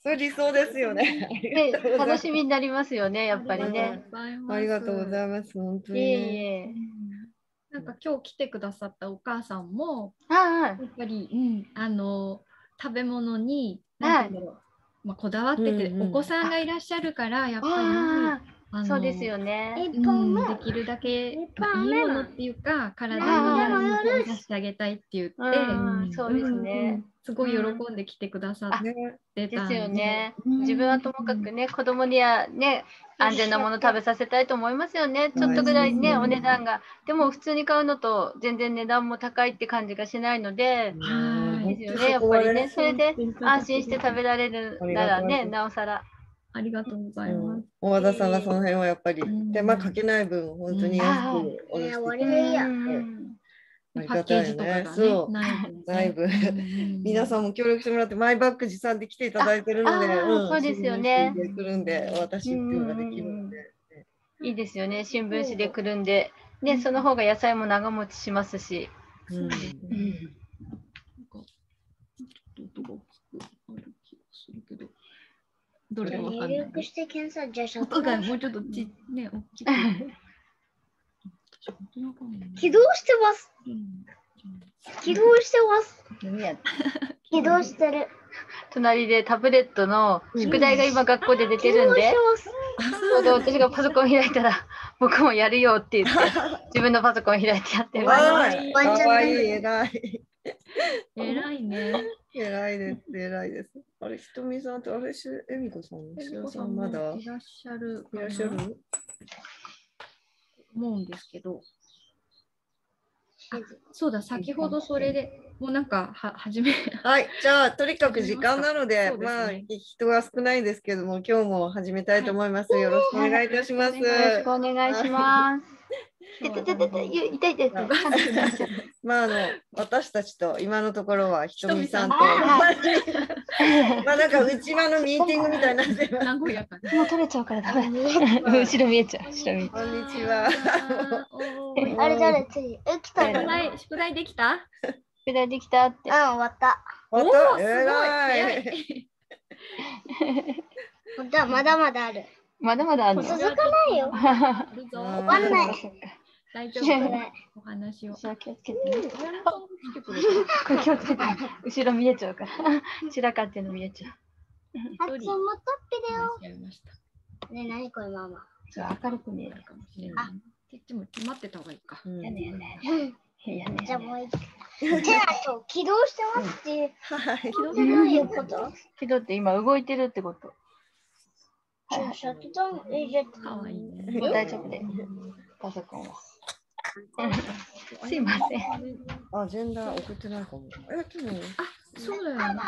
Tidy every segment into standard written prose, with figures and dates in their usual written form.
それ理想ですよね。 楽しみになりますよね、やっぱりね。 ありがとうございます。本当にね。 なんか今日来てくださったお母さんも、 やっぱり、食べ物に、なんていうんだろう、まあ、こだわってて、お子さんがいらっしゃるから、やっぱり、 そうですよね。 できるだけ、いいものっていうか、体になるものを出してあげたいって言って、 そうですね。 すごい喜んで来てくださってたんですよね。自分はともかくね、子供にはね、安全なもの食べさせたいと思いますよね。ちょっとぐらいね、お値段が。でも普通に買うのと全然値段も高いって感じがしないので、ですよね、やっぱりね。それで安心して食べられるならね、なおさら。 ありがとうございます。 大和田さんがその辺はやっぱり手間かけない分、本当に安くお出ししてパッケージとかがね、 内部。皆さんも協力してもらって、マイバッグ持参で来ていただいてるので、 そうですよね。 来るんで、私っていうのができるんで。 いいですよね、新聞紙でくるんで、ね、その方が野菜も長持ちしますし。 どれかわかんない。 入力して検査じゃあ音がもうちょっとね、大きく。 起動してます。起動してます。起動してる。 隣でタブレットの宿題が今学校で出てるんで、私がパソコン開いたら僕もやるよって言って自分のパソコン開いてやってる。 かわいい、偉い。 偉いね。 偉いです、偉いです。あれ、ひとみさんと、あれ、えみこさん、しさんまだいらっしゃる。 いらっしゃる思うんですけど。そうだ、先ほどそれでもうなんか始め。 はい、じゃあ、とにかく時間なので、まあ、人は少ないですけども、今日も始めたいと思います。よろしくお願いいたします。よろしくお願いします。痛いです。 まあ私たちと今のところはひとみさんと、まあなんか内輪のミーティングみたいになってます。 もう取れちゃうからダメ。後ろ見えちゃう。 こんにちは。 あれ誰次？来たね。 宿題できた？ 宿題できたって。 終わった。 終わった。偉い。 まだまだある。 まだまだあるの？ 続かないよ。終わんない。 大丈夫。お話を。 気をつけてね。気をつけて。後ろ見えちゃうから。散らかっての見えちゃう。 あっちもとっぴだよ。ね、何これママ。 明るく見えるかもしれない。 でも待ってた方がいいか。 やね。 じゃあもう一回。手足起動してますっていう。どういうこと？ 起動って今動いてるってこと。 シャットダウン入れて。 かわいいね。 大丈夫で。パソコンは。すいません。 アジェンダ送ってないかも。 そうだよね。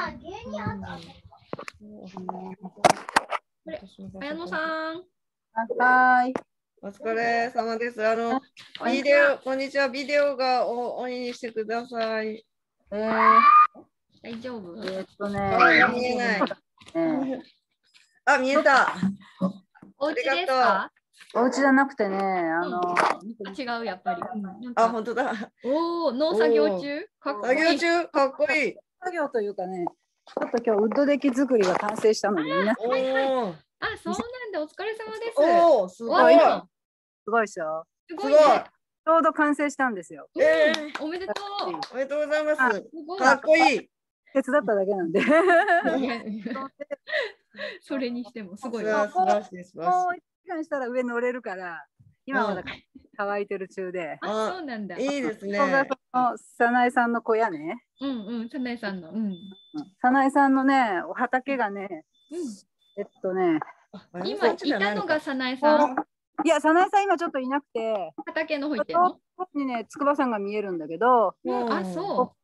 綾野さん。 はい。 お疲れ様です。ビデオ、こんにちは。ビデオがオンにしてください。 大丈夫？ 見えない。あ、見えた。 お家ですか？ お家じゃなくてね、 違う、やっぱり。 あ、本当だ。 おお、農作業中？ 作業中、かっこいい。 作業というかね、ちょっと今日ウッドデッキ作りが完成したので、皆さん。 あ、そうなんだ、お疲れ様です。 おお、すごい。 すごいでしょ。 すごい。 ちょうど完成したんですよ。 おめでとう。 おめでとうございます。かっこいい。 手伝っただけなんで。 それにしてもすごい。 素晴らしいです。 もう一回したら上乗れるから、今まだ乾いてる中で。 あ、そうなんだ。 いいですね。 ここが早苗さんの小屋ね。 早苗さんの。 早苗さんのね、お畑がね、 今いたのが早苗さん。 いや、早苗さん今ちょっといなくて、 畑の方行ってるの？ ここにね、筑波山が見えるんだけど、 あ、そう。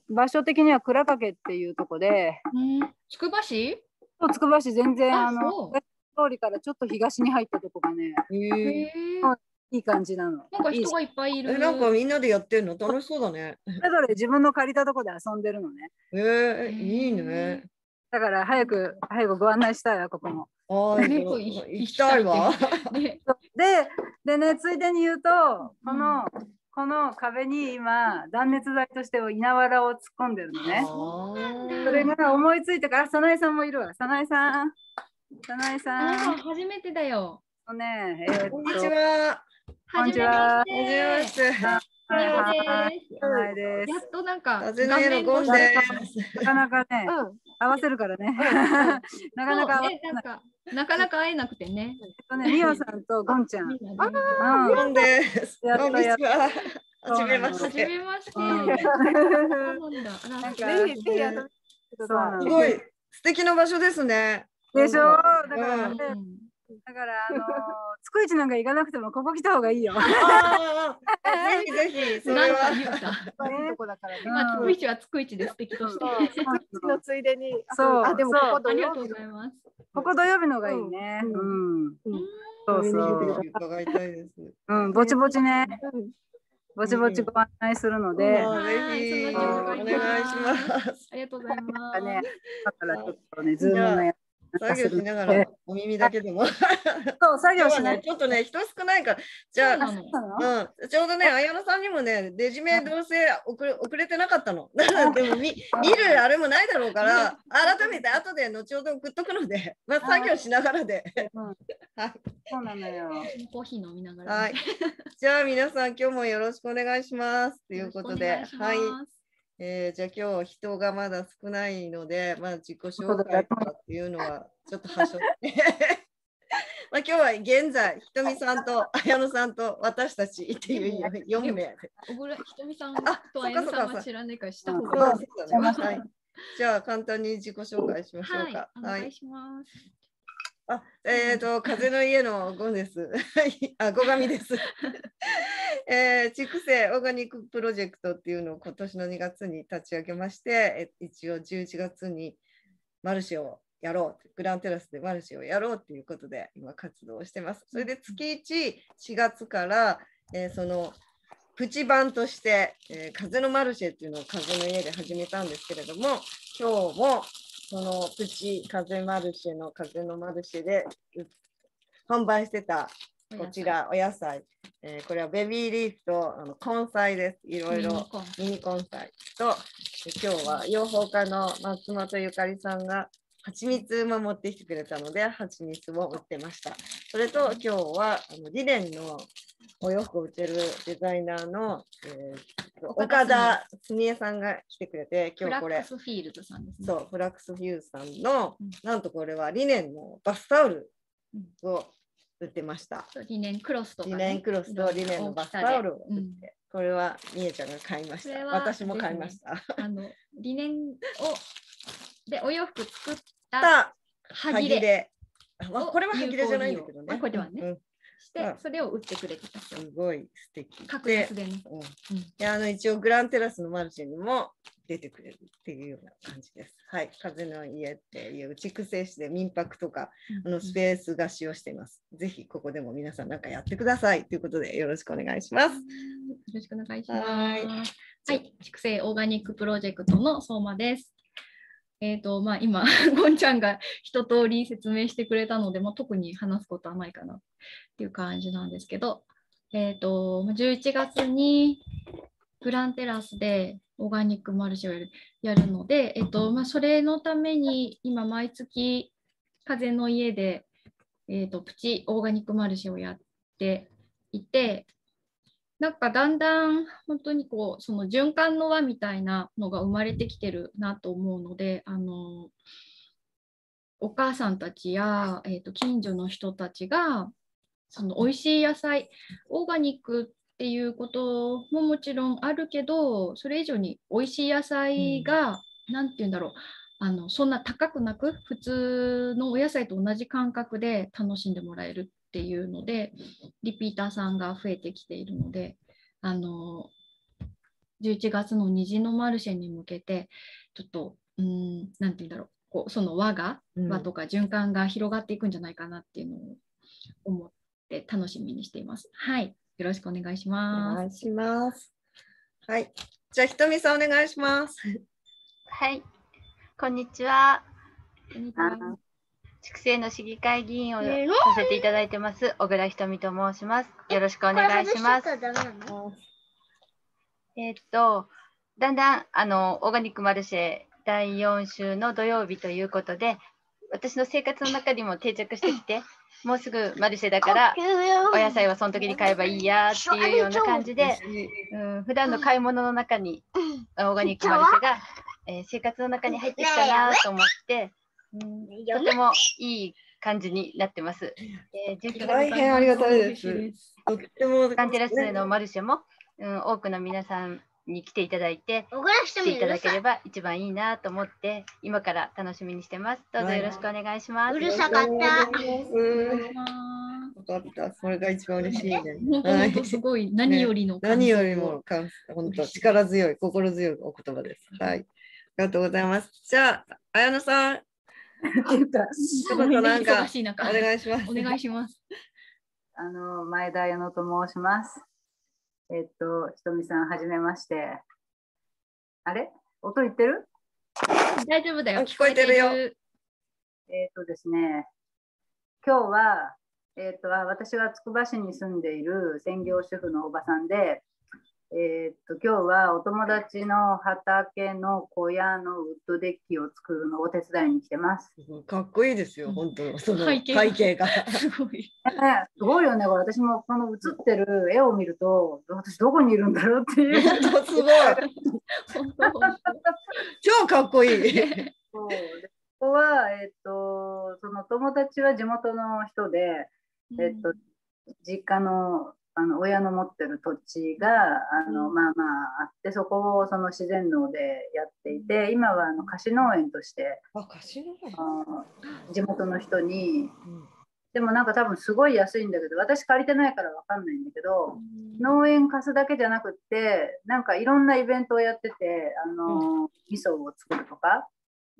場所的には倉掛っていうとこで、 つくば市？ つくば市全然通りからちょっと東に入ったとこがね、いい感じなの。 なんか人がいっぱいいる。 なんかみんなでやってるの楽しそうだね。 それぞれ自分の借りたとこで遊んでるのね。 いいね。 だから早くご案内したいわ、ここも。 行きたいわ。 でね、ついでに言うと、ここの壁に今断熱材として稲わらを突っ込んでるのね。それが思いついたから、早苗さんもいるわ。早苗さん。早苗さん。 初めてだよ。 こんにちは。 こんにちは。 はじめまして。 はいです。 やっとなんか風の家のゴンです。 なかなかね、合わせるからね。なかなかなかなか会えなくてね。 みおさんとゴンちゃん。 ゴンです。こんにちは。はじめまして。 はじめまして。 すごい素敵な場所ですね。 でしょ。だからつくいちなんか行かなくてもここ来た方がいいよ。 ぜひぜひそれは。 つくいちはつくいちで素敵として。 のついでに。 そう。 あでもここありがとうございます。 ここ土曜日のがいいね。そうそう。 伺いたいです。 ぼちぼちね。ぼちぼちご案内するので。 ぜひお願いします。 ありがとうございます。 ね、だからちょっとね、ズームのや作業しながらお耳だけでも。そう、 作業しない。 ちょっとね、人少ないから、じゃあ、ちょうどね、綾乃さんにもね、レジュメどうせ送れてなかったの。でも見るあれもないだろうから、改めて後で後ほど送っとくので、まあ作業しながらで。 そうなのよ。 コーヒー飲みながら。 はい。じゃあ皆さん、今日もよろしくお願いします。ということで、はい。じゃあ今日人がまだ少ないので、まあ、自己紹介とかっていうのはちょっとはしょってまあ今日は現在ひとみさんと綾乃さんと私たちっていう4名で。 ひとみさんと綾乃さんは知らないからした方がいい。 じゃあ簡単に自己紹介しましょうか。 お願いします。 風の家のゴンです。ゴガミです。畜生オーガニックプロジェクトっていうのを今年の2月に立ち上げまして、一応11月にマルシェをやろう、グランテラスでマルシェをやろうということで今活動をしてます。それで月1、4月から、そのプチ版として、風のマルシェっていうのを風の家で始めたんですけれども、今日もそのプチ風マルシェの風のマルシェで販売してたこちらお野菜、これはベビーリーフと根菜です。いろいろミニ根菜と、今日は養蜂家の松本ゆかりさんが蜂蜜も持ってきてくれたので蜂蜜も売ってました。それと今日はリネンのお洋服を売ってるデザイナーの、岡田澄江さんが来てくれて、今日これフラックスフィールドさんですね。 そう、フラックスフィールドさんの、なんとこれはリネンのバスタオルを売ってました。 リネンクロスとか、 リネンクロスとリネンのバスタオルを売って、これはみえちゃんが買いました。私も買いました。 リネンでお洋服作ったはぎれ。 これははぎれじゃないんだけどね。 これではね。してそれを売ってくれてた。 すごい素敵。 格安でね。 一応グランテラスのマルシェにも出てくれるっていうような感じです。はい、風の家っていう畜生市で民泊とかスペース貸しをしています。ぜひここでも皆さんなんかやってくださいということでよろしくお願いします。よろしくお願いします。はい、畜生オーガニックプロジェクトの相馬です。今、ゴンちゃんが一通り説明してくれたので、特に話すことはないかなっていう感じなんですけど、11月にグランテラスでオーガニックマルシェをやるので、それのために今、毎月風の家で、プチオーガニックマルシェをやっていて、なんかだんだん本当にその循環の輪みたいなのが生まれてきてるなと思うので、お母さんたちや、近所の人たちがその美味しい野菜、オーガニックっていうことももちろんあるけど、それ以上に美味しい野菜が、なんて言うんだろう、そんな高くなく普通のお野菜と同じ感覚で楽しんでもらえるっていうのでリピーターさんが増えてきているので、11月の虹のマルシェに向けてちょっとなんて言うんだろう、その輪とか循環が広がっていくんじゃないかなっていうのを思って楽しみにしています。はい、よろしくお願いします。 お願いします。はい、じゃあひとみさんお願いします。 はい、こんにちは。 こんにちは。 畜生の市議会議員をさせていただいてます小倉ひとみと申します。よろししくお願いします。 だんだんオーガニックマルシェ第4週の土曜日ということで、私の生活の中にも定着してきて、もうすぐマルシェだからお野菜はその時に買えばいいやっていうような感じで、普段の買い物の中にオーガニックマルシェが、生活の中に入ってきたなと思って、とてもいい感じになってます。 大変ありがたいです。とってもサンテラスのマルシェも、多くの皆さんに来ていただいて、来ていただければ一番いいなと思って、今から楽しみにしてます。どうぞよろしくお願いします。 うるさかった。 よかった。それが一番嬉しいね。 本当すごい、何よりの何よりも本当力強い、心強いお言葉です。はい。ありがとうございます。じゃあ、綾野さん。なんかお願いします。 お願いします。 前田綾乃と申します。ひとみさん、はじめまして。あれ音言ってる？ 大丈夫だよ。 聞こえてるよ。 ですね、今日は、私はつくば市に住んでいる専業主婦のおばさんで、今日はお友達の畑の小屋のウッドデッキを作るのをお手伝いに来てます。 かっこいいですよ、本当。その背景が。 すごい。 すごいよね、これ。私もこの写ってる絵を見ると、私どこにいるんだろうっていう。 本当すごい。超かっこいい。 そうでここは、その友達は地元の人で、実家の親の持ってる土地がまああって、そこをその自然農でやっていて、今は貸し農園として地元の人に、でもなんか多分すごい安いんだけど、私借りてないから分かんないんだけど、農園貸すだけじゃなくって、なんかいろんなイベントをやってて、味噌を作るとか、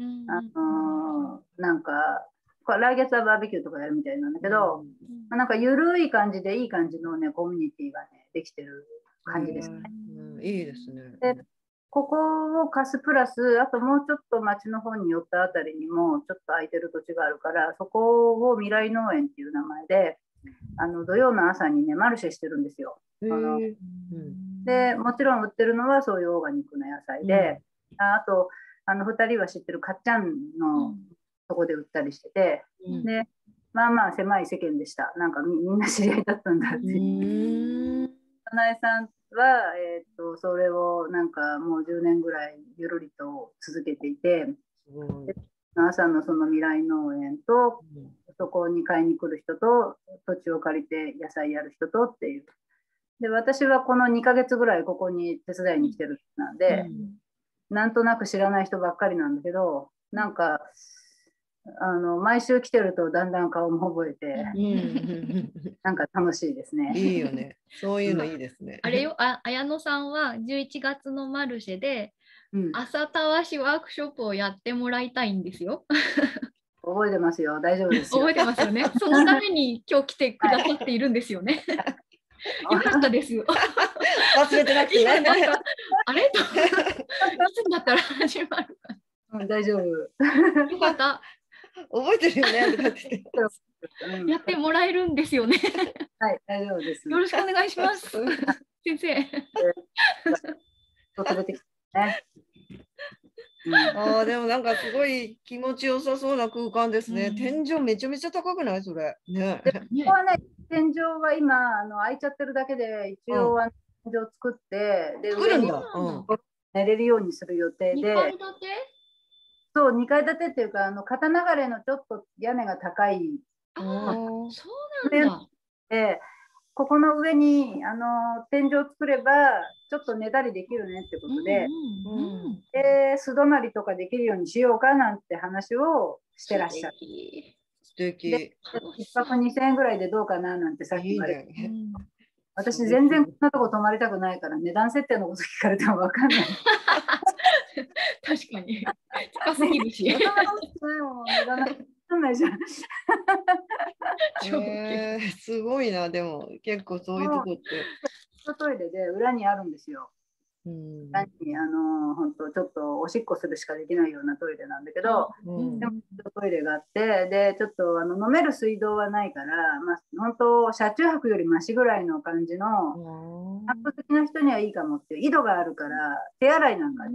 なんか来月はバーベキューとかやるみたいなんだけど、なんか緩い感じでいい感じのね、コミュニティがね、できてる感じですね。 いいですね。 で、ここを貸すプラス、あともうちょっと町の方に寄ったあたりにもちょっと空いてる土地があるから、そこを未来農園っていう名前で、土曜の朝にね、マルシェしてるんですよ。で、もちろん売ってるのはそういうオーガニックな野菜で、あと、2人は知ってるかっちゃんのとこで売ったりしてて、で、まあまあ狭い世間でした。なんかみんな知り合いだったんだって。かなえさんは、それをなんかもう10年ぐらいゆるりと続けていて、朝のその未来農園と、そこに買いに来る人と、土地を借りて野菜やる人とっていう。で、私はこの2ヶ月ぐらいここに手伝いに来てるなんで、なんとなく知らない人ばっかりなんだけど、なんか毎週来てるとだんだん顔も覚えて、なんか楽しいですね。 いいよね。そういうのいいですね。 あれよ、綾野さんは11月のマルシェで、朝たわしワークショップをやってもらいたいんですよ。 覚えてますよ。大丈夫ですよ。 覚えてますよね。そのために今日来てくださっているんですよね。よかったです。 忘れてなくてね。 あれといつになったら始まるか。 大丈夫。 よかった。 覚えてるよね。 やってもらえるんですよね。 はい、大丈夫です。 よろしくお願いします。先生。 食べてきたね。 でもなんかすごい気持ちよさそうな空間ですね。天井めちゃめちゃ高くないそれ。ね。 ここはね、天井は今開いちゃってるだけで、一応は天井を作って、で上に寝れるようにする予定で。 2階建て？ そう、2階建てっていうか、片流れのちょっと屋根が高い。 そうなんだ。 で、ここの上に天井を作れば、ちょっと寝たりできるねってことで、素泊まりとかできるようにしようかなんて話をしてらっしゃる。 素敵。 1泊2000円ぐらいでどうかななんてさっき言われて。私全然こんなとこ泊まりたくないから値段設定のこと聞かれても分かんない。 確かに。高すぎるし。 値段分かんないじゃん。 すごいな、でも結構そういうとこって。 トイレで裏にあるんですよ。 単に本当ちょっとおしっこするしかできないようなトイレなんだけど、でもトイレがあって、でちょっと飲める水道はないから、まあ、本当車中泊よりマシぐらいの感じのキャンプ好きな人にはいいかもっていう井戸があるから手洗いなんかに、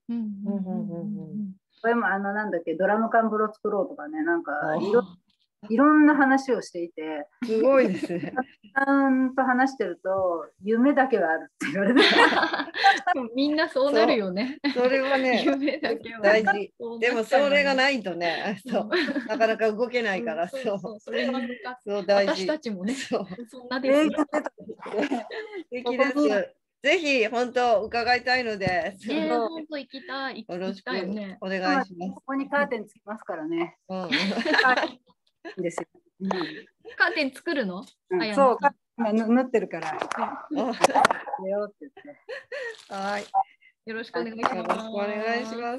これもなんだっけ、ドラム缶風呂作ろうとかね、なんかいろんな話をしていて、 すごいですね。 ちゃんと話してると夢だけはあるって言われてみんなそうなるよね。 それはね夢だけは大事。でもそれがないとね、そうなかなか動けないから、そうそれに向かって私たちもね、そんなです。 素敵です。ぜひ本当伺いたいので、 本当行きたい。 よろしくお願いします。 ここにカーテンつきますからね。ですよ。 カーテン作るの？ そう、縫ってるから。 はい。 よろしくお願いします。 よろしくお願いします。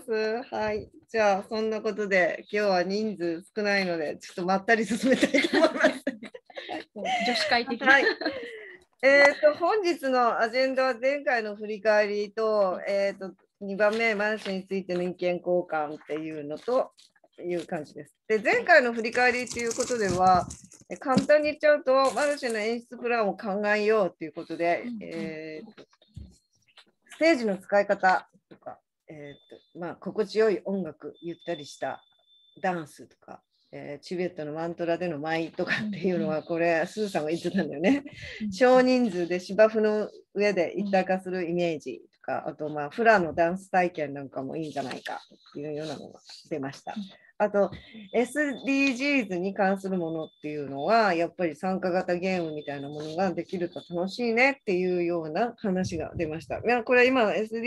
はい。じゃあそんなことで今日は人数少ないのでちょっとまったり進めたいと思います。 女子会的な。 はい。本日のアジェンダは前回の振り返りと、2番目、マルシェについての意見交換っていうのという感じです。で、前回の振り返りということでは、簡単に言っちゃうと、マルシェの演出プランを考えようということで、ステージの使い方とか、心地よい音楽、ゆったりしたダンスとか、チベットのマントラでの舞とかっていうのは、これスーさんが言ってたんだよね。少人数で芝生の上で一体化するイメージとか、あとフラのダンス体験なんかもいいんじゃないかっていうようなのが出ました。あと SDGs に関するものっていうのはやっぱり参加型ゲームみたいなものができると楽しいねっていうような話が出ました。いやこれ今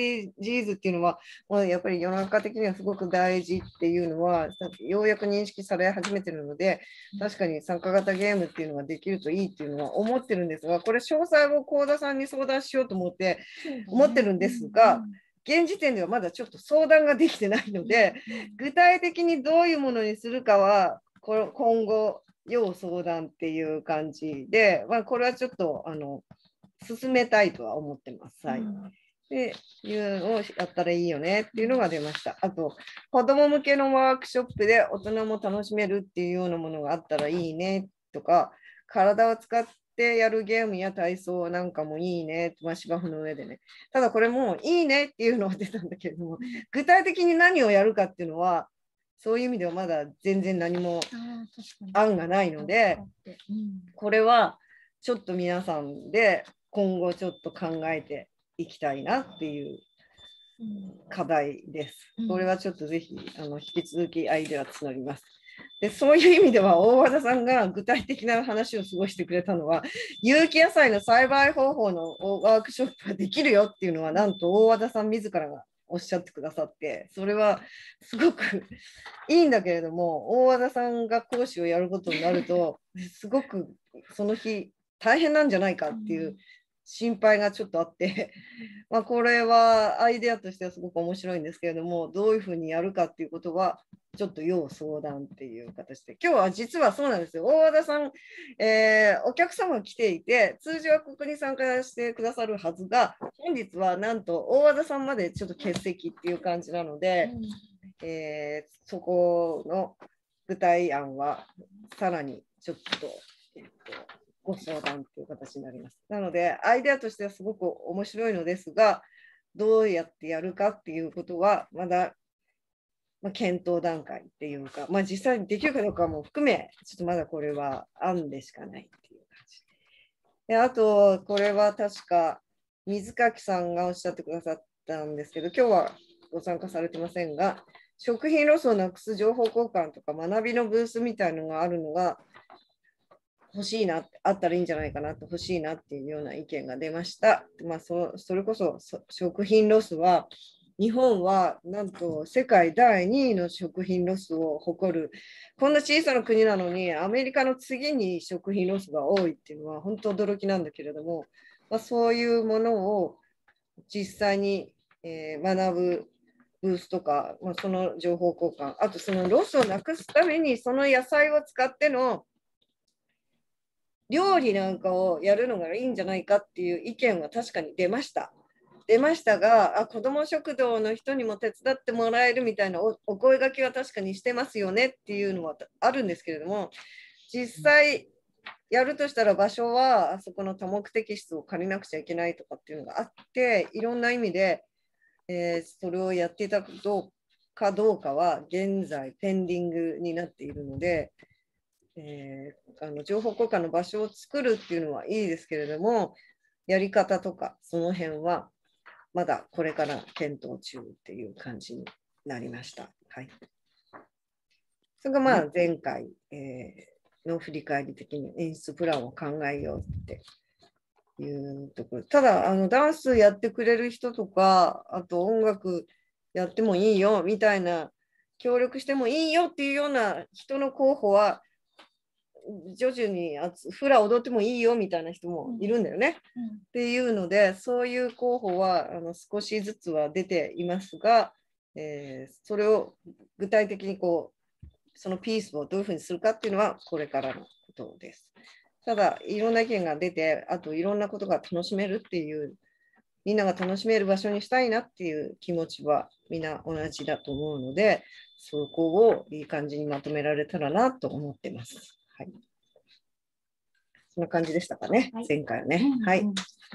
SDGs っていうのはやっぱり世の中的にはすごく大事っていうのはようやく認識され始めてるので、確かに参加型ゲームっていうのができるといいっていうのは思ってるんですが、これ詳細を幸田さんに相談しようと思ってるんですが、現時点ではまだちょっと相談ができてないので、具体的にどういうものにするかは今後要相談っていう感じで、これはちょっと進めたいとは思ってます。はい。でいうのをやったらいいよねっていうのが出ました。あと子ども向けのワークショップで大人も楽しめるっていうようなものがあったらいいねとか、体を使ってやるゲームや体操なんかもいいね、芝生の上でね。ただこれもいいねっていうのは出たんだけれども、具体的に何をやるかっていうのはそういう意味ではまだ全然何も案がないので、これはちょっと皆さんで今後ちょっと考えていきたいなっていう課題です。これはちょっとぜひ引き続きアイデア募ります。でそういう意味では大和田さんが具体的な話を過ごしてくれたのは、有機野菜の栽培方法のワークショップができるよっていうのはなんと大和田さん自らがおっしゃってくださって、それはすごくいいんだけれども、大和田さんが講師をやることになるとすごくその日大変なんじゃないかっていう心配がちょっとあってこれはアイデアとしてはすごく面白いんですけれども、どういうふうにやるかっていうことはちょっと要相談っていう形で、今日は実はそうなんですよ。大和田さん、お客様が来ていて、通常はここに参加してくださるはずが、本日はなんと大和田さんまでちょっと欠席っていう感じなので、そこの具体案はさらにちょっと、ご相談という形になります。なので、アイデアとしてはすごく面白いのですが、どうやってやるかっていうことは、まだ、検討段階っていうか、実際にできるかどうかも含め、ちょっとまだこれは案でしかないっていう感じ。で、あと、これは確か、水垣さんがおっしゃってくださったんですけど、今日はご参加されてませんが、食品ロスをなくす情報交換とか学びのブースみたいなのがあるのが、欲しいな、あったらいいんじゃないかなと、欲しいなっていうような意見が出ました。それこそ食品ロスは、日本はなんと世界第2位の食品ロスを誇る、こんな小さな国なのに、アメリカの次に食品ロスが多いっていうのは本当驚きなんだけれども、そういうものを実際に、学ぶブースとか、その情報交換、あとそのロスをなくすために、その野菜を使っての料理なんかをやるのがいいんじゃないかっていう意見は確かに出ました。 出ましたが、子ども食堂の人にも手伝ってもらえるみたいなお声掛けは確かにしてますよねっていうのはあるんですけれども、実際やるとしたら場所はあそこの多目的室を借りなくちゃいけないとかっていうのがあって、いろんな意味で、それをやっていたかどうかは現在ペンディングになっているので、情報交換の場所を作るっていうのはいいですけれども、やり方とかその辺はまだこれから検討中っていう感じになりました。はい、それがまあ前回、の振り返り的に演出プランを考えようっていうところ。ただダンスやってくれる人とか、あと音楽やってもいいよみたいな、協力してもいいよっていうような人の候補は徐々にフラ踊ってもいいよみたいな人もいるんだよね、っていうので、そういう候補は少しずつは出ていますが、それを具体的にそのピースをどういうふうにするかっていうのはこれからのことです。ただいろんな意見が出て、あといろんなことが楽しめるっていう、みんなが楽しめる場所にしたいなっていう気持ちはみんな同じだと思うので、そこをいい感じにまとめられたらなと思ってます。はい、そんな感じでしたかね、はい、前回はね。はい。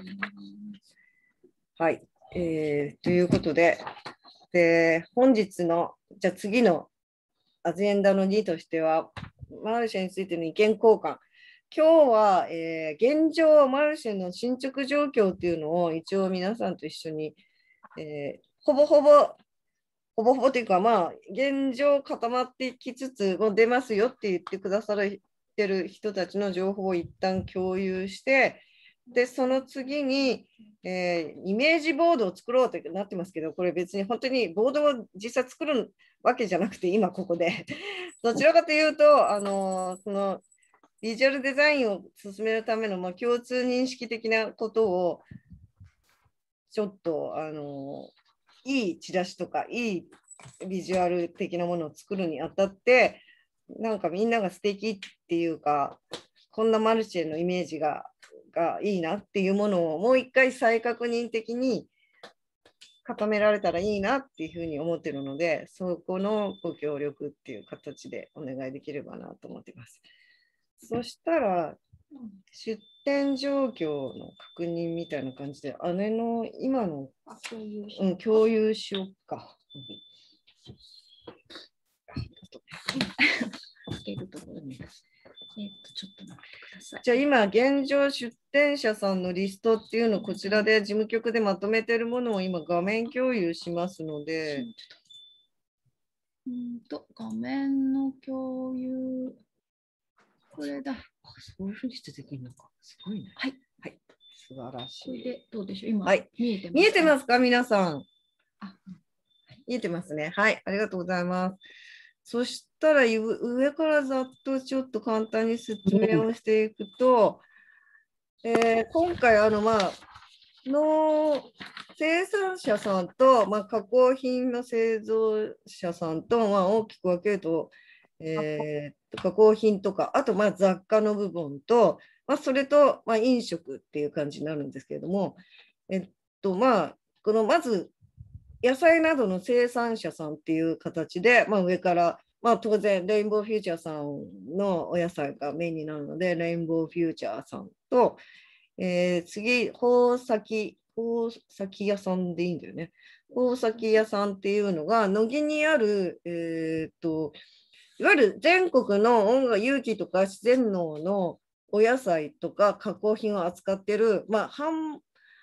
はい。ということで、本日の、じゃあ次のアジェンダの2としては、マルシェについての意見交換。今日は、現状、マルシェの進捗状況っていうのを一応皆さんと一緒に、ほぼほぼというか、まあ、現状固まってきつつ、もう出ますよって言ってくださってる人たちの情報を一旦共有して、で、その次に、イメージボードを作ろうとなってますけど、これ別に本当にボードを実際作るわけじゃなくて、今ここで。どちらかというと、そのビジュアルデザインを進めるための、共通認識的なことを、ちょっと、いいチラシとか、いいビジュアル的なものを作るにあたって、なんかみんなが素敵っていうか、こんなマルシェのイメージがいいなっていうものをもう一回再確認的に固められたらいいなっていうふうに思ってるので、そこのご協力っていう形でお願いできればなと思っています。そしたら、出店状況の確認みたいな感じで、姉の今の共有しようか。 ちょっと待ってください。 じゃあ今現状出店者さんのリストっていうのをこちらで事務局でまとめてるものを今画面共有しますので、 画面の共有、これだ。 そういうふうにしてできるのか。すごいね。 はい。 はい。素晴らしい。 これでどうでしょう今、 はい、見えてますか皆さん。見えてますね。はい。ありがとうございます。そしたら上からざっとちょっと簡単に説明をしていくと、今回の生産者さんと、加工品の製造者さんと、大きく分けると、加工品とか、あと雑貨の部分と、それと飲食っていう感じになるんですけれども、このまず野菜などの生産者さんっていう形で、上から、当然レインボーフューチャーさんのお野菜がメインになるので、レインボーフューチャーさんと、次、宝石屋さんでいいんだよね。宝石屋さんっていうのが、乃木にある、いわゆる全国の音楽有機とか自然農のお野菜とか加工品を扱っている、販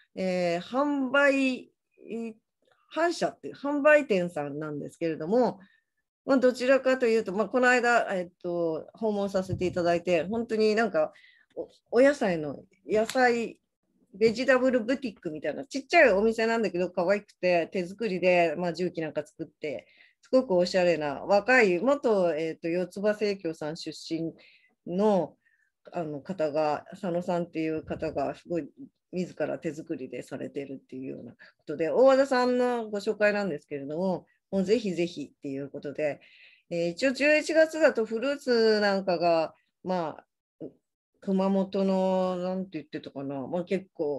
売販社っていう販売店さんなんですけれども、どちらかというと、この間、訪問させていただいて、本当になんかお野菜のベジタブルブティックみたいなちっちゃいお店なんだけど可愛くて手作りで、重機なんか作ってすごくおしゃれな若い元、四つ葉生協さん出身の方が佐野さんっていう方がすごい自ら手作りでされてるっていうようなことで、大和田さんのご紹介なんですけれども、もうぜひぜひっていうことで、一応11月だとフルーツなんかが熊本のなんて言ってたかな、結構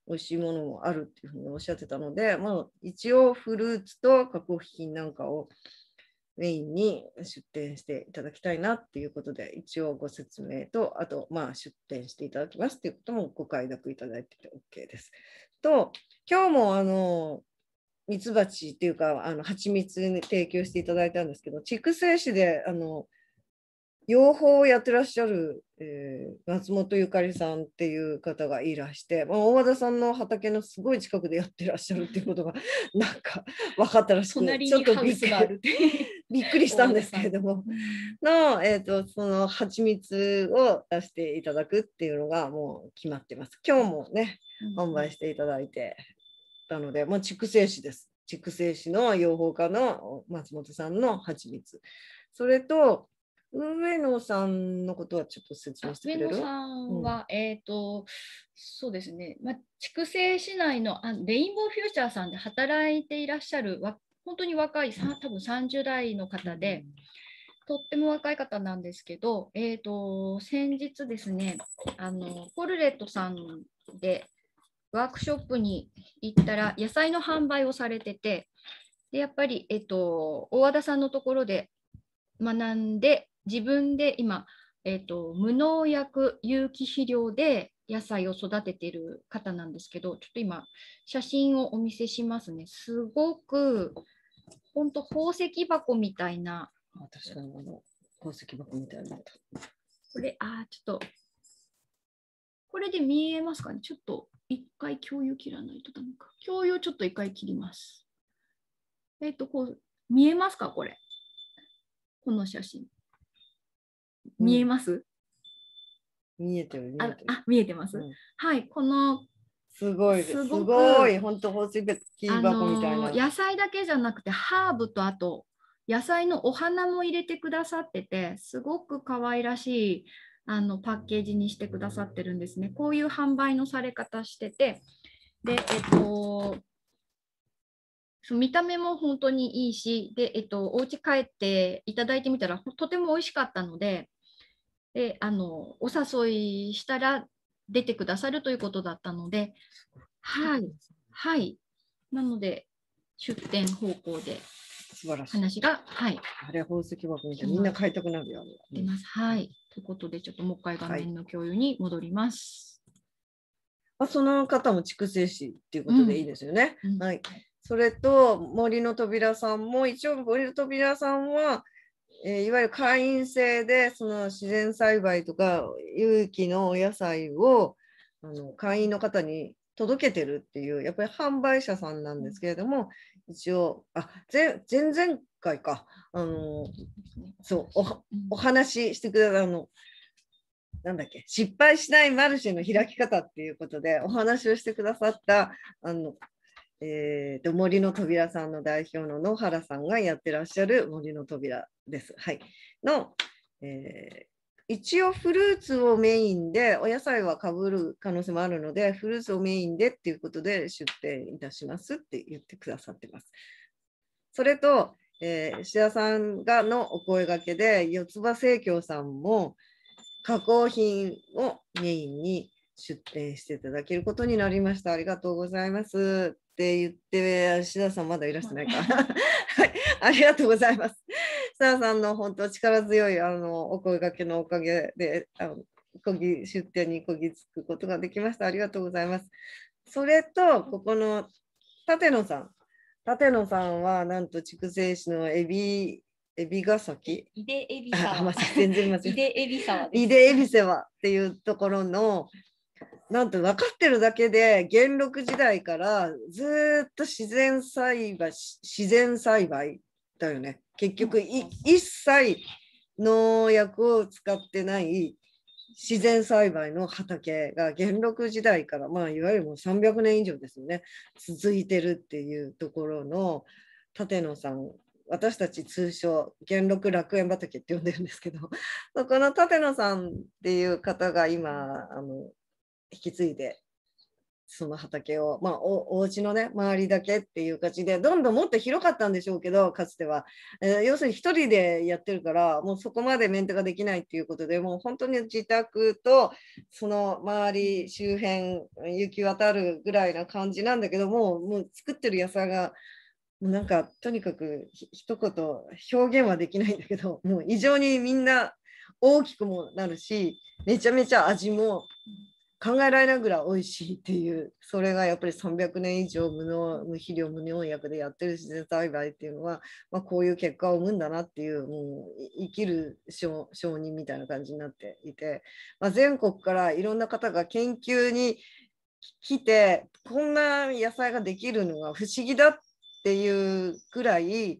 美味しいものもあるっていうふうにおっしゃってたので、一応フルーツと加工品なんかをメインに出店していただきたいなっていうことで、一応ご説明と、あと出店していただきますっていうこともご快諾いただいてて OK です。と、今日もミツバチっていうか蜂蜜に提供していただいたんですけど、筑西市で養蜂をやってらっしゃる、松本ゆかりさんっていう方がいらして、大和田さんの畑のすごい近くでやってらっしゃるっていうことがなんか分かったらしくて、ちょっとびっくりしたんですけれどもその蜂蜜を出していただくっていうのがもう決まってます。今日もね販売していただいてたので、筑西市です。筑西市の養蜂家の松本さんの蜂蜜、それと上野さんのことはちょっと説明してくれる？ 上野さんは、そうですね、筑西市内のレインボーフューチャーさんで働いていらっしゃる本当に若い多分30代の方で、とっても若い方なんですけど、先日ですね、ポルレットさんでワークショップに行ったら野菜の販売をされてて、でやっぱり、大和田さんのところで学んで、自分で今、無農薬有機肥料で野菜を育てている方なんですけど、ちょっと今写真をお見せしますね。すごく本当宝石箱みたいな。 確かに宝石箱みたいな。 これちょっとこれで見えますかね。ちょっと一回共有切らないとダメか。共有ちょっと一回切ります。こう見えますかこれ。この写真。見えます？ 見えてる。 見えてます。はい、このすごい、本当宝石箱みたいな。 野菜だけじゃなくてハーブとあと野菜のお花も入れてくださってて、すごく可愛らしいパッケージにしてくださってるんですね。こういう販売のされ方してて、で見た目も本当にいいし、でお家帰っていただいてみたらとても美味しかったので、お誘いしたら出てくださるということだったので、はい、なので出店方向で話が、 あれ宝石箱みたいな、みんな買いたくなるよ。 出ます。はい。ということで、ちょっともう一回画面の共有に戻ります。 その方も筑西市っていうことでいいですよね。はい。それと森の扉さんも、一応森の扉さんはいわゆる会員制でその自然栽培とか有機のお野菜を会員の方に届けてるっていうやっぱり販売者さんなんですけれども、一応前々回かお話ししてくれたなんだっけ、失敗しないマルシェの開き方っていうことでお話をしてくださった森の扉さんの代表の野原さんがやってらっしゃる森の扉です。はい。一応フルーツをメインで、お野菜はかぶる可能性もあるので、フルーツをメインでっていうことで出店いたしますって言ってくださってます。それと、石田さんのお声掛けで、四つ葉生協さんも加工品をメインに出店していただけることになりました。ありがとうございますって言って、石田さんまだいらしてないか。はい、ありがとうございます。石田さんの本当力強いお声掛けのおかげで出店にこぎつくことができました。ありがとうございます。それと、ここの立野さん。立野さんはなんと筑西市の海老ヶ崎井出海老沢全然間違えた。 井出海老沢です。 井出海老沢っていうところのなんと分かってるだけで元禄時代からずっと自然栽培だよね。結局一切農薬を使ってない自然栽培の畑が元禄時代から、いわゆるもう300年以上ですよね、続いてるっていうところの立野さん、私たち通称元禄楽園畑って呼んでるんですけど、この立野さんっていう方が今引き継いでその畑を、まあ、お家のね周りだけっていう感じでどんどんもっと広かったんでしょうけど、かつては、要するに一人でやってるからもうそこまでメンテができないっていうことで、もう本当に自宅とその周り周辺行き渡るぐらいな感じなんだけどもう作ってる野菜がもうなんかとにかく一言表現はできないんだけど、もう異常にみんな大きくもなるし、めちゃめちゃ味も考えられないぐらい美味しいっていう、それがやっぱり300年以上無肥料無農薬でやってる自然栽培っていうのは、まあ、こういう結果を生むんだなっていう、もう生きる証人みたいな感じになっていて、まあ、全国からいろんな方が研究に来てこんな野菜ができるのが不思議だっていうくらい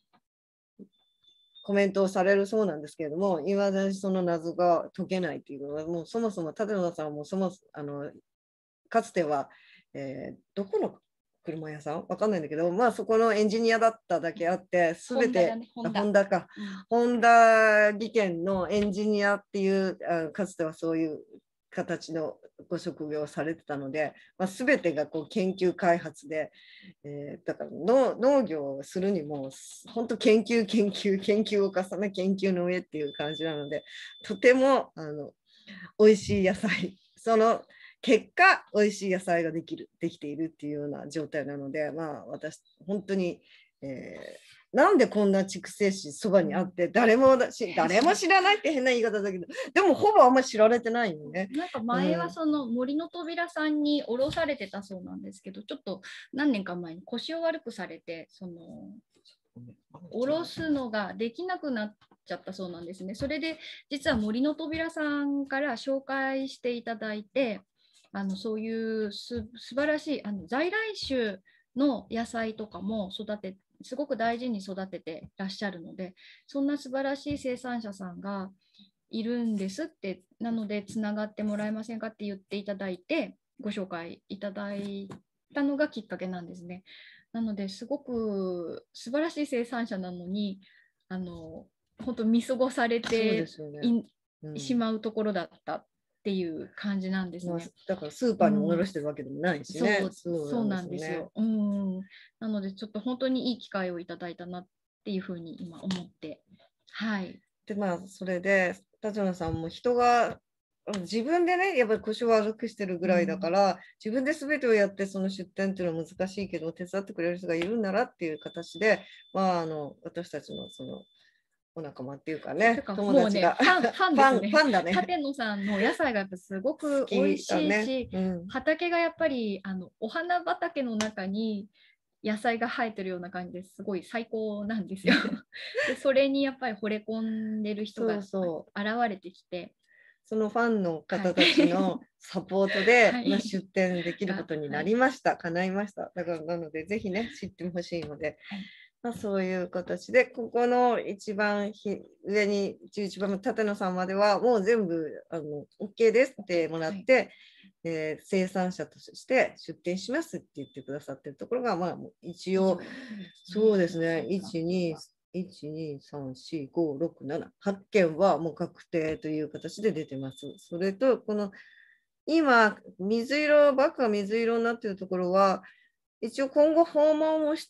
コメントをされるそうなんですけれども、いまだにその謎が解けないというのは、もうそもそも舘野さんもかつては、どこの車屋さんわかんないんだけど、まあそこのエンジニアだっただけあって、すべてホンダか、ホンダ技研のエンジニアっていうかつてはそういう形のご職業をされてたので、まあ、全てがこう研究開発で、だから農業をするにも本当研究を重ね研究の上っていう感じなので、とても美味しい野菜、その結果美味しい野菜ができているっていうような状態なので、まあ私本当に、なんでこんな筑西市そばにあって誰も知らないって変な言い方だけど、でもほぼあんまり知られてないよね。 なんか前はその森の扉さんに降ろされてたそうなんですけど、ちょっと何年か前に腰を悪くされて、その降ろすのができなくなっちゃったそうなんですね。それで実は森の扉さんから紹介していただいて、そういう素晴らしい在来種の野菜とかもすごく大事に育ててらっしゃるので、そんな素晴らしい生産者さんがいるんですって、なのでつながってもらえませんかって言っていただいてご紹介いただいたのがきっかけなんですね。なのですごく素晴らしい生産者なのに本当見過ごされてしまうところだったっていう感じなんですね。 だからスーパーに卸してるわけでもないしね。 そうなんですよ。なのでちょっと本当にいい機会をいただいたなっていうふうに今思って、はい。 でまあそれで舘野さんも人が自分でねやっぱり腰を悪くしてるぐらいだから、自分で全てをやってその出店っていうのは難しいけど手伝ってくれる人がいるんならっていう形で、まあ私たちのそのお仲間っていうかね、友達がファンだね。 舘野さんの野菜がやっぱすごく美味しいし、畑がやっぱりお花畑の中に野菜が生えてるような感じですごい最高なんですよ。でそれにやっぱり惚れ込んでる人が現れてきて、 そのファンの方たちのサポートで、出店できることになりました。叶いました。だからなのでぜひね知ってほしいので。まあ、そういう形で、ここの一番上に11番目、舘野さんまではもう全部OK ですってもらって、生産者として出店しますって言ってくださってるところが、まあ、一応、そうですね、1、2、3、4、5、6、7、8件はもう確定という形で出てます。それと、この今、バッグが水色になっているところは、一応今後訪問をして、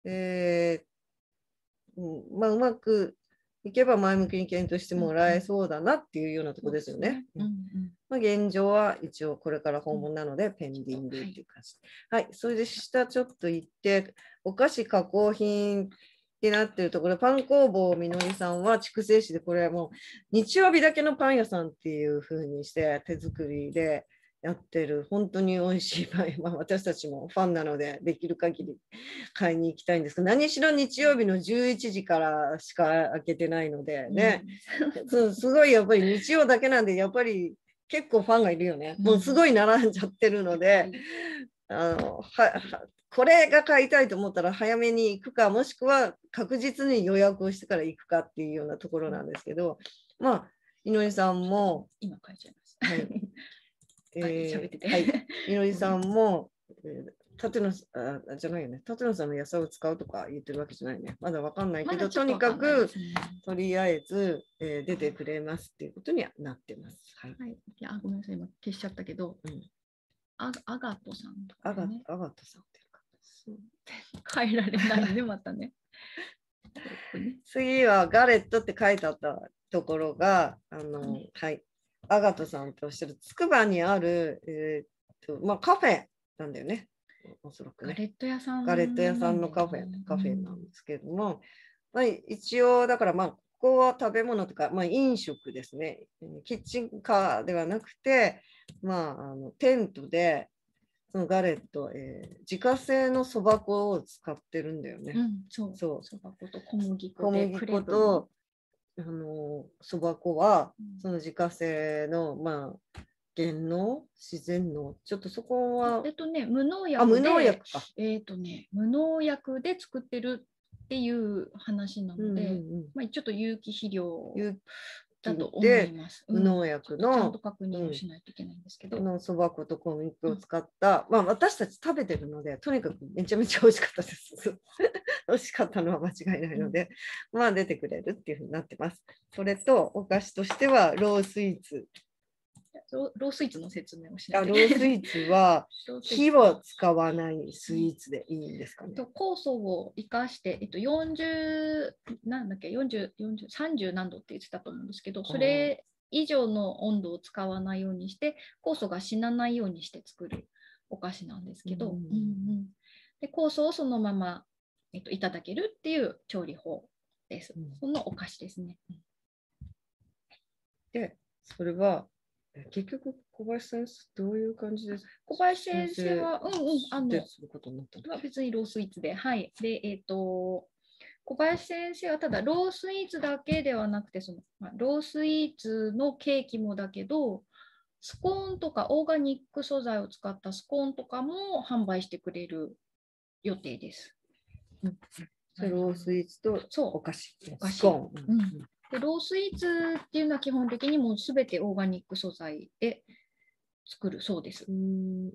まあ、うまくいけば前向きに検討してもらえそうだなっていうようなところですよね。まあ、現状は一応これから訪問なのでペンディングっていう感じ。はい、それで下ちょっと行って、お菓子加工品ってなってるところ、パン工房みのりさんは筑西市で、これはもう日曜日だけのパン屋さんっていう風にして手作りでやってる本当に美味しいパン、まあ、私たちもファンなのでできる限り買いに行きたいんですけど、何しろ日曜日の11時からしか開けてないのでね、すごいやっぱり日曜だけなんでやっぱり結構ファンがいるよね。もうすごい並んじゃってるので、これが買いたいと思ったら早めに行くか、もしくは確実に予約をしてから行くかっていうようなところなんですけど、まあ井上さんも今書いちゃいます。はいみのりさんも、舘野さんの野菜を使うとか言ってるわけじゃないね。まだわかんないけど、とにかく、とりあえず、出てくれますっていうことにはなってます。 はい。いや、ごめんなさい、今消しちゃったけど、 アガトさんとか、ね。 アガトさんっていうか。 変えられないね、またね。 次はガレットって書いてあったところが、はい、アガトさんとおっしゃるつくばにある、まあ、カフェなんだよね。おそらくね。 ガレット屋さん。 ガレット屋さんのカフェなんですけれども、まあ、一応だからまあここは食べ物とか、まあ、飲食ですね。キッチンカーではなくて、まあ、テントでそのガレット、自家製のそば粉を使ってるんだよね。 そう。そば粉と小麦粉小で麦粉とそば粉はその自家製の、まあ原農自然農ちょっとそこは無農薬で無農薬か無農薬で作ってるっていう話なので、まあ、ちょっと有機肥料だと思います。 無農薬のちゃんと確認をしないといけないんですけど、 そば粉と小麦粉を使った、まあ私たち食べてるのでとにかくめちゃめちゃ美味しかったです美味しかったのは間違いないので、まあ出てくれるっていうふうになってます。それとお菓子としてはロースイーツ。 ロースイーツの説明をしないとロースイーツは火を使わないスイーツでいいんですかね。 酵素を生かして、30何度って言ってたと思うんですけど、それ以上の温度を使わないようにして酵素が死なないようにして作るお菓子なんですけど、で酵素をそのまま、いただけるっていう調理法です。そのお菓子ですね。 で、それは結局小林先生どういう感じですか？ 小林先生は別にロースイーツで、はい。で、小林先生はただロースイーツだけではなくてロースイーツのケーキもだけど、スコーンとかオーガニック素材を使ったスコーンとかも販売してくれる予定です。 ロースイーツとお菓子。 スコーン。でロースイーツっていうのは基本的にもうすべてオーガニック素材で作るそうです。そん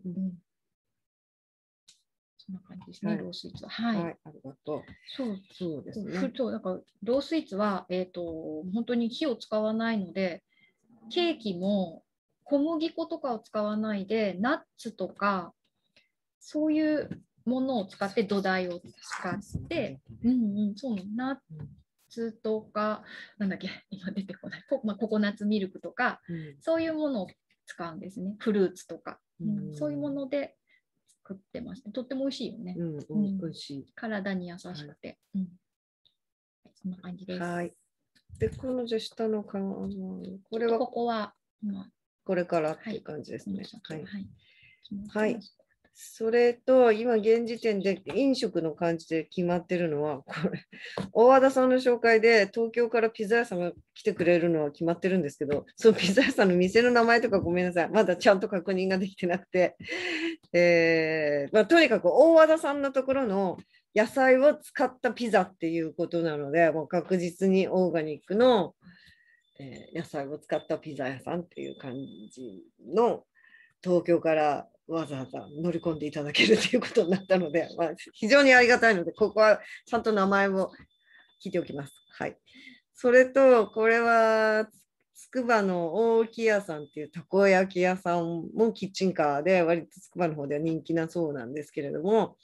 な感じですね、ロースイーツは。はい。 ありがとう。そうですね。 だからロースイーツは、本当に火を使わないので、ケーキも小麦粉とかを使わないで、ナッツとか、そういうものを使って土台を使って、ナッツとか、なんだっけ、今出てこない、ココナッツミルクとか、そういうものを使うんですね。フルーツとか、そういうもので作ってますね。とっても美味しいよね。 美味しい。 体に優しくて。そんな感じです。 はい。で、このじゃ下のこれはここはこれからっていう感じですね。はい。それと今現時点で飲食の感じで決まってるのはこれ大和田さんの紹介で東京からピザ屋さんが来てくれるのは決まってるんですけど、そのピザ屋さんの店の名前とかごめんなさい、まだちゃんと確認ができてなくて、とにかく大和田さんのところの野菜を使ったピザっていうことなので、もう確実にオーガニックの、野菜を使ったピザ屋さんっていう感じの東京からわざわざ乗り込んでいただけるということになったので、非常にありがたいので、ここはちゃんと名前を聞いておきます。はい。それと、これはつくばの大木屋さんっていうたこ焼き屋さんもキッチンカーで、割とつくばの方では人気なそうなんですけれども、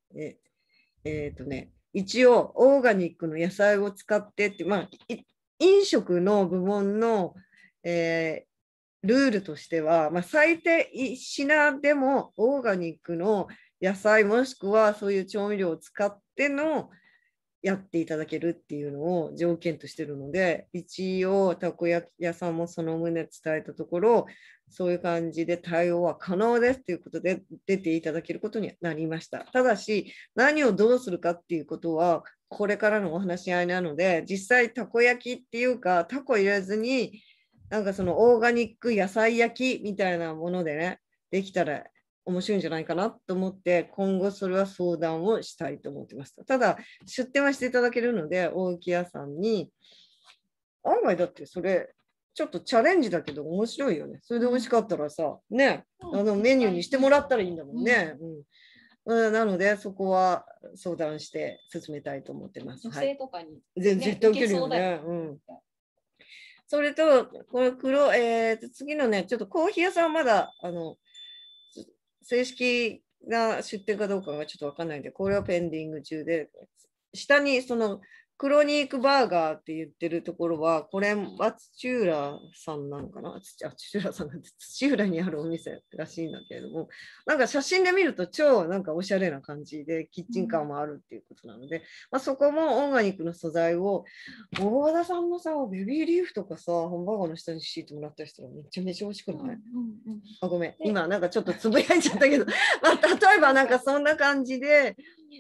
一応オーガニックの野菜を使ってって、飲食の部門の、ルールとしては、最低1品でもオーガニックの野菜もしくはそういう調味料を使ってのやっていただけるっていうのを条件としてるので、一応たこ焼き屋さんもその旨伝えたところ、そういう感じで対応は可能ですということで出ていただけることになりました。ただし何をどうするかっていうことはこれからのお話し合いなので、実際たこ焼きっていうかタコ入れずになんかそのオーガニック野菜焼きみたいなものでね、できたら面白いんじゃないかなと思って、今後それは相談をしたいと思ってました。ただ、出店はしていただけるので、大木屋さんに、案外だってそれ、ちょっとチャレンジだけど面白いよね。それで美味しかったらさ、ね、メニューにしてもらったらいいんだもんね。なので、そこは相談して進めたいと思ってます。 女性とかに、 絶対受けるよね。それと、この次のね、ちょっとコーヒー屋さんはまだ、 正式な出店かどうかがちょっと分かんないんで、これはペンディング中で、下にそのクロニークバーガーって言ってるところは、これは土浦さんなのかな、土浦さんなんて土浦にあるお店らしいんだけれども、なんか写真で見ると超なんかおしゃれな感じで、キッチンカーもあるっていうことなので、まあ、そこもオーガニックの素材を、大和田さんのさ、ベビーリーフとかさ、ハンバーガーの下に敷いてもらったりしたらめちゃめちゃ美味しくない？あ、ごめん、今なんかちょっとつぶやいちゃったけど、まあ、例えばなんかそんな感じで、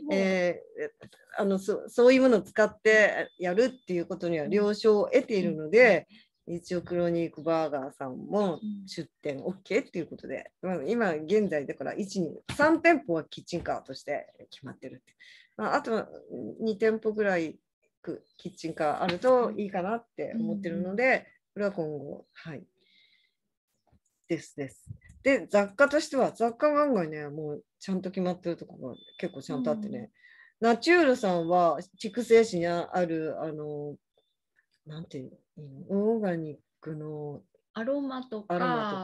そういうものを使ってやるっていうことには了承を得ているので、一応クロニークバーガーさんも出店 OK っていうことで、今現在だから3店舗はキッチンカーとして決まってるって、あと2店舗ぐらいキッチンカーあるといいかなって思ってるので、これは今後、はいです。で、雑貨としては、雑貨案外ね、もうちゃんと決まってるところが結構ちゃんとあってね、ナチュールさんは筑西市にある、なんていうの、オーガニックのアロマとか、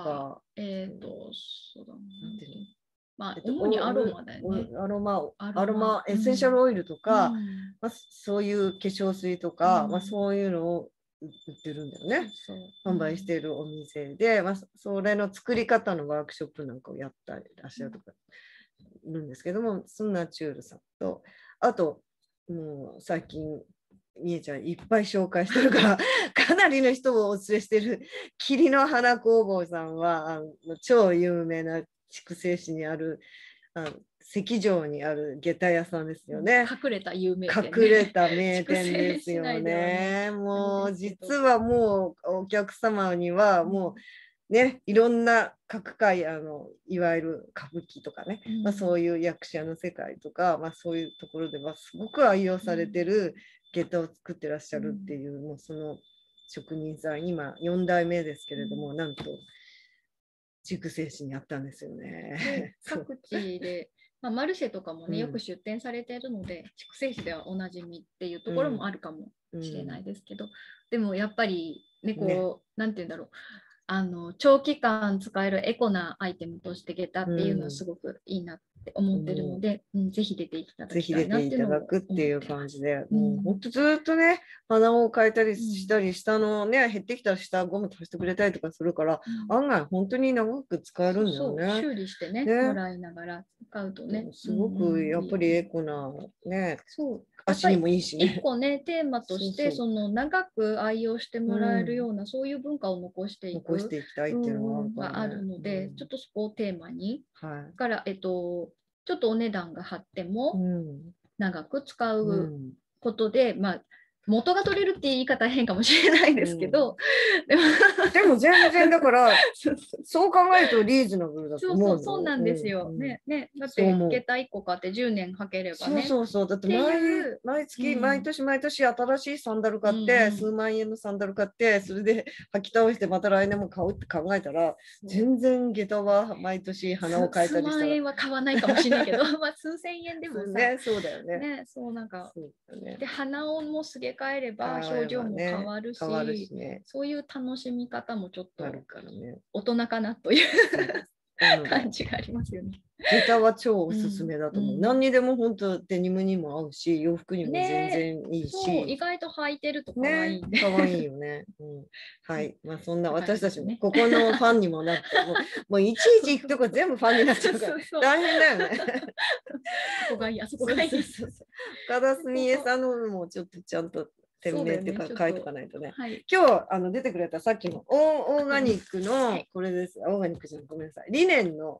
そうだね。まあ、主にアロマだよね。 アロマ、エッセンシャルオイルとか、まあ、そういう化粧水とか、まあ、そういうのを売ってるんだよね。販売しているお店で、まあ、それの作り方のワークショップなんかをやったりらっしゃるとかいるんですけども、そのナチュールさんと、あと、もう最近、みえちゃんいっぱい紹介してるからかなりの人をお連れしてる霧の花工房さんは超有名な筑西市にある関城にある下駄屋さんですよね。 隠れた有名店、 ね、隠れた名店ですよね。もう実はもうお客様にはもうね、いろんな各界いわゆる歌舞伎とかね、まあ、そういう役者の世界とか、まあ、そういうところではすごく愛用されてる下駄を作ってらっしゃるっていう、もうその職人さん今4代目ですけれども、なんと筑西市にあったんですよね。 各地でまあ、マルシェとかもね、よく出店されているので、筑西市ではおなじみっていうところもあるかもしれないですけど、でもやっぱりね、こう、なんて言うんだろう、長期間使えるエコなアイテムとして下駄っていうのはすごくいいなって思ってるので、ぜひ出ていただきたいなっていうのをぜひ出ていただくっていう感じで、もう本当ずっとね、鼻を変えたりしたり、下のね、減ってきたら下ゴム足してくれたりとかするから、案外本当に長く使えるんだよね。 そう修理してね、もらいながら使うとね。 すごくやっぱりエコなね、足にもいいしね。 一個ね、テーマとして、その長く愛用してもらえるような、そういう文化を残していきたいっていうのがあるので、ちょっとそこをテーマに、からちょっとお値段が張っても長く使うことで、まあ元が取れるって言い方は変かもしれないですけど、 でも全然だからそう考えるとリーズナブルだと思う。 そうなんですよ。ね、だって下駄1個買って10年履ければね。 そうだって毎月毎年新しいサンダル買って数万円のサンダル買ってそれで履き倒してまた来年も買うって考えたら全然下駄は毎年花を変えたりしたら数万円は買わないかもしれないけどまあ数千円でもさね、そうだよね。 ね、そうなんかで鼻緒もすげ替えれば表情も変わるし、そういう楽しみ方もちょっと大人かなという感じがありますよね。 下駄は超おすすめだと思う。何にでも本当デニムにも合うし、洋服にも全然いいし。 意外と履いてると可愛いね。 可愛いよね。はい。まあそんな私たちもここのファンにもなって、もういちいち行くとこ全部ファンになっちゃうから大変だよね。 そこがいい、あそこがいい。 岡田澄江さんのもちょっとちゃんと店名っていうか書いとかないとね。今日出てくれたさっきのオーガニックのこれです。オーガニックじゃない、ごめんなさい。リネンの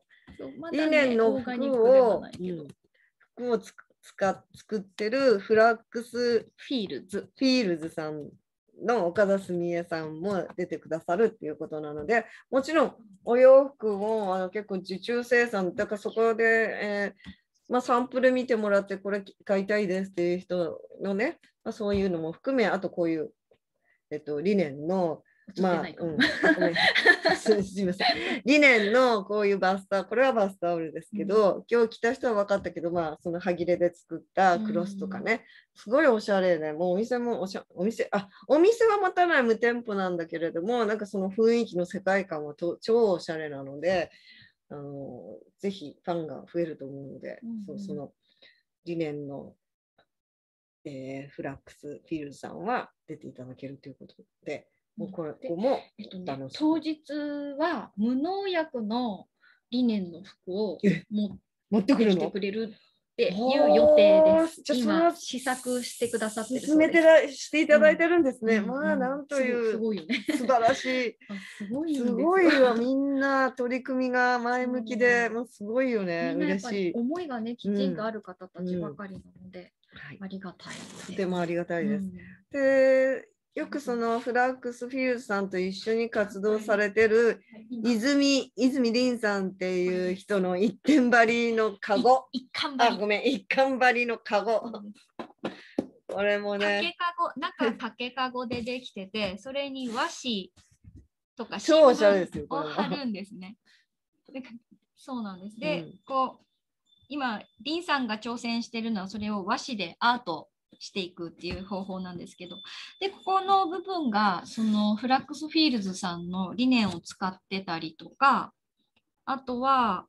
服を作ってるフラックスフィールズさんの岡田澄江さんも出てくださるっていうことなので、もちろんお洋服も結構受注生産だからそこで、まあ、サンプル見てもらってこれ買いたいですっていう人のね、まあ、そういうのも含め、あとこういう、リネンのまあ、すみません。リネンのこういうバスター、これはバスタオルですけど、今日着た人は分かったけど、まあ、その歯切れで作ったクロスとかね、すごいおしゃれで、もうお店もお店は持たない無店舗なんだけれども、なんかその雰囲気の世界観は超おしゃれなので、 ぜひファンが増えると思うので、その理念の、フラックスフィールズさんは出ていただけるということで、もうこれも当日は無農薬の理念の服を持ってくるの？ 来てくれるっていう予定です。今試作してくださってるそうです。 進めてしていただいてるんですね。まあなんというすごいよね。 素晴らしい。すごいわ、みんな取り組みが前向きで、もうすごいよね。嬉しい。 思いがね、きちんとある方たちばかりなので、ありがたい。 とてもありがたいです。で、よくそのフラックスフィールズさんと一緒に活動されてる泉凛さんっていう人の一点張りのカゴ。一貫張りのカゴ。これもね。 中竹かごでできてて、それに和紙とか超おしゃれですよ。 を貼るんですね。そうなんです。で、こう今凛さんが挑戦してるのはそれを和紙でアートしていくっていう方法なんですけど、でここの部分がそのフラックスフィールズさんの理念を使ってたりとか、あとは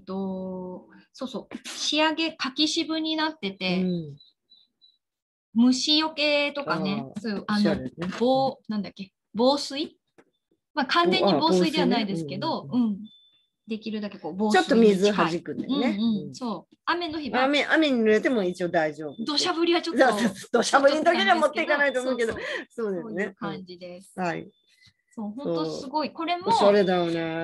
仕上げ柿渋になってて、虫よけとかね、なんだっけ、防水、まあ完全に防水ではないですけど、できるだけこう防水ちょっと水はじくんだよね。 そう。雨の日は雨に濡れても一応大丈夫。 土砂降りはちょっと。 土砂降りの時には持っていかないと思うけど、そうですね。 そういう感じです。 はい。 そう、本当すごい。これもおしゃれだよね。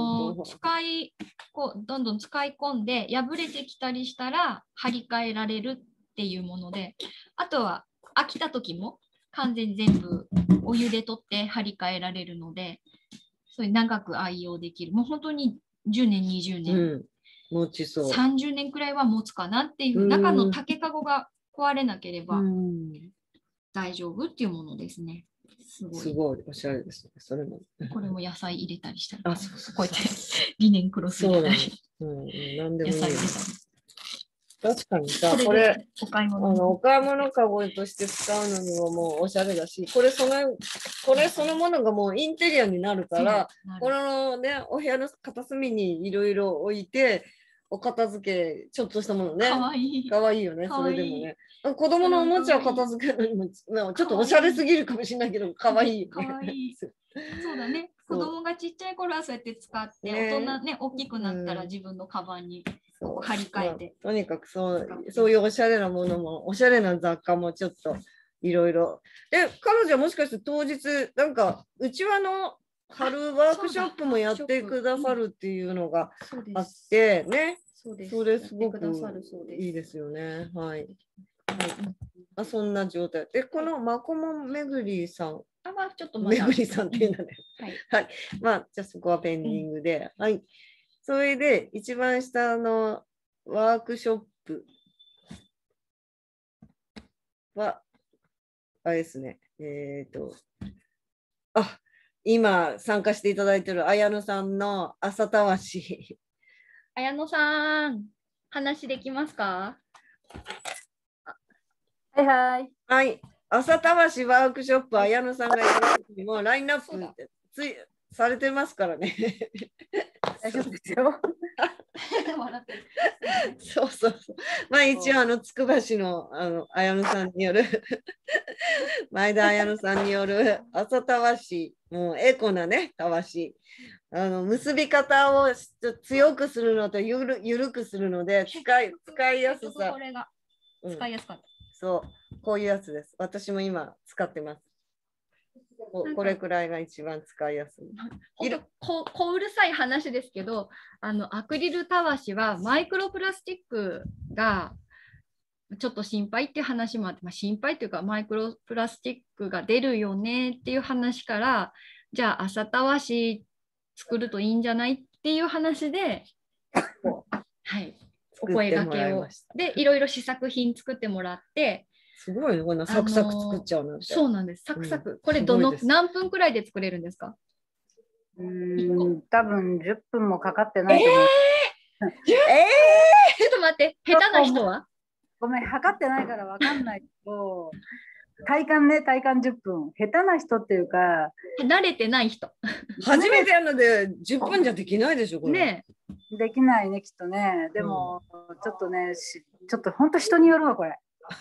どんどん使い込んで破れてきたりしたら張り替えられるっていうもので、あとは飽きた時も完全に全部お湯で取って張り替えられるので、そういう長く愛用できる。もう本当に10年、20年、 持ちそう。 30年くらいは持つかなっていう、中の竹かごが壊れなければ大丈夫っていうものですね。 すごいおしゃれですね。それも。 これも野菜入れたりしたり。 こうやってリネンクロス入れたり。 何でもいい。 野菜入れたり。 確かにさ、これお買い物かごとして使うのにももうおしゃれだし、これそのものがもうインテリアになるから、このね、お部屋の片隅にいろいろ置いて、お片付け、ちょっとしたものね。かわいいよね、それでもね。子供のおもちゃを片付けるのにも、ちょっとおしゃれすぎるかもしれないけど、かわいい。 そうだね。子供がちっちゃい頃はそうやって使って、大人ね、大きくなったら自分のカバンに張り替えて。 とにかくそういうおしゃれなものも、おしゃれな雑貨もちょっといろいろ。で、彼女はもしかして当日、なんか、うちわの春ワークショップもやってくださるっていうのがあってね。それすごくいいですよね。はい。そんな状態。で、このマコモめぐりさん。 ちょっとめぐりさんっていうので。はい。まあ、じゃあそこはペンディングで。はい。それで、一番下のワークショップは、あれですね。今参加していただいている綾野さんの朝たわし。 綾野さん、話できますか？ はいはい。 はい。朝たわしワークショップ、綾野さんがやる時もラインナップされてますからね。 大丈夫ですよ。 そう。まあ一応つくば市の綾野さんによる前田綾野さんによる朝たわし、もうエコなねたわし。結び方を強くするのとゆるくするので使いやすさ。 これが使いやすかった。 そう、こういうやつです。私も今使ってます。これくらいが一番使いやすい。 小うるさい話ですけど、アクリルたわしはマイクロプラスチックがちょっと心配っていう話もあって、心配っていうかマイクロプラスチックが出るよねっていう話から、じゃあ朝たわし作るといいんじゃないっていう話で、はい、お声掛けをでいろいろ試作品作ってもらって、 すごいね、こんなサクサク作っちゃうなんて。 そうなんです、サクサク。これ何分くらいで作れるんですか？ 多分10分もかかってないと思う。 ちょっと待って、下手な人は？ ごめん、測ってないから分かんないけど、体感10分。下手な人っていうか、 慣れてない人。 初めてやるので10分じゃできないでしょ、これ。 ねできないね、きっとね。でも、ちょっとね、ちょっと本当人によるわ、これ。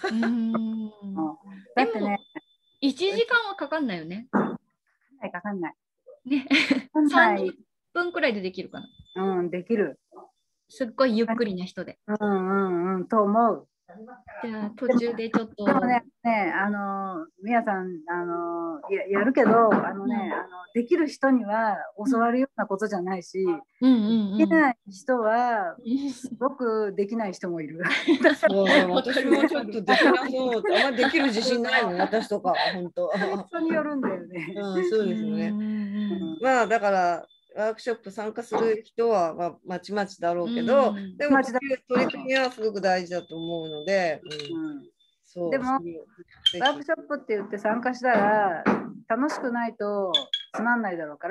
だってね、 1時間はかかんないよね。 かかんない。 ね、30分くらいでできるかな。 うん、できる。 すっごいゆっくりな人で。 と思う。 じゃあ途中でちょっと。 でもね、みやさん、やるけど、できる人には教わるようなことじゃないし、できない人は、すごくできない人もいる。 私もちょっとできなそう。あんまできる自信ないもん、私とか、本当。 人によるんだよね。 そうですね。まあ、だから、ワークショップ参加する人はまちまちだろうけど、でも取り組みはすごく大事だと思うので、 でもワークショップって言って参加したら楽しくないとつまんないだろうから、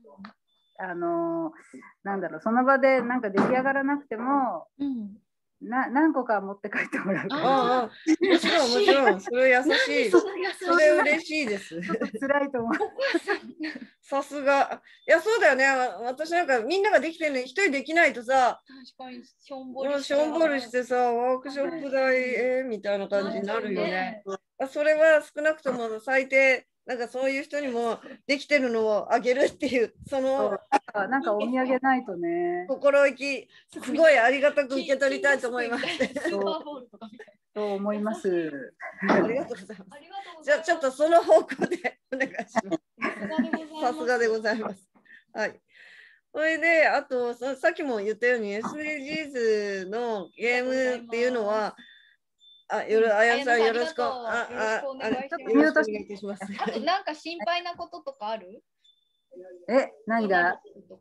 なんだろう、その場でなんか出来上がらなくても、何個か持って帰ってもらうから。 もちろん、それ優しい。それ嬉しいです。 辛いと思う。 さすが。いや、そうだよね。私なんかみんなができてるのに一人できないとさ、 確かにしょんぼりしてさ、ワークショップ代、みたいな感じになるよね。それは少なくとも最低、なんかそういう人にもできてるのをあげるっていう、そのなんかお土産ないとね。 心意気、すごいありがたく受け取りたいと思います。 そう思います。 ありがとうございます。じゃあちょっとその方向でお願いします。さすがでございます。はい。それで、あとさっきも言ったように SDGs のゲームっていうのは、あやさんよろしくお願いします。 あとなんか心配なこととかある？ 何が？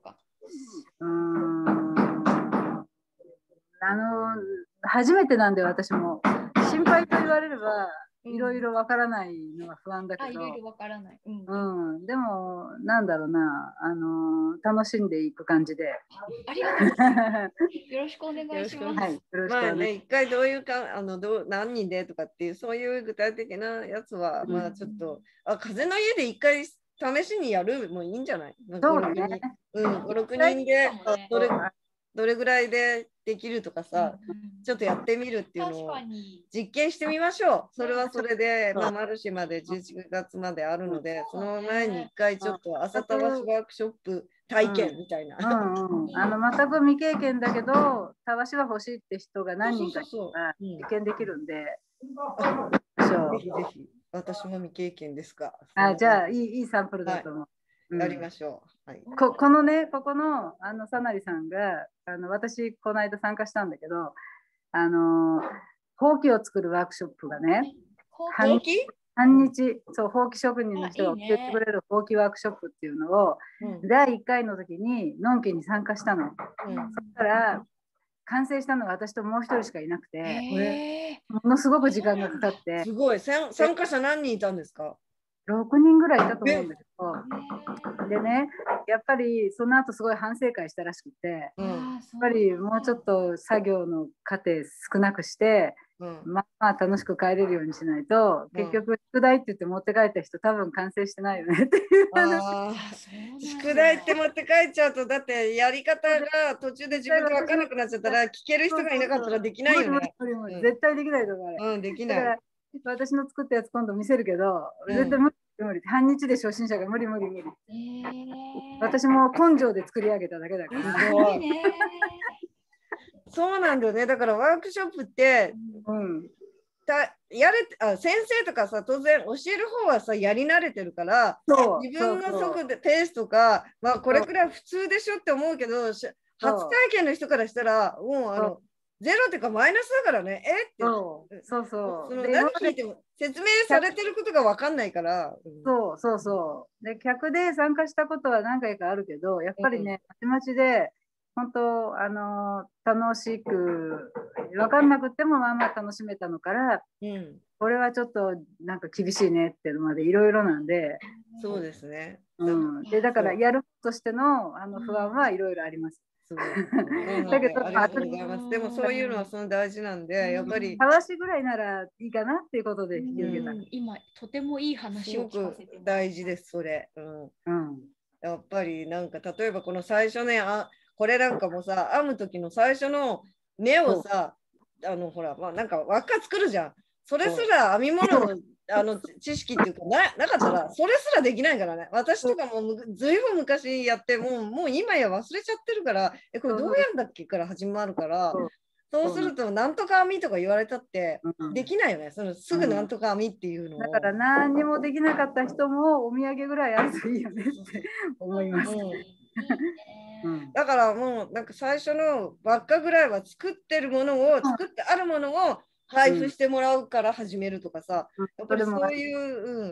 初めてなんで私も心配と言われればいろいろわからないのは不安だけど、 いろいろわからない。 でもなんだろうな、楽しんでいく感じで。 ありがとうございます。よろしくお願いします。 まあね、一回どういうか何人でとかっていうそういう具体的なやつはまあちょっと風の家で一回試しにやるもいいんじゃない？ そうだね。 5、6人でどれぐらいでできるとかさ、ちょっとやってみるっていうのを実験してみましょう。それはそれで、マルシェまで11月まであるので、その前に一回ちょっと朝たわしワークショップ体験みたいな。 全く未経験だけど、たわしは欲しいって人が何人か実験できるんで。 ぜひぜひ、私も未経験ですが。 じゃあいいサンプルだと思う。 やりましょう。 このね、ここのさなりさんが私この間参加したんだけど、ほうきを作るワークショップがね、半日、そう、ほうき職人の人が教えてくれるほうきワークショップっていうのを、第1回の時にのんきに参加したの。そしたら完成したのが私ともう一人しかいなくて、ものすごく時間がかかって。 すごい。参加者何人いたんですか ？6人ぐらいいたと思うんだけど、でね、やっぱりその後すごい反省会したらしくて、やっぱりもうちょっと作業の過程少なくして、まあ楽しく帰れるようにしないと、結局宿題って言って持って帰った人多分完成してないよねっていう話。 宿題って持って帰っちゃうと、だってやり方が途中で自分で分からなくなっちゃったら、聞ける人がいなかったらできないよね。 絶対できないと思う。 できない。 私の作ったやつ今度見せるけど、絶対無理。半日で初心者が無理。私も根性で作り上げただけだから。 そうなんだよね。だからワークショップって、先生とかさ、当然教える方はさ、やり慣れてるから、自分の速度ペースとか、これくらい普通でしょって思うけど、初体験の人からしたら、もうゼロっていうかマイナスだからね。って。何聞いても説明されてることが分かんないから。 で、客で参加したことは何回かあるけど、やっぱりね、まちまちで、本当、楽しく、分かんなくてもまあ楽しめたのから、これはちょっとなんか厳しいねっていうのまでいろいろなんで。 そうですね。 で、だからやるとしての不安はいろいろあります。 だけど、ありがとうございます。でもそういうのはその大事なんで、やっぱり。 たわしぐらいならいいかなっていうことで引き受けた。 今、とてもいい話を聞かせて。 大事です、それ。やっぱりなんか例えばこの最初ね、 これなんかもさ、編む時の最初の目をさ、ほら、まあ、なんか輪っか作るじゃん。それすら編み物の知識っていうかなかったら、それすらできないからね。私とかもずいぶん昔やって、もう今や忘れちゃってるから、これどうやんだっけから始まるから、そうすると、なんとか編みとか言われたって、できないよね。すぐなんとか編みっていうのを。 だから何にもできなかった人もお土産ぐらいあるといいよねって思います。 だからもうなんか最初の輪っかぐらいは作ってあるものを配布してもらうから始めるとかさ、やっぱりそういう、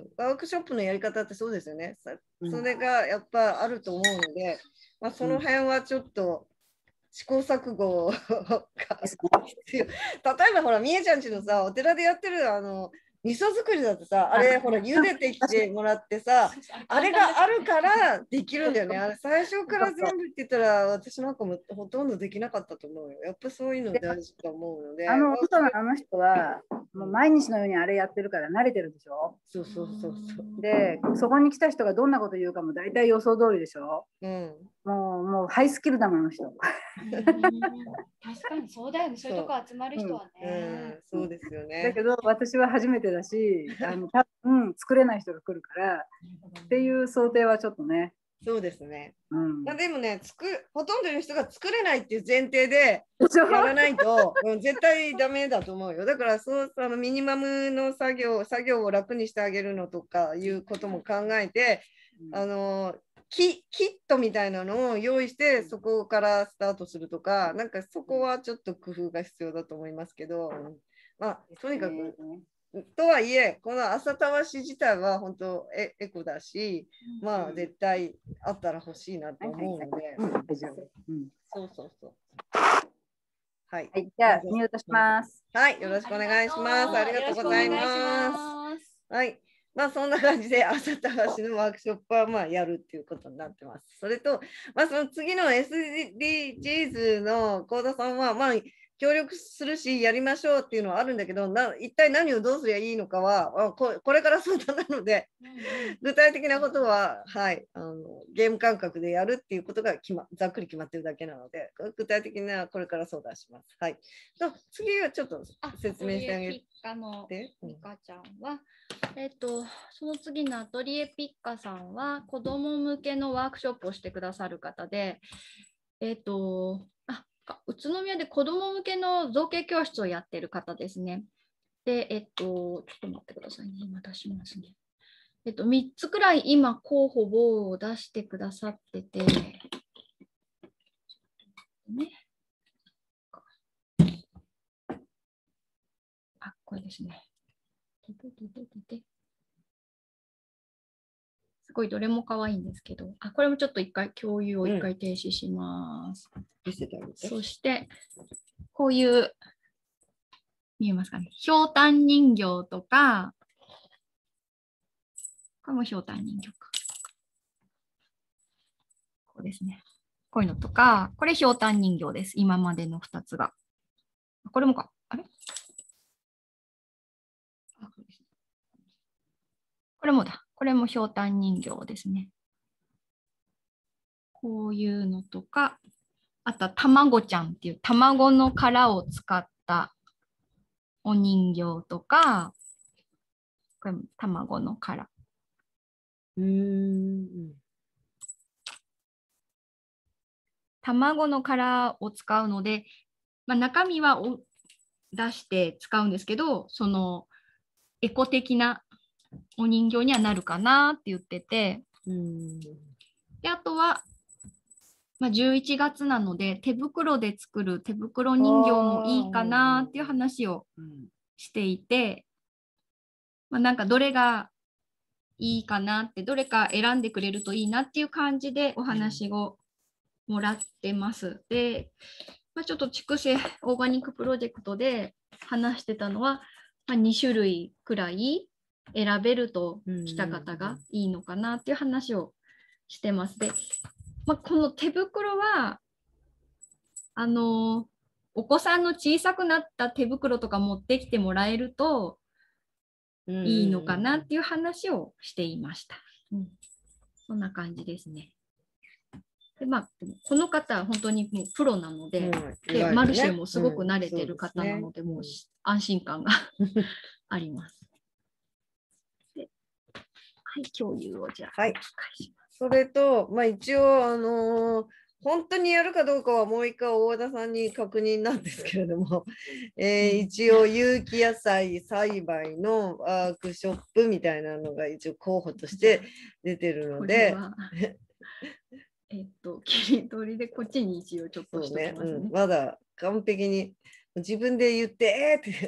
ワークショップのやり方ってそうですよね。それがやっぱあると思うので、まあ、その辺はちょっと試行錯誤が必要。例えばほら、みえちゃんちのさ、お寺でやってる味噌作りだとさ、あれほら茹でてきてもらってさ、あれがあるからできるんだよね。あれ最初から全部って言ったら私なんかもほとんどできなかったと思うよ。やっぱそういうの大事と思うので。 あの人はもう毎日のようにあれやってるから慣れてるでしょ。 そう。 で、そこに来た人がどんなこと言うかも大体予想通りでしょ。もうハイスキルだもん、あの人。 確かにそうだよね。そういうとこ集まる人はね。 そうですよね。 だけど私は初めてだし、多分作れない人が来るからっていう想定はちょっとね。 そうですね。まあでもね、ほとんどの人が作れないっていう前提でやらないと絶対ダメだと思うよ。だからミニマムの作業を楽にしてあげるのとかいうことも考えて、キットみたいなのを用意してそこからスタートするとか、なんかそこはちょっと工夫が必要だと思いますけど、まあとにかく。とはいえ、この朝たわし自体は本当エコだし、まあ絶対あったら欲しいなと思うので。そう。はい。 じゃあ、ミュートします。 はい、よろしくお願いします。ありがとうございます。はい。まあそんな感じで朝たわしのワークショップはまあやるっていうことになってます。それと、まあその次の SDGs の幸田さんは、まあ協力するしやりましょうっていうのはあるんだけど、一体何をどうすりゃいいのかはこれから相談なので、具体的なことは、はい、ゲーム感覚でやるっていうことがざっくり決まってるだけなので、具体的なこれから相談します。はい。次はちょっと説明してあげて。 ミカちゃんは、その次のアトリエピッカさんは子ども向けのワークショップをしてくださる方で、宇都宮で子ども向けの造形教室をやっている方ですね。で、ちょっと待ってくださいね。今出しますね。3つくらい今候補を出してくださってて、これですね。すごいどれも可愛いんですけど、これもちょっと共有を一回停止します。そして、こういう、見えますかね、ひょうたん人形とか、これもひょうたん人形か。こうですね。こういうのとか、これひょうたん人形です。今までの2つが。これもか。あれ？これもだ。これもひょうたん人形ですね。こういうのとか、あとはたまごちゃんっていう卵の殻を使ったお人形とか、これも卵の殻。卵の殻を使うので、中身は出して使うんですけど、そのエコ的なお人形にはなるかなって言ってて、であとは、11月なので手袋で作る手袋人形もいいかなっていう話をしていて、なんかどれがいいかなって、どれか選んでくれるといいなっていう感じでお話をもらってます。で、ちょっと筑西オーガニックプロジェクトで話してたのは、2種類くらい選べると来た方がいいのかなっていう話をしてます。で、この手袋はお子さんの小さくなった手袋とか持ってきてもらえるといいのかなっていう話をしていました。そんな感じですね。 でこの方は本当にもうプロなので、でマルシェもすごく慣れてる方なので、もう安心感があります。で、はい、共有をじゃあ、 はい。それと、一応、本当にやるかどうかはもう一回大和田さんに確認なんですけれども、一応有機野菜栽培のワークショップみたいなのが一応候補として出てるので、 切り取りでこっちに一応ちょっとしておきますね。 まだ完璧に自分で言ってって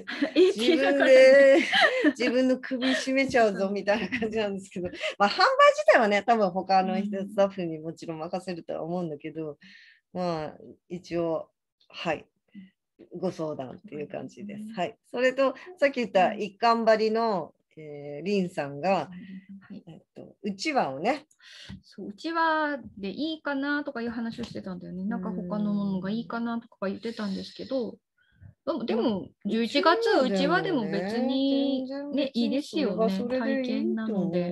自分の首絞めちゃうぞみたいな感じなんですけど、販売自体はね、多分他のスタッフにもちろん任せるとは思うんだけど、一応はいご相談っていう感じです。はい。それとさっき言った一貫張りのリンさんが、うちわをね、 うちわでいいかなとかいう話をしてたんだよね。なんか他のものがいいかなとか言ってたんですけど、でも11月うちわでも別にね、いいですよね。体験なので。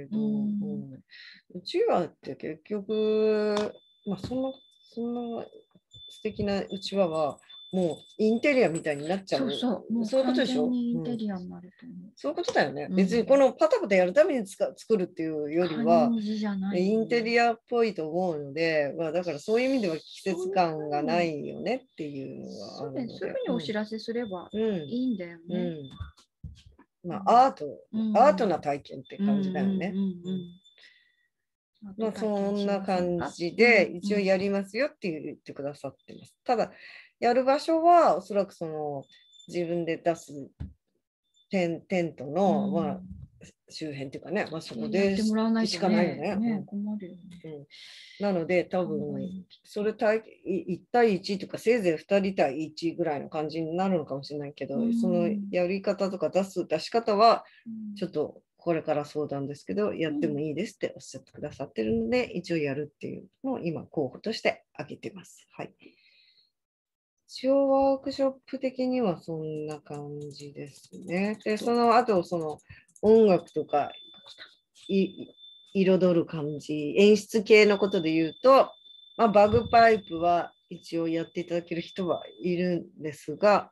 うちわって結局、そんな素敵なうちわはもうインテリアみたいになっちゃう。そういうことでしょ。 インテリアになると思う。 そういうことだよね。別にこのパタパタやるために作るっていうよりは、インテリアっぽいと思うので、だからそういう意味では季節感がないよねっていうのがあるので。 すぐにお知らせすればいいんだよね。 アートな体験って感じだよね。そんな感じで一応やりますよって言ってくださってます。ただやる場所はおそらくその自分で出すテントの、周辺っていうかね、そこでしかないよね。なので多分それ1対1とかせいぜい2人対1ぐらいの感じになるのかもしれないけど、そのやり方とか出し方はちょっとこれから相談ですけど、やってもいいですっておっしゃってくださってるので、一応やるっていうのを今候補として挙げてます。はい。一応ワークショップ的にはそんな感じですね。で、その後、その音楽とか彩る感じ、演出系のことで言うと、バグパイプは一応やっていただける人はいるんですが、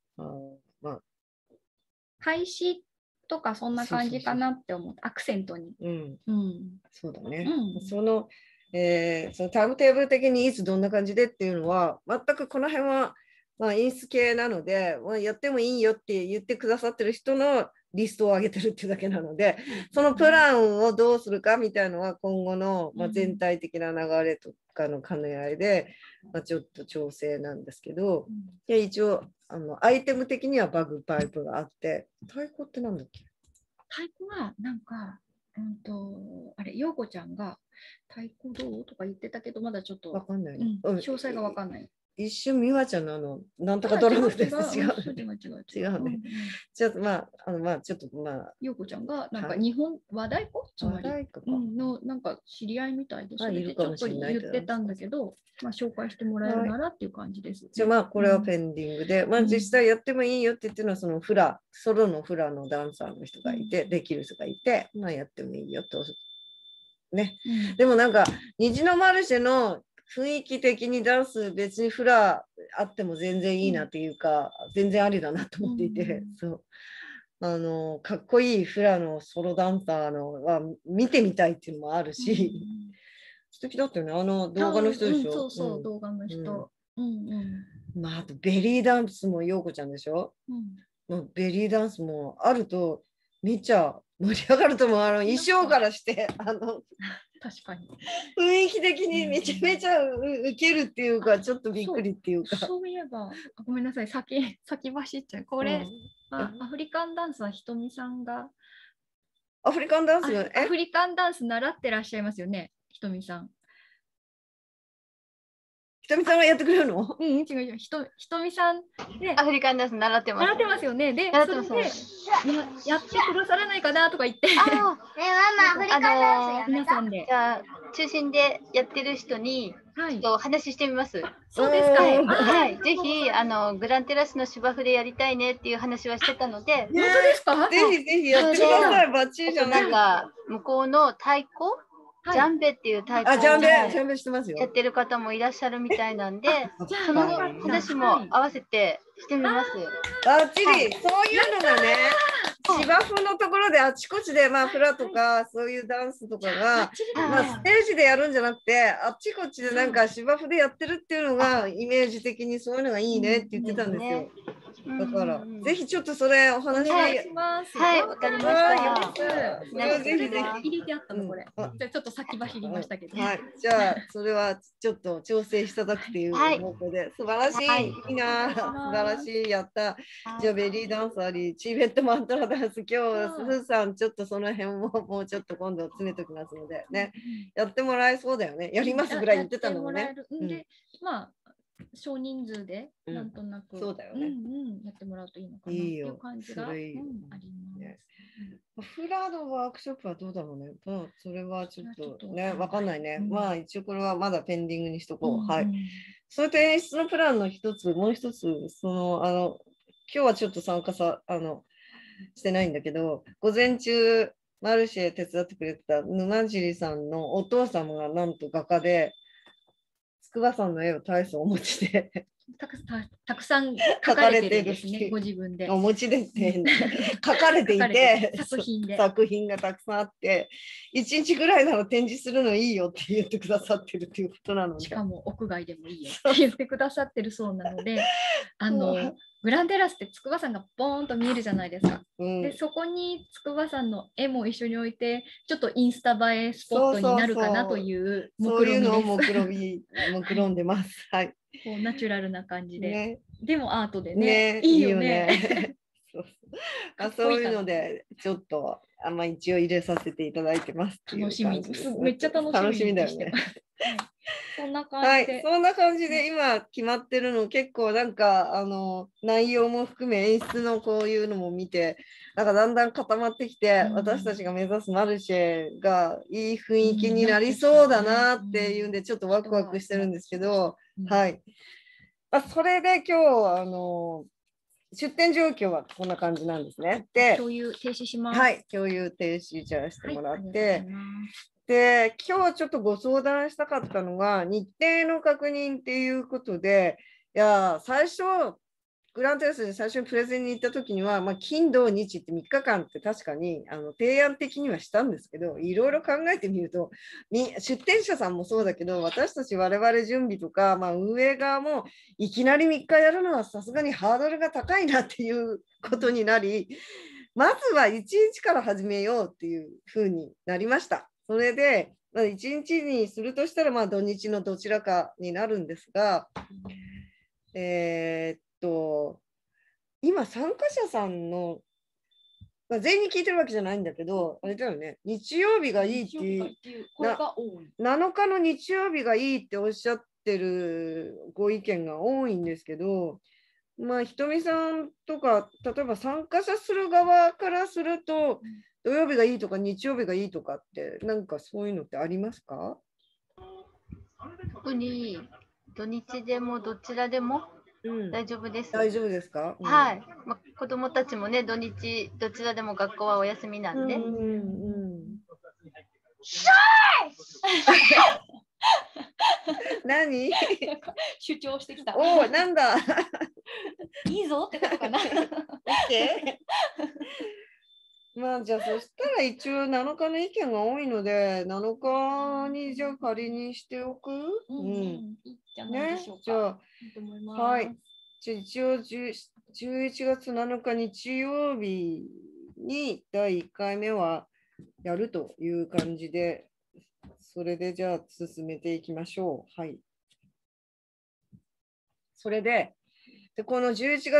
開始とかそんな感じかなって思って、アクセントに。 そうだね。そのタイムテーブル的にいつどんな感じでっていうのは全くこの辺は演出系なので、やってもいいよって言ってくださってる人のリストを上げてるっていうだけなので、そのプランをどうするかみたいなのは今後の全体的な流れとかの兼ね合いでちょっと調整なんですけど、一応アイテム的にはバグパイプがあって、太鼓ってなんだっけ？ 太鼓はなんかあれ、陽子ちゃんが太鼓どうとか言ってたけど、まだちょっとわかんない、 詳細がわかんない。 一瞬美和ちゃんのなんとかドラムです。違うね。ちょっと陽子ちゃんがなんか日本和太鼓つまりのなんか知り合いみたいで、それでちょっと言ってたんだけど、紹介してもらえるならっていう感じです。 じゃあこれはペンディングで、実際やってもいいよって言ってるのはそのソロのフラのダンサーの人がいて、できる人がいて、やってもいいよとね。でもなんか虹のマルシェの雰囲気的にダンス別にフラあっても全然いいなっていうか、全然ありだなと思っていて、かっこいいフラのソロダンサーのは見てみたいっていうのもあるし、素敵だったよね、動画の人でしょ。 そうそう、動画の人。 あとベリーダンスも陽子ちゃんでしょ。ベリーダンスもあるとめっちゃ盛り上がると思う。衣装からして確かに雰囲気的にめちゃめちゃウケるっていうか、ちょっとびっくりっていうか。 そういえばごめんなさい、先走っちゃう。これ、アフリカンダンスはひとみさんがアフリカンダンス習ってらっしゃいますよね、ひとみさん。 ひとみさんがやってくれるの？ 違う。ひとみさんでアフリカンダンス習ってます。 習ってますよね。で、それでやってくださらないかなとか言って。 ママ、アフリカンダンス皆さんで。 じゃあ中心でやってる人にちょっと話してみます。 そうですか。 はい。ぜひグランテラスの芝生でやりたいねっていう話はしてたので。 本当ですか？ ぜひやってください。バッチリじゃないか。向こうの太鼓ジャンベっていうタイプあ、ジャンベをしてますよ。 やってる方もいらっしゃるみたいなんで、そのはい話も合わせてしてみます。 バッチリ、そういうのがね、芝生のところであちこちで、まあ、フラとか、そういうダンスとかが、まあ、ステージでやるんじゃなくて、あっちこっちでなんか芝生でやってるっていうのが、イメージ的にそういうのがいいねって言ってたんですよ。だから、ぜひちょっとそれお話しします。 はい、わかりました。 それはぜひぜひ。 入れてあったのこれ。じゃちょっと先走りましたけど。 はい、じゃあそれはちょっと調整していただくっていう方向で、素晴らしい、いいな、素晴らしい、やった。じゃあベリーダンスあり、チーベットマントラダンス、今日スーさんちょっとその辺ももうちょっと今度詰めておきますのでね、やってもらえそうだよね。やりますぐらい言ってたのもね。 で、まあ少人数でなんとなく、 そうだよね。 やってもらうといいのかなっていう感じがあります。 フラのワークショップはどうだろうね。それはちょっとね、わかんないね。まあ一応これはまだペンディングにしとこう。はい。それと演出のプランの一つ、もう一つ、今日はちょっと参加してないんだけど、午前中、マルシェ手伝ってくれてた沼尻さんのお父様がなんと画家で、筑波山の絵を大層お持ちでたくさん描かれてるんですね、ご自分で。 お持ちでって変だ描かれていて作品がたくさんあって、1日ぐらいなら展示するのいいよって言ってくださってるっていうことなので、 しかも屋外でもいいよって言ってくださってるそうなので、グランテラスって筑波山がボーンと見えるじゃないですか。でそこに筑波山の絵も一緒に置いて、ちょっとインスタ映えスポットになるかなという目論みです。 そういうのを目論んでます。はい。 こうナチュラルな感じで、 ね、 でもアートでね、いいよね。 そういうのでちょっと一応入れさせていただいてます。 楽しみ、めっちゃ楽しみだよね。 そんな感じで、 そんな感じで今決まってるの、結構なんか内容も含め演出のこういうのも見て、なんかだんだん固まってきて、私たちが目指すマルシェがいい雰囲気になりそうだなっていうんで、ちょっとワクワクしてるんですけど、はい。それで今日出店状況はこんな感じなんですね。で、 共有停止します。 はい、共有停止じゃあしてもらって、で、今日ちょっとご相談したかったのが、日程の確認っていうことで、いや、最初、グランテラスで最初にプレゼンに行った時には、金土日って3日間って確かに提案的にはしたんですけど、いろいろ考えてみると、出店者さんもそうだけど、私たち我々準備とか、運営側もいきなり3日やるのはさすがにハードルが高いなっていうことになり、まずは1日から始めようっていうふうになりました。それで、1日にするとしたら、土日のどちらかになるんですが、今、参加者さんの、全員聞いてるわけじゃないんだけど、あれだよね、日曜日がいいっていう、7日の日曜日がいいっておっしゃってるご意見が多いんですけど、ひとみさんとか、例えば参加者する側からすると、土曜日がいいとか日曜日がいいとかって、なんかそういうのってありますか？ 特に土日でもどちらでも大丈夫です。 大丈夫ですか？ はい。子どもたちもね、土日どちらでも学校はお休みなんで。 何？ 主張してきた。 おお、なんだ。 いいぞってことかな。 じゃあそしたら一応7日の意見が多いので、7日にじゃあ仮にしておく？ いいじゃないでしょうか。 じゃあ、はい。じゃあ一応11月7日日曜日に第1回目はやるという感じで、それでじゃあ進めていきましょう。はい。それで、この11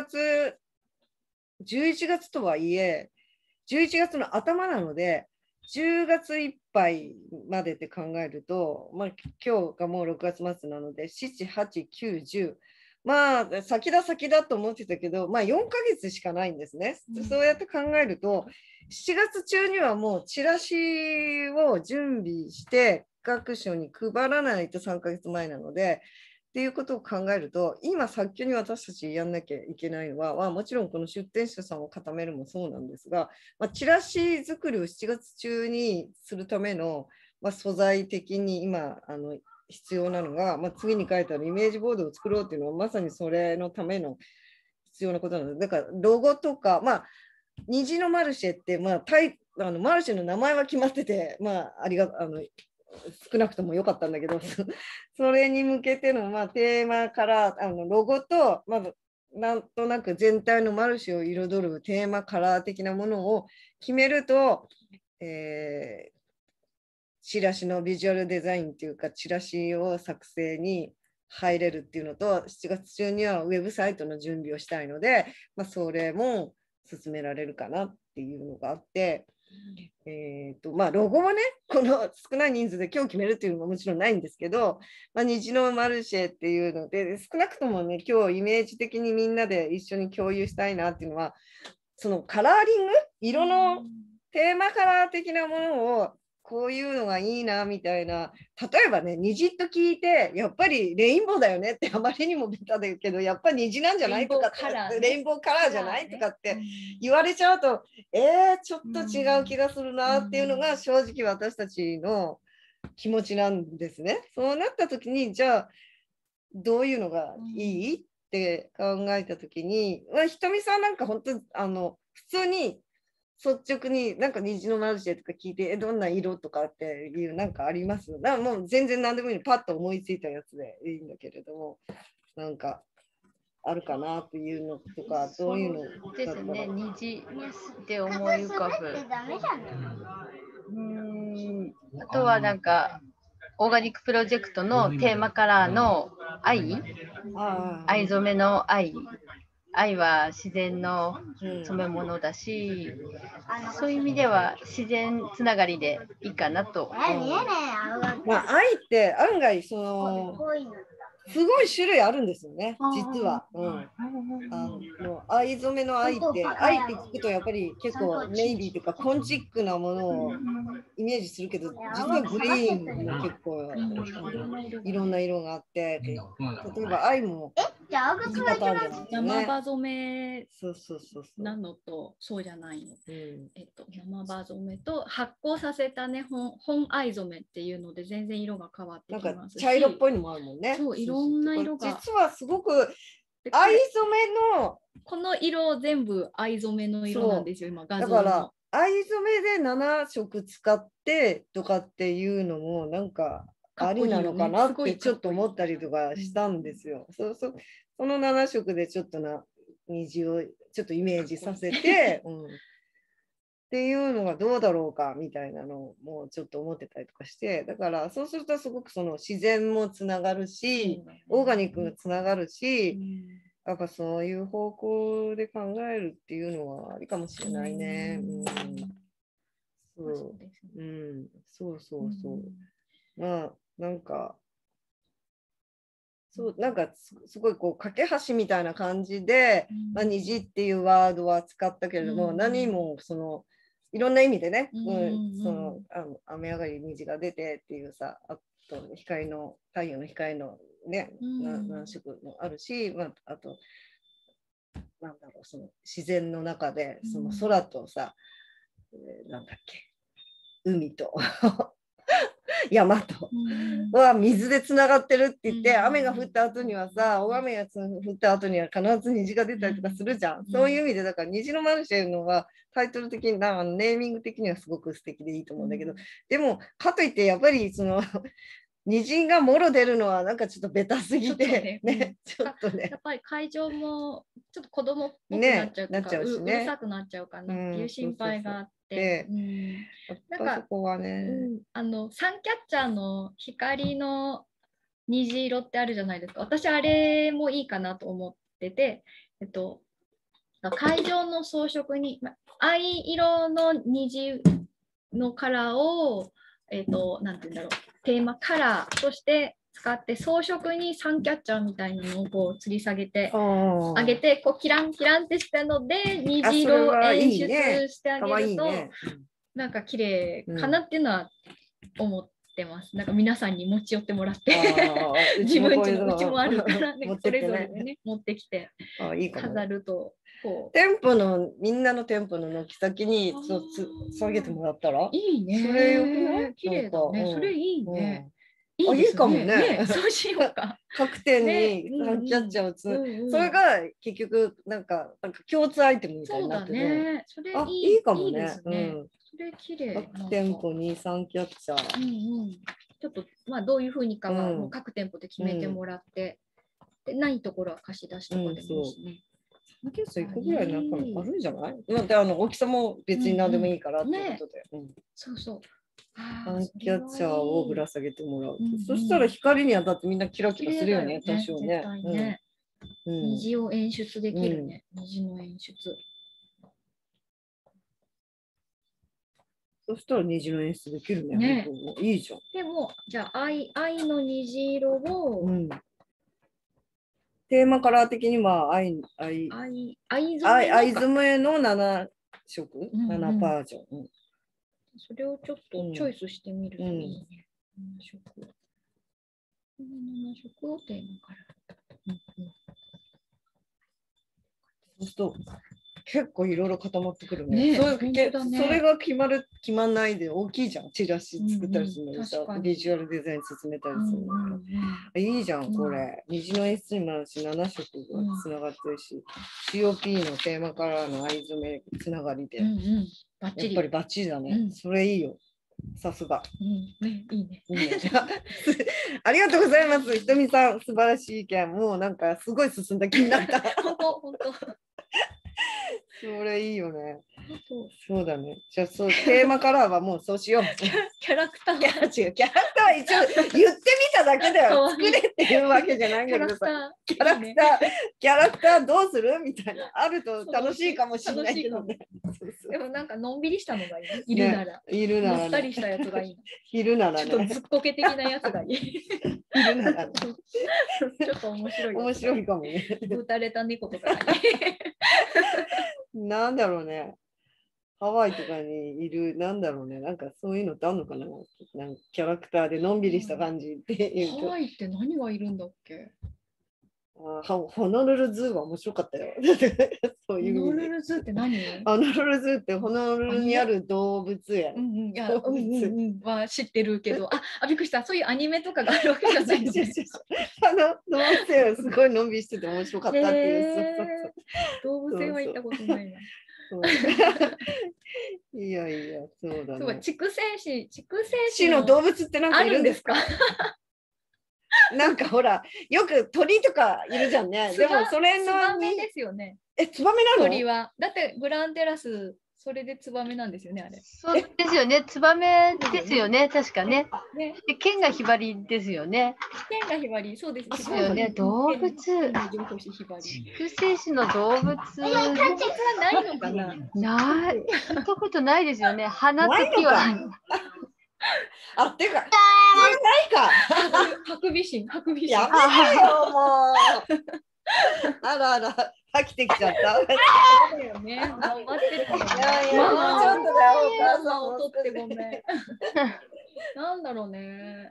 月とはいえ、11月の頭なので、10月いっぱいまでって考えると、今日がもう6月末なので、7、8、9、10。先だと思ってたけど、4ヶ月しかないんですね。そうやって考えると、7月中にはもうチラシを準備して、各所に配らないと3ヶ月前なので、っていうことを考えると、今早急に私たちやんなきゃいけないのは、もちろんこの出店者さんを固めるもそうなんですが、チラシ作りを7月中にするための、 素材的に今必要なのが、次に書いてあるイメージボードを作ろうっていうのはまさにそれのための必要なことなので、だからロゴとか、虹のマルシェって、マルシェの名前は決まってて、少なくとも良かったんだけどそれに向けての、テーマからロゴと、なんとなく全体のマルシェを彩るテーマカラー的なものを決めると、チラシのビジュアルデザインっていうか、チラシを作成に入れるっていうのと、7月中にはウェブサイトの準備をしたいので、それも進められるかなっていうのがあって、ロゴもね、この少ない人数で今日決めるっていうのももちろんないんですけど、虹のマルシェっていうので、少なくともね、今日イメージ的にみんなで一緒に共有したいなっていうのは、そのカラーリング、色のテーマカラー的なものをこういうのがいいなみたいな、例えばね、虹と聞いてやっぱりレインボーだよねってあまりにもベタだけど、やっぱり虹なんじゃないとか、レインボーカラーじゃないとかって言われちゃうと、ちょっと違う気がするなっていうのが正直私たちの気持ちなんですね。そうなった時に、じゃあどういうのがいいって考えた時に、ひとみさんなんか本当普通に率直になんか虹のマルシェとか聞いて、どんな色とかっていうなんかあります？だからもう全然何でもいいの、パッと思いついたやつでいいんだけれども、なんかあるかなっていうのとか、どういうのですね、虹って思い浮かぶ。あとはなんかオーガニックプロジェクトのテーマカラーの藍染めの藍は自然の染め物だし、そういう意味では自然つながりでいいかなと。 藍って案外すごい種類あるんですよね、実は。藍染めの藍って聞くとやっぱり結構ネイビーとかコンチックなものをイメージするけど、実はグリーンも結構いろんな色があって、例えば藍も1パターンじゃないですかね。 山場染めなのとそうじゃないの。山場染めと発酵させたね、本藍染めっていうので全然色が変わってきますし、 茶色っぽいのもあるもんね。 そう、いろんな色が。 実はすごく藍染めのこの色全部藍染めの色なんですよ、今画像の。 だから藍染めで7色使ってとかっていうのもなんかありなのかなってちょっと思ったりとかしたんですよ。その7色でちょっと虹をちょっとイメージさせて、っていうのがどうだろうかみたいなのをもうちょっと思ってたりとかして、だからそうするとすごくその自然もつながるし、オーガニックもつながるし、やっぱそういう方向で考えるっていうのはありかもしれないね。なんかすごいこう架け橋みたいな感じで、虹っていうワードは使ったけれども、何もいろんな意味でね、雨上がり虹が出てっていうさ、あと太陽の光のね、何色もあるし、あとなんだろう、その自然の中でその空とさ、なんだっけ、海と山とは水でつながってるって言って、雨が降った後にはさ、大雨が降った後には必ず虹が出たりとかするじゃん。そういう意味でだから虹のマルシェのはタイトル的にネーミング的にはすごく素敵でいいと思うんだけど、でもかといってやっぱりその虹がもろ出るのはなんかちょっとベタすぎてちょっとね、 やっぱり会場もちょっと子供っぽくなっちゃうとか、うるさくなっちゃうかなっていう心配があって、 なんかそこはね、 サンキャッチャーの光の虹色ってあるじゃないですか。私あれもいいかなと思ってて、会場の装飾に藍色の虹のカラーをなんて言うんだろう、テーマカラーとして使って装飾にサンキャッチャーみたいなのをこう吊り下げてあげて、こうキランキランってしたので虹色を演出してあげるとなんか綺麗かなっていうのは思っってます。なんか皆さんに持ち寄ってもらって、 う自分こういうの家のうちもあるからね、 持ってってねそれぞれでね、持ってきていいかもね飾ると、こ店舗のみんなの店舗の軒先に下げてもらったらういいね。 それよくない綺麗だね。それいいね。 あ、いいかもね。 そうしようか。 各店にサンキャッチャーをそれが結局なんか共通アイテムみたいになってね。 それいいかもね。 それ綺麗。 各店舗にサンキャッチャー。 ちょっとまあどういう風にかはもう各店舗で決めてもらって、でないところは貸し出しとかでもいいしね。 サンキャッチャー1個ぐらいなんかあるんじゃない？だって大きさも別に何でもいいからってことで。 そうそう。 サンキャッチャーをぶら下げてもらう。そしたら光に当たってみんなキラキラするよね、多少ね。 虹を演出できるね。虹の演出。 そしたら虹の演出できるね。いいじゃん。 でも、じゃあ愛の虹色を、 テーマカラー的には藍染めの7色、7バージョン。 それをちょっとチョイスしてみるといいね。7色。7色をテーマカラー。 そうすると結構いろいろ固まってくるね。それが決まんないで大きいじゃん。チラシ作ったりするのにさ、ビジュアルデザイン進めたりするの。いいじゃん、これ。虹の演出にもなるし、7色がつながってるし、COP のテーマカラーの藍染めつながりで。やっぱりバッチリだね。それいいよ。さすが。 いいね。 ありがとうございます。ひとみさん、素晴らしい意見。もうなんかすごい進んだ気になった。 本当。 それいいよね。そうだね。じゃあテーマカラーはもうそうしよう。 キャラクターキャラクターは一応言ってみただけだよ。作れっていうわけじゃないんだけどさ。キャラクターどうするみたいな。あると楽しいかもしれないけどね。 でもなんかのんびりしたのがいい。いるなら。まったりしたやつがいい。 いるならね。 ちょっとずっこけ的なやつがいい。 いるならね。 ちょっと面白い。 面白いかもね。 ぶたれた猫とか。 なんだろうね。ハワイとかにいる、なんだろうね。なんかそういうのってあるのかな。なんかキャラクターでのんびりした感じっていうと。 ハワイって何がいるんだっけ？ ホノルルズーは面白かったよ。そういうホノルルズーって何？ ホノルルズーってホノルルにある動物園。 は知ってるけど、びっくりした。そういうアニメとかがあるわけじゃないの。 動物園すごいのんびりしてて面白かったっていう。 動物園は行ったことないな。 いや、そうだね。 筑西市の動物ってなんかいるんですか？なんかほら、よく鳥とかいるじゃんね。でもそれのツバメですよね。 ツバメなの？ 鳥は。だってグランテラス、それでツバメなんですよね、あれ。 そうですよね。ツバメですよね、確かね。で、剣がヒバリですよね。 剣がヒバリ、そうです。 そうよね、動物。筑西市の動物。 動物はないのかな？ ない。聞いたことないですよね。花と木は。 てか、ないか。 ハクビシン。 やめてよ、もう。あら、飽きてきちゃった。 そうよね。頑張ってた。 ちょっとだよ、お母さんを取ってごめん。なんだろうね。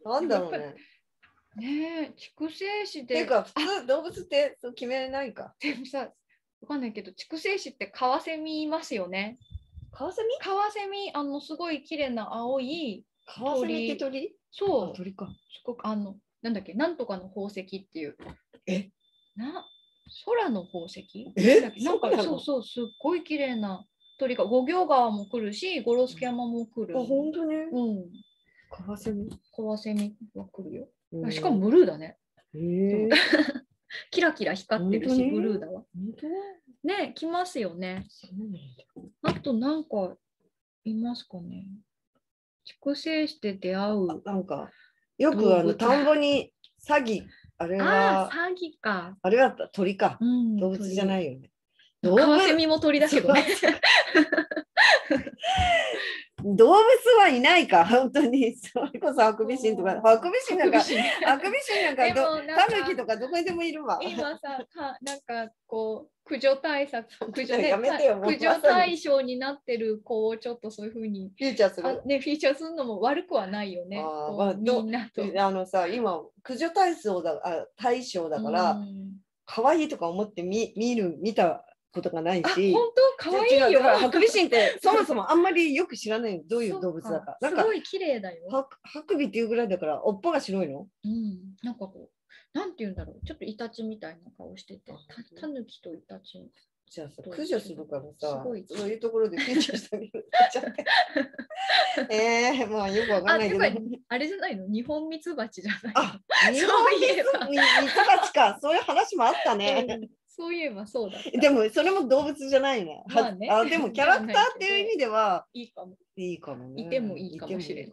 ねえ、筑西市で。 ていうか、普通動物ってそう決めないか。 でもさ、わかんないけど、筑西市ってカワセミいますよね。 カワセミ、 すごい綺麗な青いカワセミって鳥？ そう。 鳥か。 すごくなんだっけ、なんとかの宝石っていう。空の宝石？なんかそう、すっごい綺麗な鳥が、五行川も来るし、五郎助山も来る。 本当ね。 カワセミは来るよ。 うん、 しかもブルーだね。キラキラ光ってるし、ブルーだわ。ね、来ますよね。あとなんかいますかね。筑西市で出会う。 なんかよく田んぼにサギ、あれはサギか。 あれは鳥か。動物じゃないよね。カワセミも鳥だけどね。 動物はいないか、本当に。それこそハクビシンとか、ハクビシンなんか、タヌキとかどこにでもいるわ。 今さ、なんかこう、駆除対策、駆除やめてよ、 駆除対象になってる子をちょっとそういうふうにフィーチャーする。 フィーチャーするのも悪くはないよね。みんなと。 さ、今、駆除対象だから、可愛いとか思って見たことがないし。 本当可愛いよ。 ハクビシンってそもそもあんまりよく知らないの、どういう動物だか。 すごい綺麗だよ。 ハクビっていうぐらいだから、尾っぽが白いの？ なんかこう、なんて言うんだろう、ちょっとイタチみたいな顔してて、タヌキとイタチ。 じゃあさ、駆除するからさ、そういうところでフィーチャーしてみる。まあよくわかんないけど。 あれじゃないの？日本ミツバチじゃない？ 日本ミツバチか、そういう話もあったね。 そういえばそうだ。 でもそれも動物じゃないね。でもキャラクターっていう意味ではいいかも。 いいかもね。 いてもいいかもしれない。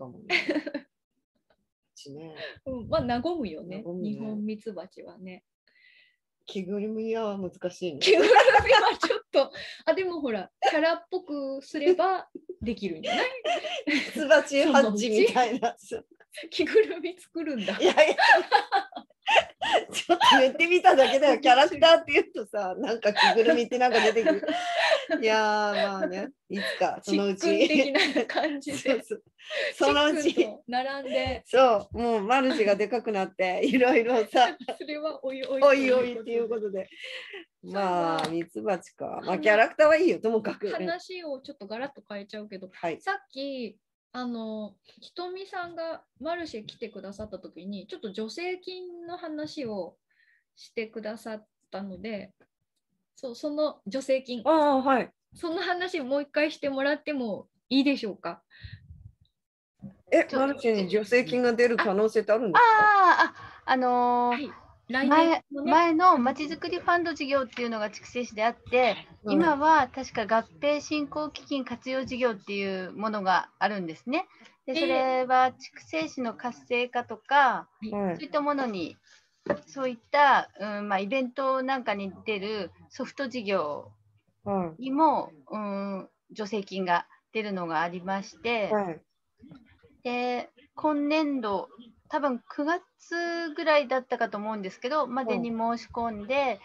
まあ和むよね。日本ミツバチはね。 着ぐるみは難しいね。 着ぐるみはちょっと、でもほら、キャラっぽくすればできるんじゃない？ ミツバチハッチみたいな。 着ぐるみ作るんだ。 いやちょっと言ってみただけだよ。キャラクターって言うとさ、なんか着ぐるみってなんか出てくる。いやまあね、いつかそのうち。 的な感じで。 そのうち。 並んで。 そう、もうマルチがでかくなって、いろいろさ。 それはおいおいっていうことで。まあ、ミツバチか。まあ、キャラクターはいいよ、ともかく。 話をちょっとガラッと変えちゃうけど、さっき、ひとみさんがマルシェ来てくださった時にちょっと助成金の話をしてくださったので、その助成金、その話をもう一回してもらってもいいでしょうか？ マルシェに助成金が出る可能性ってあるんですか？ 前のまちづくりファンド事業っていうのが筑西市であって、今は確か合併振興基金活用事業っていうものがあるんですね。でそれは筑西市の活性化とか、そういったものに、そういった、イベントなんかに出るソフト事業にも、助成金が出るのがありまして、で今年度多分9月ぐらいだったかと思うんですけど、までに申し込んで、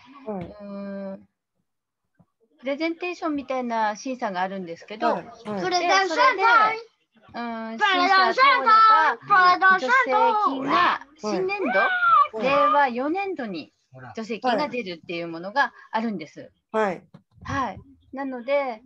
プレゼンテーションみたいな審査があるんですけど、それで、審査通れば、助成金が新年度、令和4年度に助成金が出るっていうものがあるんです。なので、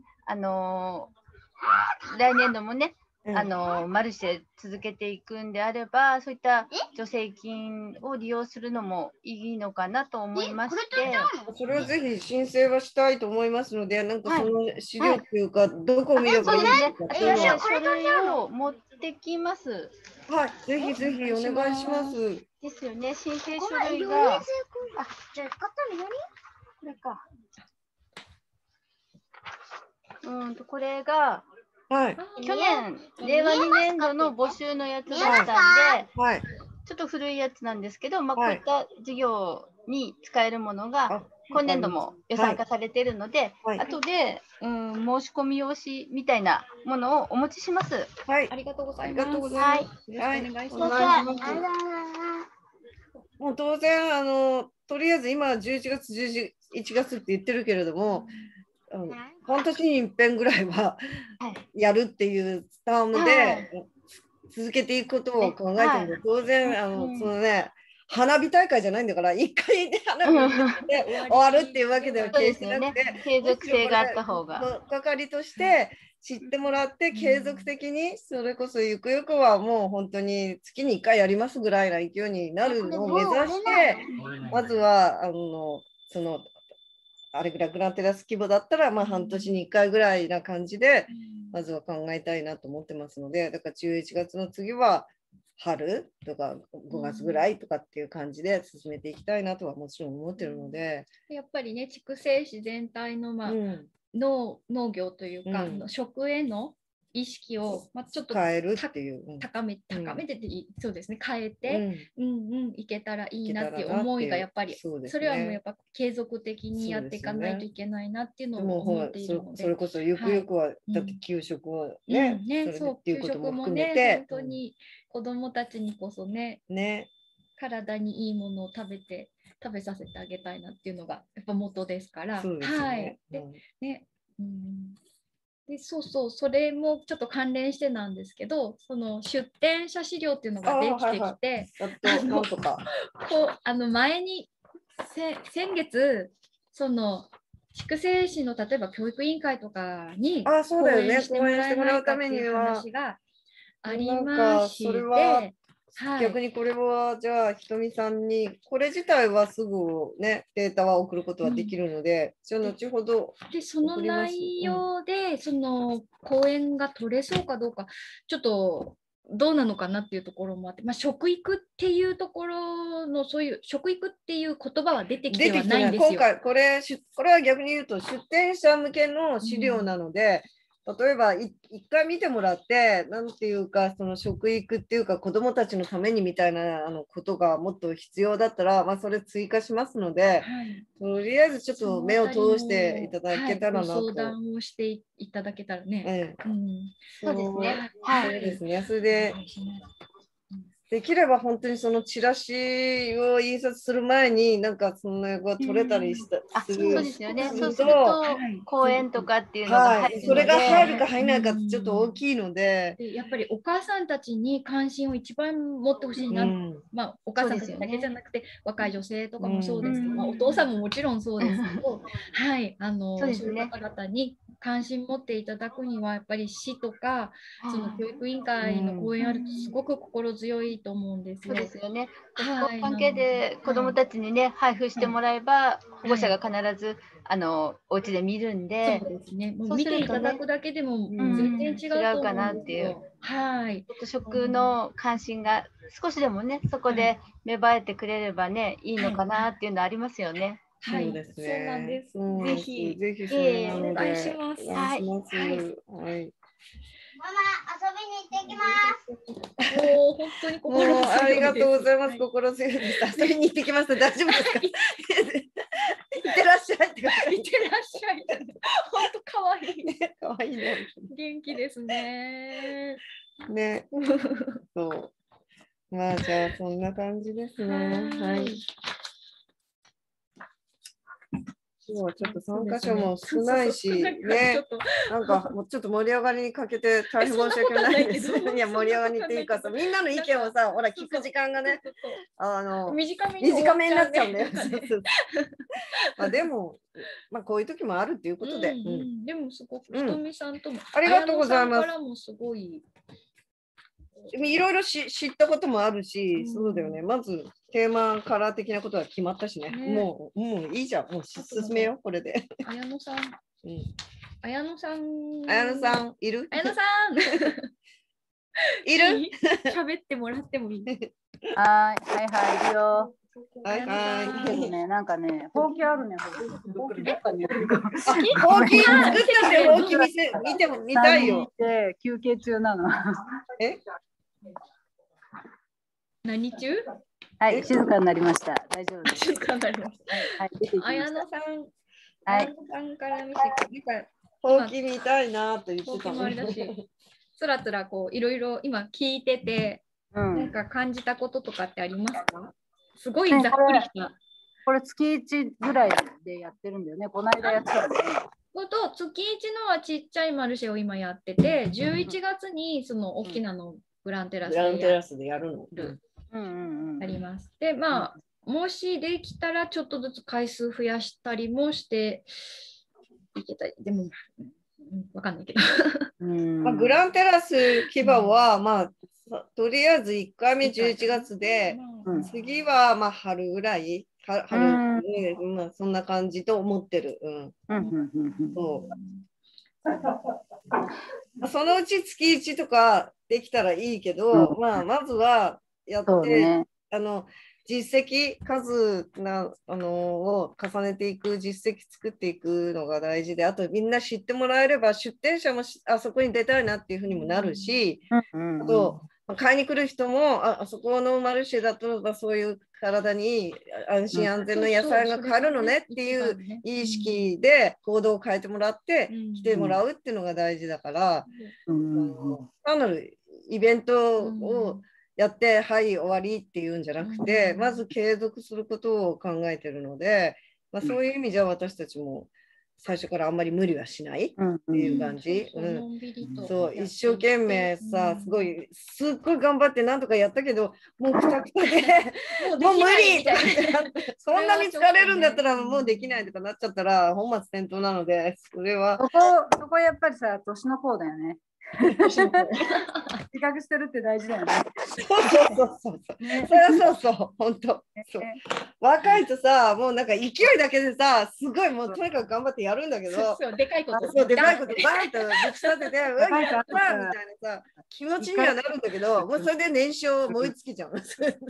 来年度もね、マルシェ続けていくんであれば、そういった助成金を利用するのもいいのかなと思いまして、 それはぜひ申請はしたいと思いますので、なんかその資料というか、どこを見ればいいですか？ 書類を持ってきます。 ぜひぜひお願いします。 ですよね、申請書類が。じゃあ、これか。これが、去年、令和2年度の募集のやつだったんで、ちょっと古いやつなんですけど、こういった事業に使えるものが、今年度も予算化されているので、後で、申し込み用紙みたいなものをお持ちします。 ありがとうございます。よろしくお願いします。 もう当然、とりあえず今11月、11月って言ってるけれども、半年に一遍ぐらいはやるっていうタームで続けていくことを考えてるので、当然そのね、花火大会じゃないんだから、一回で花火で終わるっていうわけでは決してなくて、 継続性があった方が。 係として知ってもらって、継続的に、それこそゆくゆくはもう本当に月に1回やりますぐらいな勢いになるのを目指して、まずはそのあれぐらいグランテラス規模だったら、半年に1回ぐらいな感じで、まずは考えたいなと思ってますので、だから11月の次は春とか5月ぐらいとかっていう感じで進めていきたいなとはもちろん思ってるので。 やっぱりね、筑西市全体の、農業というか、食への意識を、ちょっと変えるっていう、 高めてってそうですね、変えて、いけたらいいなっていう思いがやっぱり、それはもうやっぱ継続的にやっていかないといけないなっていうのを思っているので、 それこそゆくゆくは、だって給食をね、 そう、給食もね、本当に子どもたちにこそね、体にいいものを食べさせてあげたいなっていうのがやっぱ元ですから、でそれもちょっと関連してなんですけど、その出展者資料っていうのができてきて、前に先月その筑西市の例えば教育委員会とかに講演してもらえないかっていう話がありまして、 逆にこれはじゃあひとみさんにこれ自体はすぐねデータは送ることはできるので、じゃあ後ほどでその内容で、その講演が取れそうかどうかちょっとどうなのかなっていうところもあって、食育っていうところのそういう食育っていう言葉は出てきてはないんですよ。 今回これは逆に言うと出展者向けの資料なので、例えば一回見てもらって、なんていうかその食育っていうか子どもたちのためにみたいなことがもっと必要だったら、それ追加しますので、とりあえずちょっと目を通していただけたらなと。 相談をしていただけたらね。 そうですね。 そうですね。それでできれば本当にそのチラシを印刷する前になんかそのが取れたりしたする。 そうですよね。そうすると講演とかっていうのが入るので、 それが入るか入らないかちょっと大きいので、 やっぱりお母さんたちに関心を一番持ってほしいな。お母さんたちだけじゃなくて若い女性とかもそうですけど、お父さんももちろんそうですけど、そういう方々に関心持っていただくにはやっぱり市とかその教育委員会の講演あるとすごく心強いと思うんですよ。 そうですよね。関係で子どもたちにね配布してもらえば、保護者が必ずお家で見るんで、 そうですね。もう見ていただくだけでも全然違うかなっていう。食の関心が少しでもねそこで芽生えてくれればねいいのかなっていうのありますよね。 そうですね。 そうなんです。ぜひお願いします。 ママ、遊びに行ってきます。 もう本当に心強いです。 ありがとうございます。心強いです。遊びに行ってきます。大丈夫ですか？いってらっしゃい。いってらっしゃい。 本当可愛い。 可愛いね。 元気ですね。 ね。そう。じゃあそんな感じですね。はい。今日はちょっと参加者も少ないし、ね、なんかもうちょっと盛り上がりにかけて大変申し訳ないです。いや、盛り上がりっていうかさ、みんなの意見をさ、ほら、聞く時間がね、短めになっちゃうんだよ。でも、こういう時もあるっていうことで。 でも、すごく、ひとみさんとも、 ありがとうございます。 からもすごい。 いろいろ知ったこともあるし、そうだよね。まずテーマカラー的なことは決まったしね。もういいじゃん。もう進めよう、これで。 綾野さん。綾野さん。 綾野さん、いる？ 綾野さん。 いる？ 喋ってもらってもいい？ はい、いるよ。 なんかね、ほうきあるね。ほうきどっかに。 ほうき作ったんで、ほうき見たいよ。 休憩中なの。 何中？ はい、静かになりました。大丈夫です。 静かになりました。綾野さんから見せて、 ほうき見たいなと言ってたの。 つらつらこういろいろ今聞いてて、なんか感じたこととかってありますか？すごいざっくりした。 これ月1ぐらいでやってるんだよね。この間やってたんだよね。 月1のはちっちゃいマルシェを今やってて、11月にその大きなのグランテラスでやるの。 あります。で、もしできたらちょっとずつ回数増やしたりもしていけたり、でもわかんないけど。 グランテラス規模は、とりあえず1回目11月で、次は春ぐらい、そんな感じと思ってる。そのうち月1とかできたらいいけど、まずはやって、 実績、数を重ねていく、実績作っていくのが大事で、あとみんな知ってもらえれば、出店者もあそこに出たいなっていうふうにもなるし、あと、買いに来る人も、あそこのマルシェだと、そういう体にいい安心安全の野菜が買えるのねっていう意識で行動を変えてもらって来てもらうっていうのが大事だから、単なるイベントをやって、はい終わりっていうんじゃなくて、まず継続することを考えてるので、そういう意味じゃ私たちも最初からあんまり無理はしないっていう感じ。そう一生懸命さ、すっごい頑張ってなんとかやったけど、もうくたくたでもう無理とかってそんなに疲れるんだったらもうできないとかなっちゃったら本末転倒なので、それはそこやっぱりさ、年の功だよね。自覚してるって大事だよね。 そう本当。若いとさ、もうなんか勢いだけでさ、すごいもうとにかく頑張ってやるんだけど、 でかいことバーンとぶち立てて、やったみたいなさ、気持ちにはなるんだけど、もうそれで燃焼燃え尽きちゃう。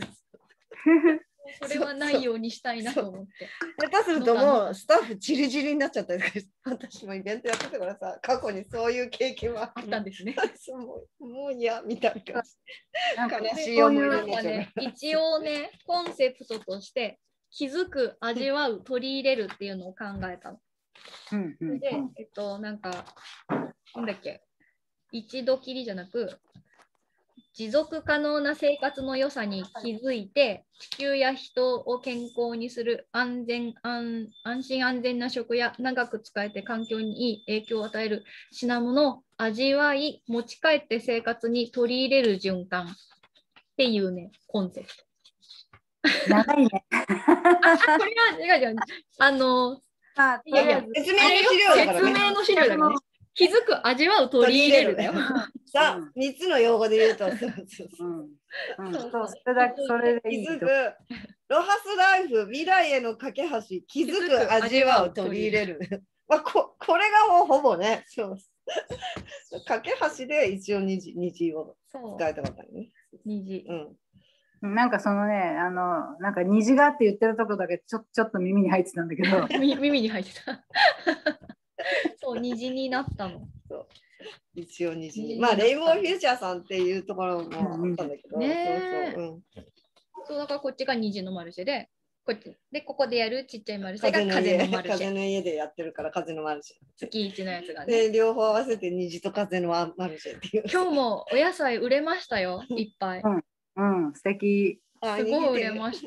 それはないようにしたいなと思って。 下手するともうスタッフチリチリになっちゃったりとか、私もイベントやってたからさ、過去にそういう経験はあったんですね。 もう嫌みたいな感じ。悲しい思い出になっちゃう。 一応ね、コンセプトとして気づく、味わう、取り入れるっていうのを考えたの。で、なんか、なんだっけ、一度きりじゃなく、持続可能な生活の良さに気づいて、地球や人を健康にする安心安全な食や長く使えて環境にいい影響を与える品物を味わい、持ち帰って生活に取り入れる循環っていうね、コンセプト。 長いね。 これは違う。 説明の資料だからね。 気づく、味わう、取り入れるだよ。 さあ、3つの用語で言うと、 それで気づく、ロハスライフ、未来への架け橋、気づく、味わう、取り入れる。これがもうほぼね、架け橋で一応虹を使えたかったね。 虹。 なんかそのね、なんか虹がって言ってるとこだけちょっと耳に入ってたんだけど。 耳に入ってた。そう、虹になったの。 そう一応虹。まあ、レインボーフューチャーさんっていうところもあったんだけど。 そう、だからこっちが虹のマルシェで、ここでやるちっちゃいマルシェが風のマルシェ。 風の家でやってるから風のマルシェ。 月1のやつがね。 で、両方合わせて虹と風のマルシェっていう。 今日もお野菜売れましたよ、いっぱい。 素敵。 すごい売れました。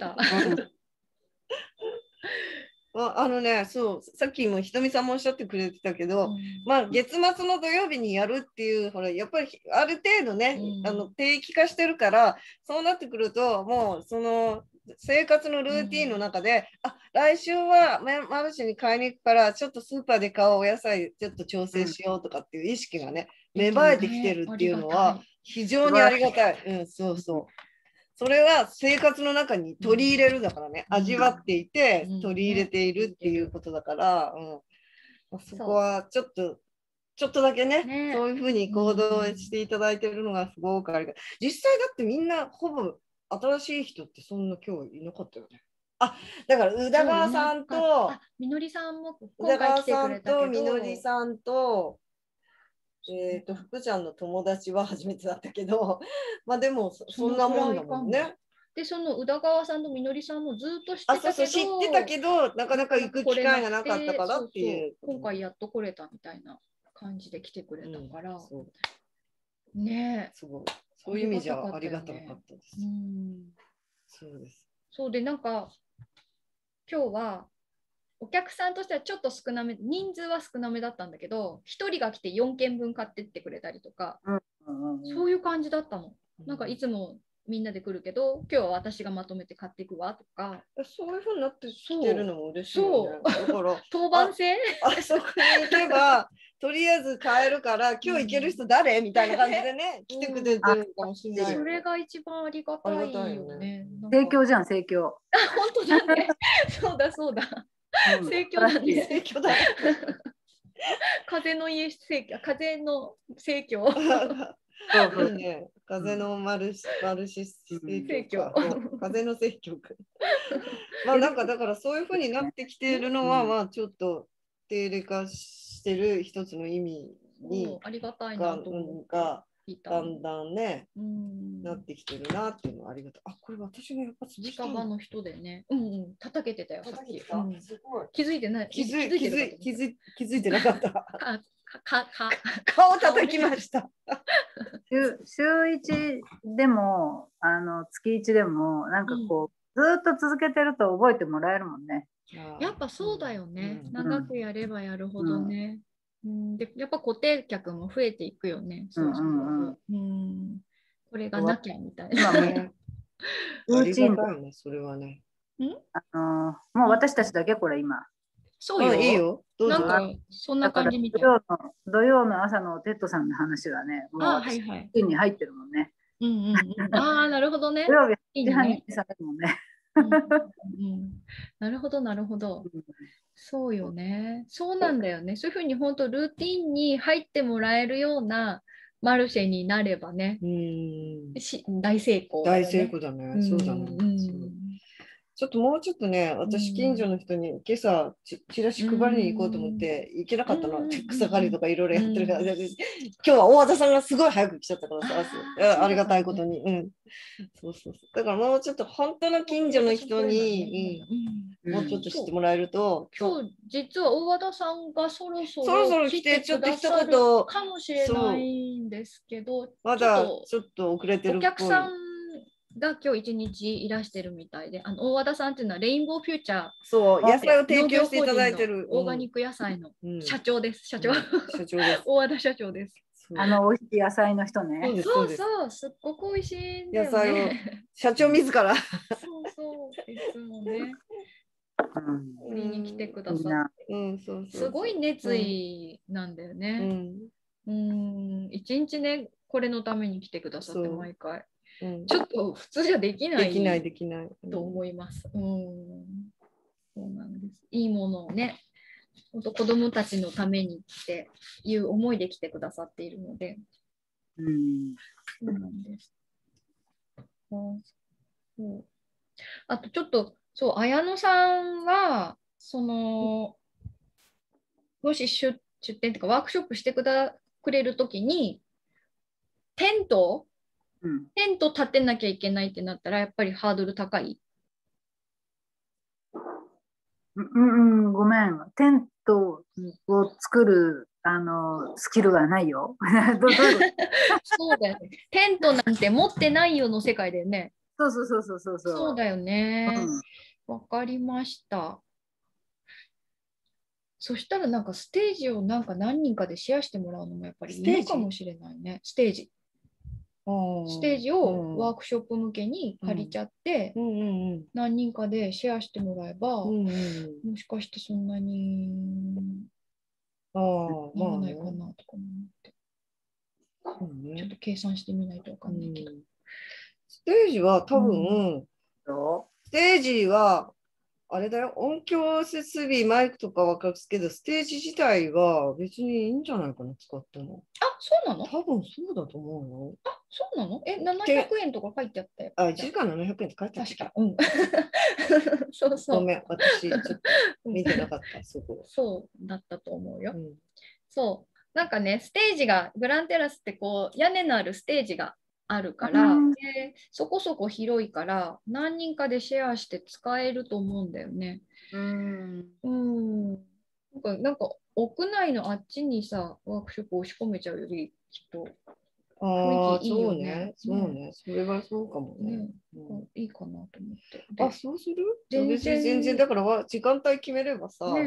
そう、さっきもひとみさんもおっしゃってくれてたけど、まあ月末の土曜日にやるっていう、ほら、やっぱりある程度ね、定期化してるから、そうなってくると、もうその生活のルーティンの中で、来週はマルシェに買いに行くから、ちょっとスーパーで買うお野菜ちょっと調整しようとかっていう意識がね、芽生えてきてるっていうのは非常にありがたい。そうそう。それは生活の中に取り入れるだからね、味わっていて取り入れているっていうことだから、そこはちょっとだけね、そういうふうに行動していただいているのがすごくありがたい。実際だってみんなほぼ新しい人ってそんな今日いなかったよね。だから宇田川さんとみのりさんも宇田川さんとみのりさんと福ちゃんの友達は初めてだったけど、まあでもそんなもんだもんね。 で、その宇田川さんとみのりさんもずっと知ってたけど、 知ってたけど、なかなか行く機会がなかったからっていう。 今回やっと来れたみたいな感じで来てくれたから。ねえ。 すごい。そういう意味じゃありがたかったです。そうです。 そうで、なんか、今日は、お客さんとしてはちょっと少なめ、人数は少なめだったんだけど、1人が来て4件分買ってってくれたりとか、そういう感じだったの。なんかいつもみんなで来るけど、今日は私がまとめて買っていくわとか。 そういうふうになってきてるのも嬉しいよね。だから当番制あそこに行けば、とりあえず買えるから、今日行ける人誰みたいな感じでね、来てくれてるかもしれない。 それが一番ありがたいよね。 盛況じゃん、盛況。 本当だね。そうだそうだ。盛況だね。 盛況だね。 風の家盛況、風の盛況。 そういいね。風のマルシ盛況風の積極。まあなんかだからそういうふうになってきているのは、まあちょっと定例化してる一つの意味にありがたいなと思って聞いただんだんね、 うんなってきてるなっていうのはありがたい。あ、これ私がやっぱ潰した近場の人でね、叩けてたよ、さっき。 すごい。 気づいてない。 気づいてなかった。 顔叩きました。 週1でも月1でもなんかこう、ずっと続けてると覚えてもらえるもんね。 やっぱそうだよね。長くやればやるほどね。でやっぱ固定客も増えていくよね。これがなきゃみたいな。 ルーチンだよね、それはね。 もう私たちだけこれ今。 そうよ。 いいよ。どうぞ。 なんかそんな感じみたい。 土曜の朝のテッドさんの話はね、もう私に入ってるもんね。 ああ、なるほどね。 土曜日8時半にされるもんね。 なるほど、なるほど。そうよね。そうなんだよね。そういうふうに本当ルーティンに入ってもらえるようなマルシェになればね。大成功だね。 大成功だね。そうだね。ちょっともうちょっとね、私近所の人に今朝チラシ配りに行こうと思って行けなかったの。草刈りとかいろいろやってるから。今日は大和田さんがすごい早く来ちゃったからさ、ありがたいことに。そう。だからもうちょっと本当の近所の人にもうちょっと知ってもらえると。 今日実は大和田さんがそろそろ来てちょっと一言かもしれないんですけど、 まだちょっと遅れてるっぽい。 お客さんが今日一日いらしてるみたいで、大和田さんっていうのはレインボーフューチャー、 そう野菜を提供していただいてるオーガニック野菜の社長です。社長です。大和田社長です。 美味しい野菜の人ね。 そう、すっごく美味しいんだよね。 野菜を社長自ら。 そう、いつもね。売りに来てくださって。すごい熱意なんだよね。一日ね、これのために来てくださって毎回。ちょっと普通じゃできないと思います。そうなんです。いいものをね、本当子どもたちのためにっていう思いで来てくださっているので。そうなんです。あとちょっと、綾乃さんは、もし出店というかワークショップしてくれるときに、テント立てなきゃいけないってなったら、やっぱりハードル高い？ ごめん。テントを作るスキルはないよ。 そうだよね。テントなんて持ってないよの世界だよね。 そう。 そうだよね。わかりました。そしたらなんかステージをなんか何人かでシェアしてもらうのもやっぱりいいのかもしれないね。ステージをワークショップ向けに借りちゃって、何人かでシェアしてもらえば、もしかしてそんなにならないかなとか思って。ちょっと計算してみないとわかんないけど。 ステージは多分、ステージはあれだよ、音響設備、マイクとかは隠すけど、ステージ自体は別にいいんじゃないかな、使っても。 あ、そうなの？ 多分そうだと思うよ。 あ、そうなの？700円とか書いてあったよ。 1時間700円って書いてあった。 確か。そう。 ごめん、私、ちょっと見てなかった、そこ。 そうだったと思うよ。そう。なんかね、ステージが、グランテラスってこう、屋根のあるステージがあるから、でそこそこ広いから何人かでシェアして使えると思うんだよね。なんか屋内のあっちにさワークショップ押し込めちゃうよりきっと雰囲気いいよね。 そうね。それはそうかもね。 いいかなと思って。 あ、そうする？全然だから時間帯決めればさ、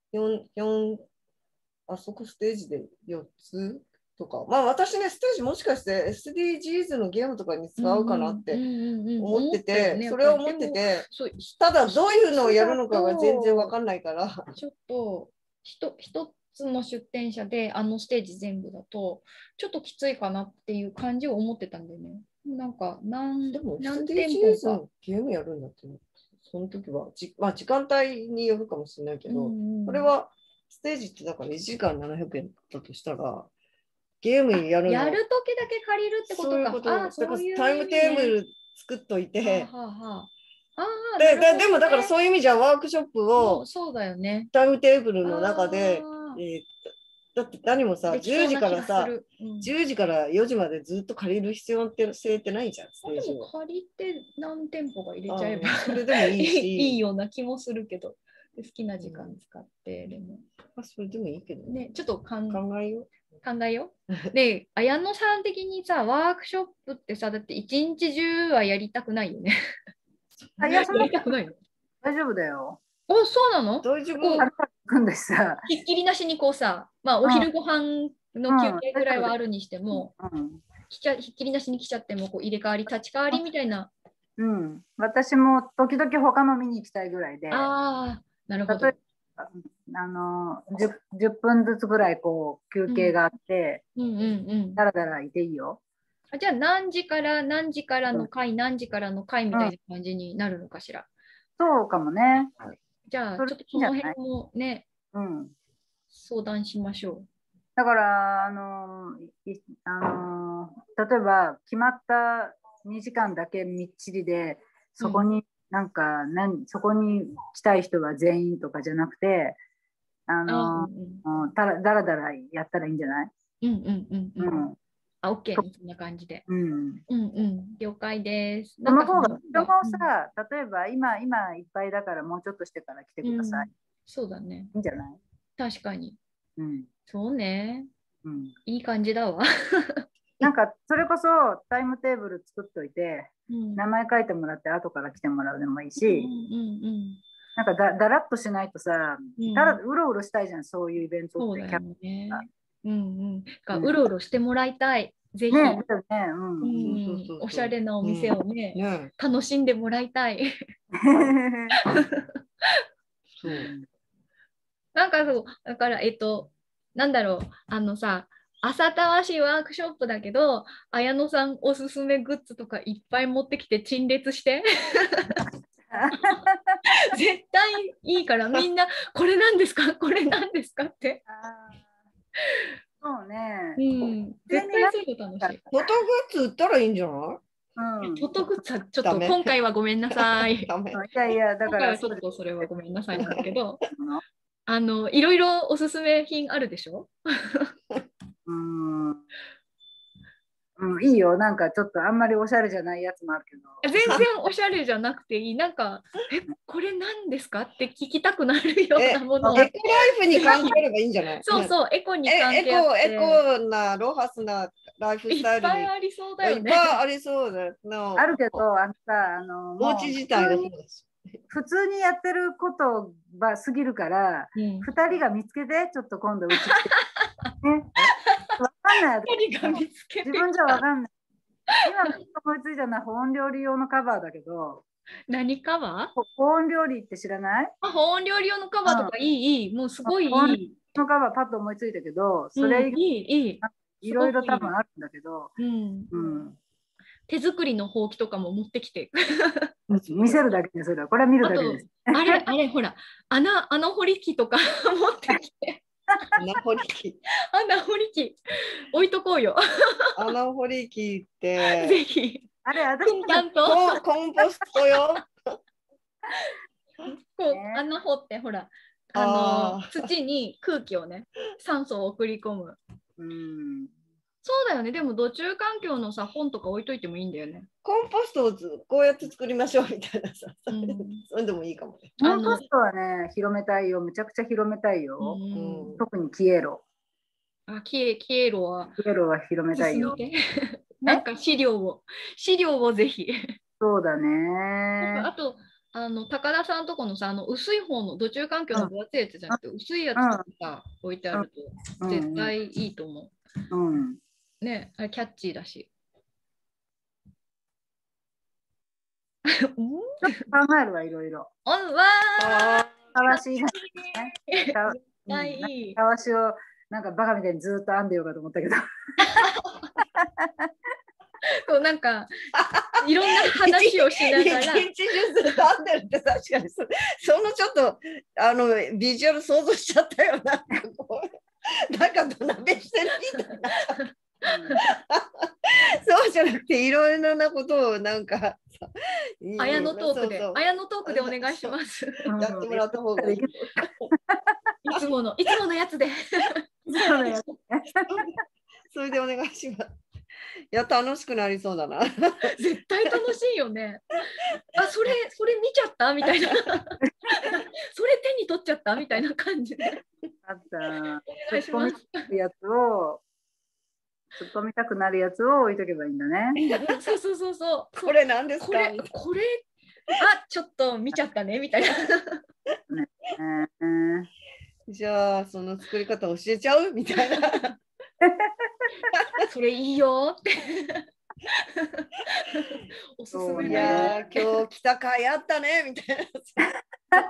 あそこステージで4つとか、まあ私ね、ステージもしかして SDGs のゲームとかに使うかなって思ってて、それを思ってて、ただどういうのをやるのかが全然わかんないから。 ちょっと一つの出展者でステージ全部だと、ちょっときついかなっていう感じを思ってたんだよね。なんかでも SDGs のゲームやるんだって、その時は、まあ時間帯によるかもしれないけど、これはステージってだから1時間700円だとしたら、 ゲームやるの。 やるときだけ借りるってことか。 そういうこと。 あ、 だからそういうタイムテーブルル作っといて。 でもだからそういう意味じゃワークショップをそうだよね。 タイムテーブルの中で、だって何もさ、 できそう 10 な時からさ、10時から4時までずっと借りる必要性ってないじゃん、ステージを。 でも借りて何店舗か入れちゃえばそれでもいいしいいような気もするけど、好きな時間使って、でも。 それでもいいけどね。ちょっと考えよう。で、綾野さん的にさ、ワークショップってさ、だって一日中はやりたくないよね。 いや、そんなやりたくないの？ 大丈夫だよ。 お、そうなの？ 大丈夫。 ひっきりなしにこうさ、まあお昼ご飯の休憩ぐらいはあるにしても、ひっきりなしに来ちゃってもこう入れ替わり立ち替わりみたいな。 うん、私も時々他の見に行きたいぐらいで。 ああ、なるほど。 10分ずつぐらいこう休憩があって、だらだらいていいよ。 じゃあ何時から何時からの回、何時からの回みたいな感じになるのかしら。 そうかもね。 じゃあちょっとその辺もね、相談しましょう。 だから例えば決まった2時間だけみっちりで、そこにそこに来たい人は全員とかじゃなくて、だらだらやったらいいんじゃない？ OK、そんな感じで。了解です。 その方が人もさ、例えば今いっぱいだからもうちょっとしてから来てください。 そうだね。 いいんじゃない？ 確かに。そうね。いい感じだわ。 なんかそれこそタイムテーブル作っといて、名前書いてもらって後から来てもらうでもいいし、なんかだらっとしないとさ、ただうろうろしたいじゃん、そういうイベントって。 うろうろしてもらいたい。ぜひ、おしゃれなお店をね、楽しんでもらいたい。なんかそう、だからなんだろう、さ、朝たわしワークショップだけど、綾野さんおすすめグッズとかいっぱい持ってきて陳列して絶対いいからみんなこれなんですかこれなんですかってそうね、 絶対そういうの楽しい。 フォトグッズ売ったらいいんじゃない？ フォトグッズはちょっと今回はごめんなさい。 いやいや、だからちょっとそれはごめんなさいなんだけどいろいろおすすめ品あるでしょ？ いいよ。なんかちょっとあんまりおしゃれじゃないやつもあるけど。 全然おしゃれじゃなくていい。なんか、これ何ですかって聞きたくなるようなものを。 エコライフに関係あればいいんじゃない？ そうそう、エコに関係あって。 エコな、ロハスなライフスタイルに。 いっぱいありそうだよね。 いっぱいありそうだよ。 あるけど、 お家自体がそうだし。 普通にやってることが過ぎるから、2人が見つけて、ちょっと今度うち来て。わかんない。自分じゃわかんない。今思いついたのは保温料理用のカバーだけど。 何カバー？ 保温料理って知らない？ 保温料理用のカバーとかいい、もうすごいいい。保温のカバーパッと思いついたけど、それいろいろ多分あるんだけど。 手作りのほうきとかも持ってきて。 見せるだけでそれは。これは見るだけです。 あれほら、穴掘り機とか持ってきて。 穴掘り機。 穴掘り機。置いとこうよ。 穴掘り機って。 ぜひ。 あれ、私コンポストよ。 こう、穴掘って、ほら、土に空気をね、酸素を送り込む。そうだよね。でも土中環境のさ、本とか置いといてもいいんだよね。 コンポストをこうやって作りましょうみたいなさ。それでもいいかもね。 コンポストはね、広めたいよ。めちゃくちゃ広めたいよ。特にキエロ。 キエロは広めたいよ。 なんか資料をぜひ。 そうだね。 あと、高田さんとこのさ、薄い方の土中環境の分厚いやつじゃなくて、薄いやつとかさ、置いてあると絶対いいと思う。ね、あれキャッチーだし。 ちょっと考えるわ、いろいろ。 わーたわしね。 たわしをなんかバカみたいにずっと編んでようかと思ったけど。 そうなんかいろんな話をしながら一日中ずっと編んでるって確かにそのちょっとビジュアル想像しちゃったよな。 なんか土鍋してるみたいな。そうじゃなくていろいろなことをなんか綾野トークで、 そうそう綾野トークでお願いします。 やってもらった方がいい。 いつものやつで。 それでお願いします。いや、楽しくなりそうだな。 絶対楽しいよね。あ、それ見ちゃったみたいな。それ手に取っちゃったみたいな感じで。 あった。 お願いします。 突っ込みたくなるやつを置いとけばいいんだね。 そう。 これ何ですか？ これ、あ、ちょっと見ちゃったねみたいな。 じゃあその作り方教えちゃうみたいな。 それいいよって。おすすめいだよ。 や今日来た甲斐あったねみたいな。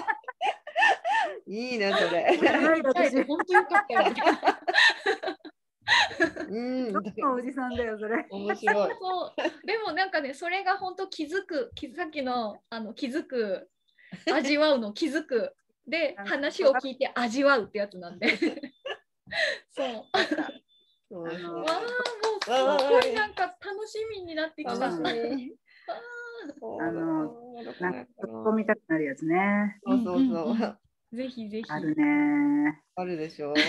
いいねそれ。 本当よかったよ。 うん。 どのおじさんだよそれ。 面白い。 そうでもなんかね、それが本当気づく、さっきの気づく、味わうの気づくで話を聞いて味わうってやつなんで。そう。わあ、もうすごいなんか楽しみになってきた。 楽しみ。 なんか突っ込みたくなるやつね。 そうぜひぜひ。 あるね。 あるでしょ。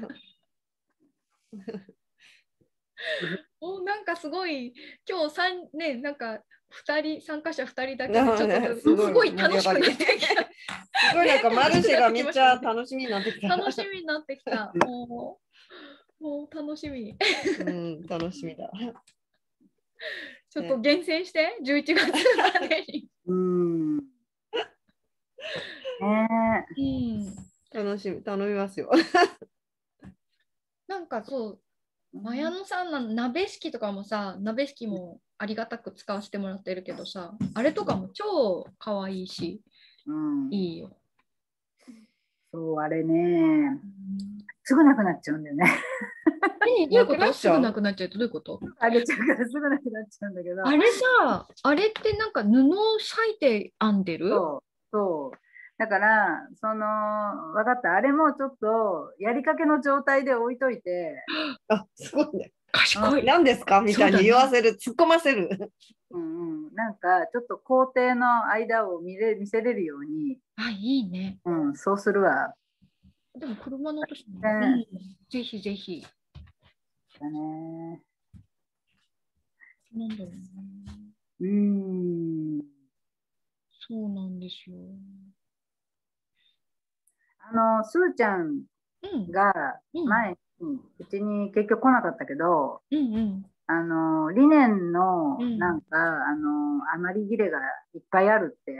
もうなんかすごい今日ね、なんか参加者2人だけでちょっとすごい楽しくなってきた。 すごいなんかマルシェがめっちゃ楽しみになってきた。 楽しみになってきた。もう楽しみ。 うん、楽しみだ。 ちょっと厳選して11月までに。 楽しみ、頼みますよ。 なんかそう、綾野さんの鍋敷とかもさ、鍋敷もありがたく使わせてもらってるけどさ、あれとかも超かわいいし、いいよ。 そう、あれね、すぐなくなっちゃうんだよね。 どういうこと？すぐなくなっちゃうとどういうこと？ あげちゃうからすぐなくなっちゃうんだけど。 あれさ、あれってなんか布を裂いて編んでる？ そう。だから、分かった。あれもちょっとやりかけの状態で置いといて。 あ、すごいね。 賢い。 何ですかみたいに言わせる、突っ込ませる。 なんかちょっと工程の間を見せれるように。 あ、いいね。 そうするわ。 でも車の音しね。 ぜひぜひ。 だね。 なんだろうね。そうなんですよ。 すーちゃんが前にうちに結局来なかったけど、リネンのなんか余り切れがいっぱいあるって。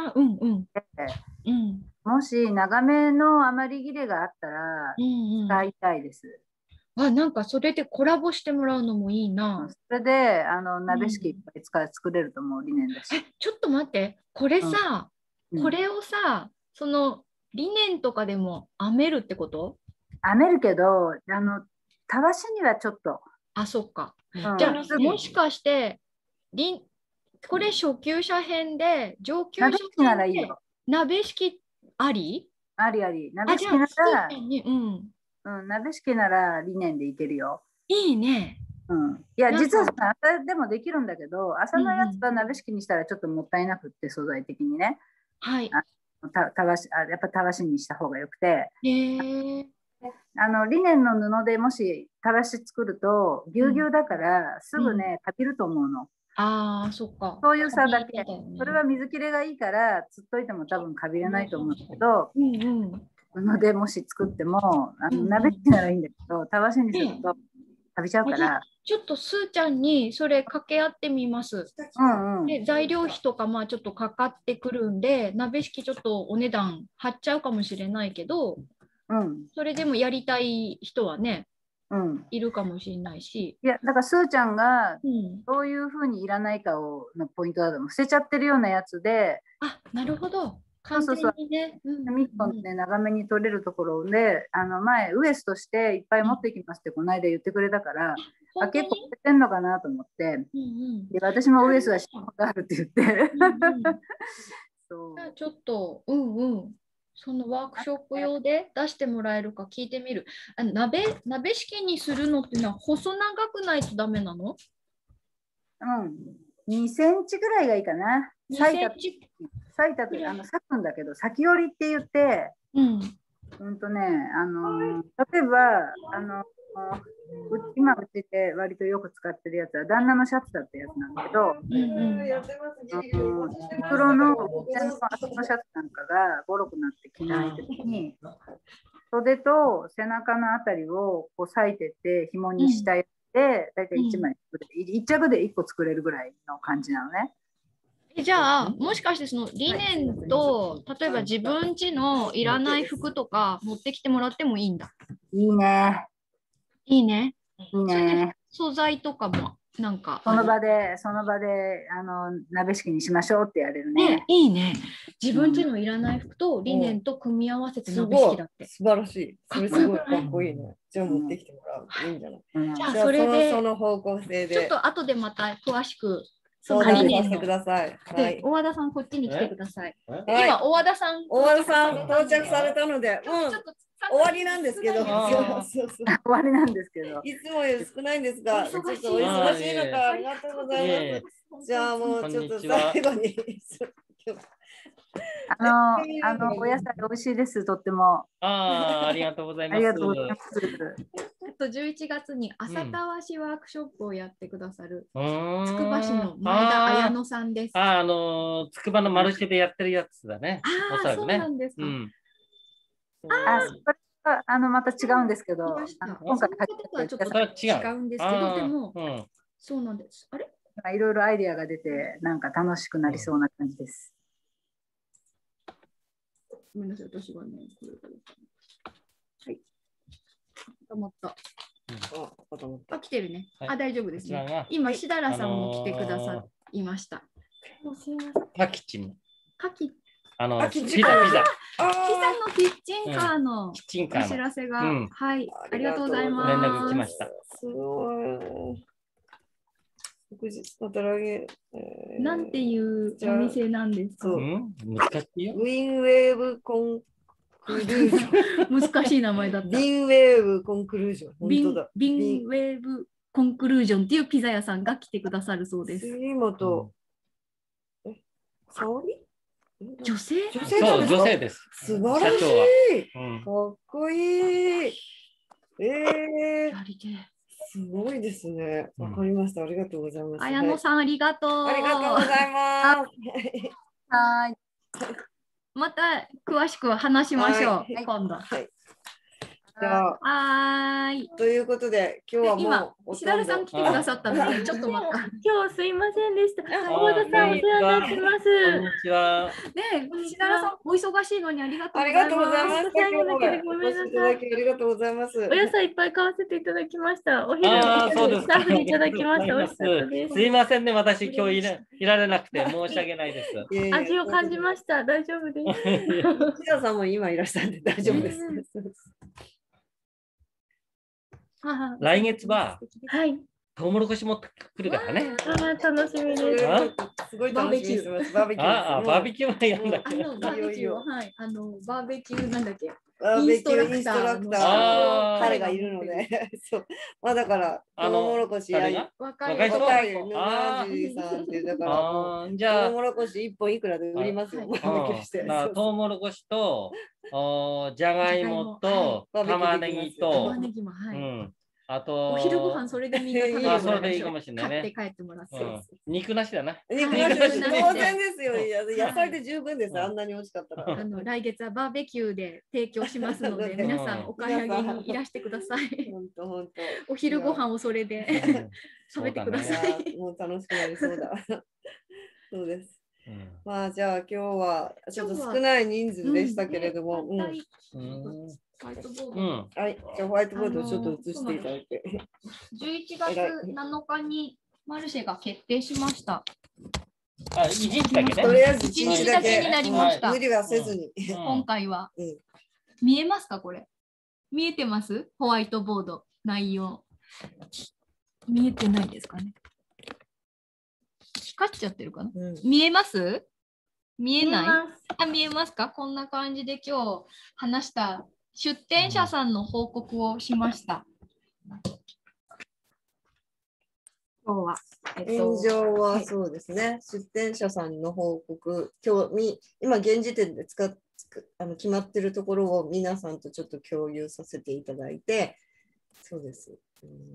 もし長めの余り切れがあったら使いたいです。 なんかそれでコラボしてもらうのもいいな。 それで鍋敷いっぱい作れると思う、リネンだし。 ちょっと待って、これさ、これをさ、そのリネンとかでも編めるってこと？ 編めるけど、たわしにはちょっと。 あ、そっか。じゃあ、もしかして、これ初級者編で、上級者編で鍋敷あり？ あり。鍋敷なら、鍋敷ならリネンでいけるよ。 いいね。 いや、実は朝でもできるんだけど、朝のやつは鍋敷にしたらちょっともったいなくって、素材的にね。 はい。 やっぱたわしにした方がよくて。リネンの布でもしたわし作るとぎゅうぎゅうだからすぐね、かびると思うの。 ああ、そっか。 そういう差だけ。それは水切れがいいからつっといても多分かびれないと思うんだけど、布でもし作っても鍋敷ならいいんだけど、たわしにするとかびちゃうから。 ちょっとすーちゃんにそれ掛け合ってみます。で材料費とかちょっとかかってくるんで、鍋敷きちょっとお値段張っちゃうかもしれないけど、それでもやりたい人はね、いるかもしれないし。 いや、だからすーちゃんがどういうふうにいらないかのポイントだと思う。捨てちゃってるようなやつで。 あ、なるほど。 そうミットンで長めに取れるところで、前ウエストしていっぱい持ってきますってこの間言ってくれたから、結構捨ててんのかなと思って、で私もウエストはしたことあるって言って。 ちょっとそのワークショップ用で出してもらえるか聞いてみる。鍋敷にするのっていうのは細長くないとダメなの？ 2センチぐらいがいいかな。 2 裂いたセンチ。 と裂くんだけど、裂き織りって言って、例えば今うちで割とよく使ってるやつは旦那のシャツだってやつなんだけど、黒の下の厚のシャツなんかがボロくなって着ないときに、袖と背中のあたりをこう裂いてって紐にしたやつで、だいたい1枚1着で1個作れるぐらいの感じなのね。 じゃあもしかしてそのリネンと例えば自分家のいらない服とか持ってきてもらってもいいんだ。 いいね。 いいね。 いいね。 素材とかもなんかその場で鍋敷きにしましょうってやれるね。 ね、いいね。自分家のいらない服とリネンと組み合わせて鍋敷きだって。 素晴らしい。それすごいかっこいいね。じゃあ持ってきてもらうといいんじゃない？ じゃあそれでその方向性で。 ちょっと後でまた詳しく。 そうさせてください。 はい。大和田さんこっちに来てください。 今大和田さん到着されたので、終わりなんですけど。終わりなんですけど。 いつもより少ないんですが、ちょっとお忙しい中ありがとうございます。じゃあもうちょっと最後に。 お野菜美味しいです、とっても。 ありがとうございます。 ありがとうございます。 11月に朝たわしワークショップをやってくださる、つくば市の前田彩乃さんです。 つくばのマルシェでやってるやつだね。 そうなんですか。 それはまた違うんですけど、 今回はちょっと違うんですけど、でも、そうなんです。あれ？ いろいろアイデアが出て、なんか楽しくなりそうな感じです。 ごめんなさい、私はね、これはい。固まった。来てるね。大丈夫ですね。今、しだらさんも来てくださいました。 パキチン。 ピザ。 のキッチンカーのお知らせが、はい、ありがとうございます。 連絡来ました。 すごい。 なんていうお店なんですか？ 難しいよ。 ウィンウェーブコンクルージョン。 難しい名前だった。 ビンウェーブコンクルージョン。 ビンウェーブコンクルージョンっていうピザ屋さんが来てくださるそうです。 杉本。沙織？ 女性？ 女性です。 素晴らしい。かっこいい。すごいですね。わかりました。ありがとうございます。 綾乃さん、ありがとう。 ありがとうございます。 はい。 また詳しく話しましょう。今度。 ということで、今日はもうしだらさん来てくださったので、ちょっと待った。 今日すいませんでした。大和田さん、お世話になってます。 こんにちは。 ね、しだらさん、お忙しいのにありがとうございます。 ありがとうございます。 最後だけでごめんなさい。 ありがとうございます。 お野菜いっぱい買わせていただきました。お昼スタッフにいただきました。美味しかったです。 すいませんね、私今日いられなくて申し訳ないです。 味を感じました。大丈夫です。 千田さんも今いらっしゃるんで大丈夫です。 来月は、 はい。 トウモロコシ持ってくるからね。 楽しみです。 すごい楽しみです。バーベキュー。 バーベキューはやんだっけ。 バーベキュー、はい。バーベキューなんだっけ。 バーベキューインストラクター彼がいるので、そう。まあだからトウモロコシや若い人ヌナジさんってだからじゃあトウモロコシ1本いくらで売りますよ。バーベキューして。 トウモロコシとじゃがいもと玉ねぎと。あとお昼ご飯それでみんな食べる。 それでいいかもしれないね。 買って帰ってもらって。 肉なしだな。 肉なし当然ですよ。野菜で十分です。あんなに美味しかったら。 来月はバーベキューで提供しますので、皆さんお買い上げにいらしてください。 本当本当。 お昼ご飯をそれで食べてください。 もう楽しくなりそうだ。そうです。まあじゃあ今日はちょっと少ない人数でしたけれども。 ホワイトボード。 はい、じゃあホワイトボードをちょっと映していただいて。 11月7日にマルシェが決定しました。 1日だけね。 とりあえず1日だけになりました。 無理はせずに。 今回は。見えますかこれ？見えてます？ホワイトボード内容。見えてないですかね。光っちゃってるかな？見えます？ 見えない？あ、見えますか？こんな感じで今日話した出展者さんの報告をしました。今日は。 現状はそうですね、出展者さんの報告、今現時点で決まっているところを皆さんとちょっと共有させていただいて、そうです。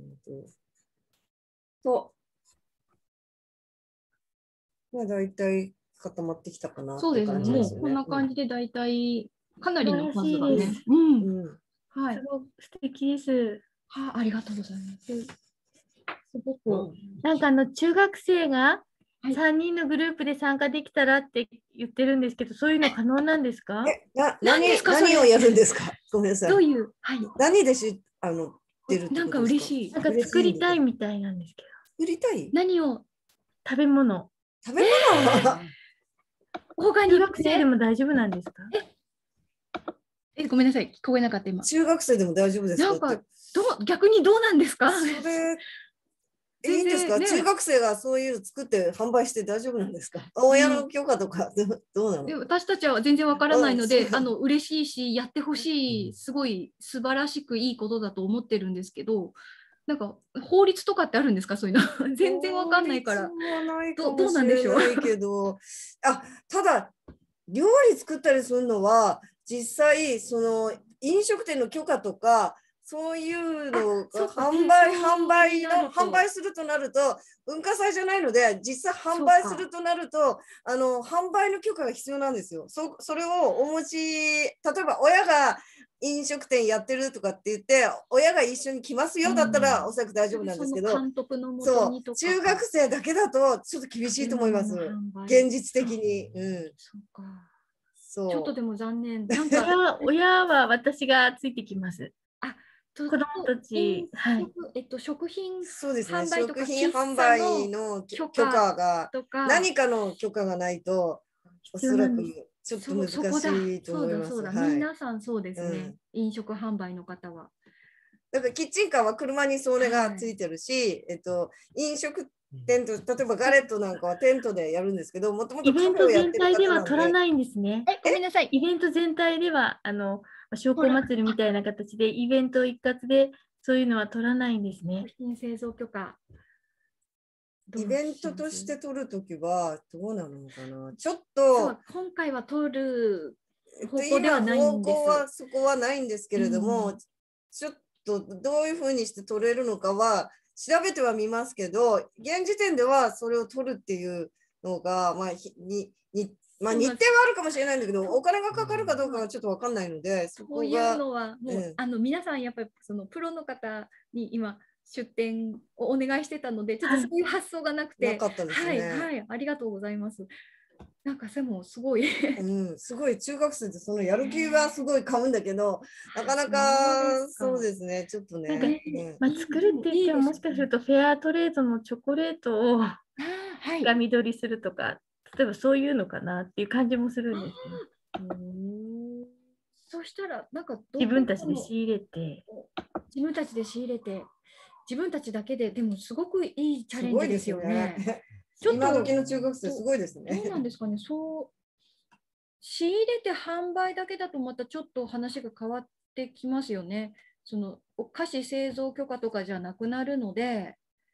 まあ大体固まってきたかなって感じですよね。 もうこんな感じで大体かなりの数がね。 はい。すごく素敵です。 ありがとうございます。すごく、なんか中学生が3人のグループで参加できたらって言ってるんですけど、そういうの可能なんですか？ 何をやるんですか？ごめんなさい。 どういう、 何で出るってなんか嬉しい。 なんか作りたいみたいなんですけど。 作りたい？ 何を？ 食べ物。 食べ物？ 中学生でも大丈夫なんですか？ ごめんなさい、聞こえなかった今。 中学生でも大丈夫ですか？ なんか逆にどうなんですか？ それいいんですか？中学生がそういうの作って販売して大丈夫なんですか？親の許可とかどうなの？ 私たちは全然わからないので、嬉しいし、やってほしい、すごい素晴らしくいいことだと思ってるんですけど、なんか法律とかってあるんですか？そういうの。全然わかんないから。 どうなんでしょうけど、ただ料理作ったりするのは実際その飲食店の許可とかそういうのが販売するとなると文化祭じゃないので実際販売するとなると販売の許可が必要なんですよ。それをお持ち、例えば親が飲食店やってるとかって言って親が一緒に来ますよだったらおそらく大丈夫なんですけど、そう中学生だけだとちょっと厳しいと思います、現実的に。 ちょっとでも残念。 なんか親は私がついてきます。子供たち、 食品販売の許可が何かの許可がないとおそらくちょっと難しいと思います。 皆さんそうですね、飲食販売の方は。 だからキッチンカーは車にそれがついてるし、飲食テント、例えばガレットなんかはテントでやるんですけど、もともとイベント全体では取らないんですね。 ごめんなさい。 イベント全体では商工祭りみたいな形でイベント一括でそういうのは取らないんですね。 製造許可。 イベントとして取るときはどうなのかな。ちょっと今回は取る方向ではないんです。 方向はそこはないんですけれども、ちょっとどういうふうにして取れるのかは調べてはみますけど、現時点ではそれを取るっていうのが、日程はあるかもしれないんだけど、お金がかかるかどうかはちょっと分かんないので、 そういうのはもう、皆さんやっぱりそのプロの方に今出店をお願いしてたので、ちょっとそういう発想がなくて、 なかったですね。 ありがとうございます。なんかでもすごいすごい中学生ってそのやる気はすごい買うんだけど、なかなかそうですね、ちょっとね。 作るって言ってももしかするとフェアトレードのチョコレートをが緑するとか、例えばそういうのかなっていう感じもするんですね。 そしたらなんか自分たちで仕入れて、 自分たちだけで、でもすごくいいチャレンジですよね。 今時の中学生すごいですね。 どうなんですかね。仕入れて販売だけだとまたちょっと話が変わってきますよね。そのお菓子製造許可とかじゃなくなるので、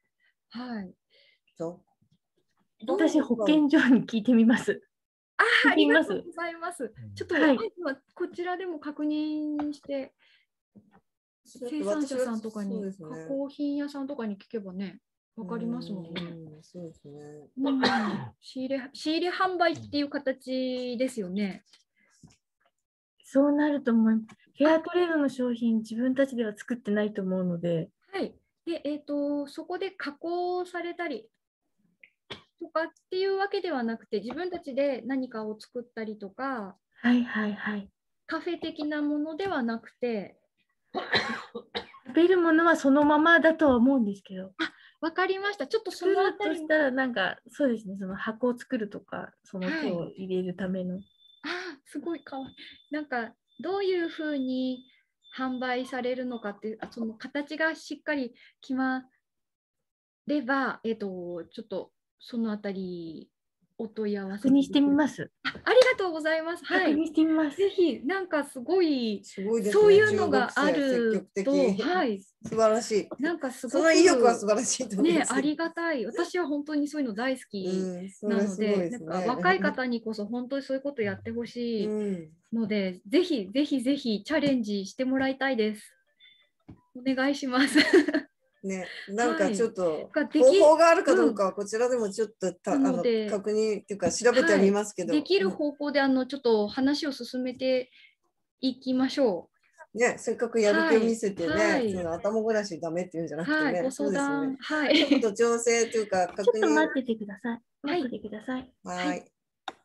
私保健所に聞いてみます。 ありがとうございます。ちょっと、こちらでも確認して、生産者さんとかに、加工品屋さんとかに聞けばね、わかりますもんね。 そうですね。 仕入れ販売っていう形ですよね。 そうなると思う。フェアトレードの商品、自分たちでは作ってないと思うので。 で、そこで加工されたりとかっていうわけではなくて、自分たちで何かを作ったりとか、カフェ的なものではなくて、 食べるものはそのままだとは思うんですけど。 わかりました。ちょっとそのあたりとしたらなんかそうですね。その箱を作るとか、その手を入れるための。 すごいかわいい。なんかどういうふうに販売されるのかって、その形がしっかり決まれば、ちょっとそのあたりお問い合わせ確認してみます。 ありがとうございます。 確認してみます。 ぜひなんかすごいですね、 そういうのがあると、はい、 素晴らしい。 なんかすごくその意欲は素晴らしいと思います。 ね、ありがたい。私は本当にそういうの大好きなので、なんか若い方にこそ本当にそういうことやってほしいので、ぜひぜひぜひチャレンジしてもらいたいです。お願いします。 ね、なんかちょっと方法があるかどうかはこちらでもちょっと確認っていうか調べてみますけど、 できる方向でちょっと話を進めていきましょう。ね、せっかくやる気を見せてね、その頭ごなしダメっていうんじゃなくてね、 ご相談、 ちょっと調整というか確認。 ちょっと待っててください。待っててください。 はい。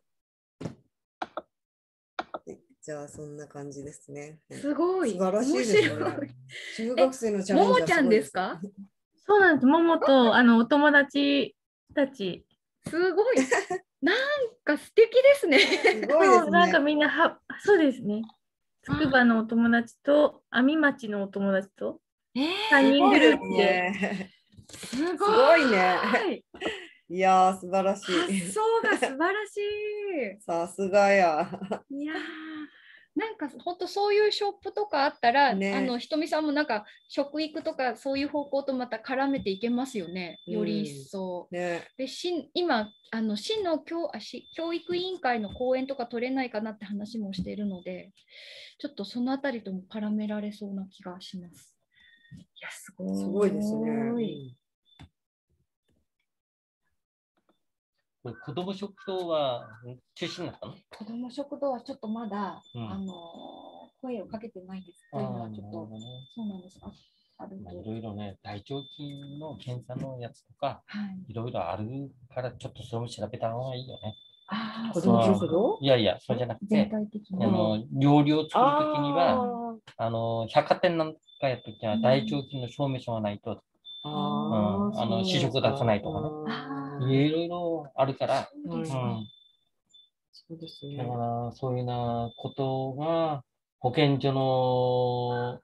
じゃあそんな感じですね。 すごい。 素晴らしいですね。中学生のチャレンジ。 ももちゃんですか？ そうなんです。ももとお友達たち。 すごい。なんか素敵ですね。 すごいですね。 なんかみんなそうですね。つくばのお友達と阿見町のお友達と3人グループで。 すごいね。いやー素晴らしい。 発想が素晴らしい。 さすがや。 いやー。なんか本当そういうショップとかあったら、ひとみさんもなんか食育とかそういう方向とまた絡めていけますよね、より一層。で今市の教育委員会の講演とか取れないかなって話もしているので、ちょっとそのあたりとも絡められそうな気がします。いや、すごいですね。 子ども食堂は中止になったの？ 子ども食堂はちょっとまだ、声をかけてないです。というのはちょっと、そうなんです。 いろいろね、大腸菌の検査のやつとか、いろいろあるから、ちょっとそれも調べた方がいいよね。 子ども食堂？ いやいや、そうじゃなくて、料理を作るときには、百貨店なんかやっときは大腸菌の証明書がないと、試食出さないとかね。いろいろあるから、 そうですね。 だからそういうようなことが保健所の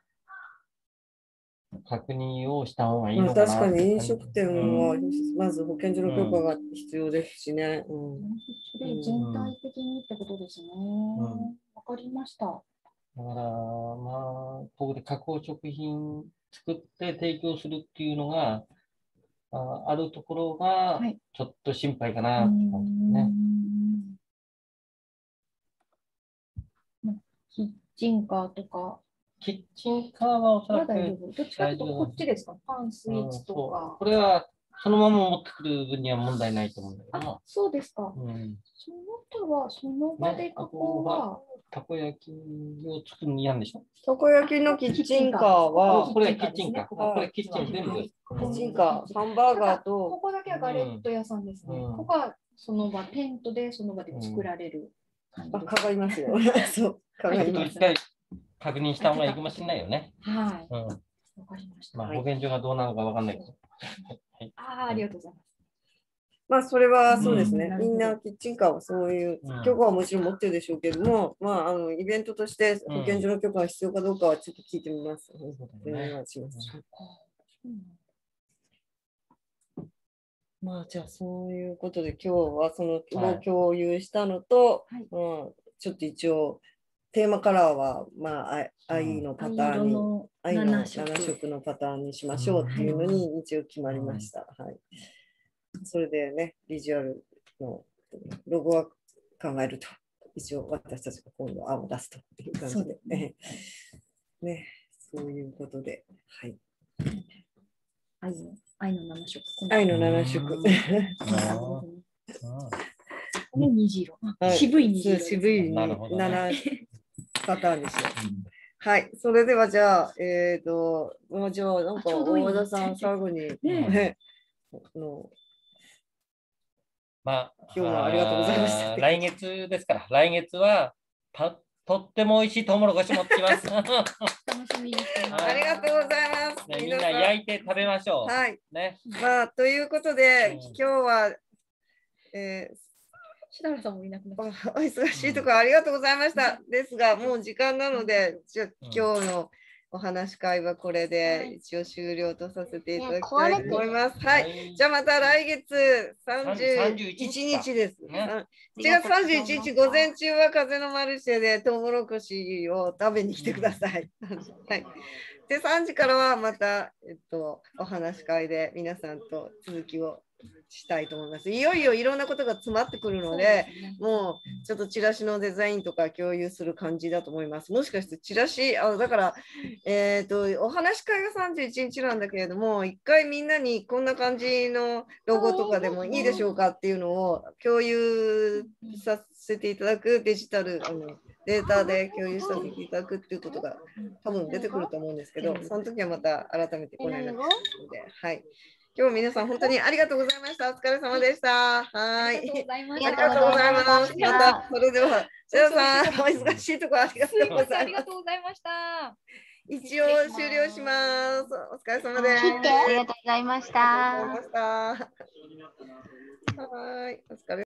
確認をした方がいいのかな。 確かに飲食店はまず保健所の許可が必要ですしね。 それ全体的にってことですね。わかりました。だからまあここで加工食品作って提供するっていうのがあるところがちょっと心配かなって感じですね。 キッチンカーとか。 キッチンカーはおそらくどっちかというとこっちですか？パン、スイーツとか。 これはそのまま持ってくる分には問題ないと思うんだけども。 そうですか。その他はその場で加工は。 たこ焼きを作るにやんでしょ？ たこ焼きのキッチンカーは、 これはキッチンカー。これキッチン全部。 キッチンカー、ハンバーガーと。 ここだけはガレット屋さんですね。ここはその場、テントでその場で作られる。 かかりますよ。そう、かかります。 確認した方がいいかもしれないよね。 はい。わかりました。 まあ保健所がどうなのかわかんないけど。 ありがとうございます。 まあそれはそうですね。みんなキッチンカーはそういう許可はもちろん持ってるでしょうけども、まあイベントとして保健所の許可が必要かどうかはちょっと聞いてみます。お願いします。まあじゃあそういうことで今日はそのを共有したのと、ちょっと一応テーマカラーはまあ愛のパターンに愛の7色のパターンにしましょうっていうのに一応決まりました。はい。それでね、ビジュアルのロゴは考えると、一応私たちが今度青を出すという感じで、ね、そういうことで、はい。 愛の7色。 愛の7色。 虹色。渋い虹色。 渋い7パターンですよ。はい、それではじゃあ、もうじゃあなんか大和田さん最後にまあ、 今日もありがとうございました。 来月ですから、来月はとっても美味しいトウモロコシ持ってきます。 楽しみにしてます。 ありがとうございます。 みんな焼いて食べましょう。 はい。 ね。 まあということで、今日は、 しだらさんもいなくなっちゃお忙しいところありがとうございました。ですが、もう時間なので、じゃ今日のお話し会はこれで一応終了とさせていただきたいと思います。はい。じゃあまた来月31日です。7月31日午前中は風のマルシェでトウモロコシを食べに来てください。はい。で、3時からはまた、お話し会で皆さんと続きをしたいと思います。いよいよいろんなことが詰まってくるので、もうちょっとチラシのデザインとか共有する感じだと思います。もしかしてチラシ、だから、お話し会が31日なんだけれども、一回みんなにこんな感じのロゴとかでもいいでしょうかっていうのを共有させていただくデジタル、データで共有させていただくっていうことが多分出てくると思うんですけど、その時はまた改めてご連絡しますので、はい。今日も皆さん本当にありがとうございました。お疲れ様でした。はい。ありがとうございます。また、それでは、瀬田さん、お忙しいところありがとうございます。 ありがとうございました。 一応終了します。お疲れ様です。 ありがとうございました。 ありがとうございました。はい。お疲れ。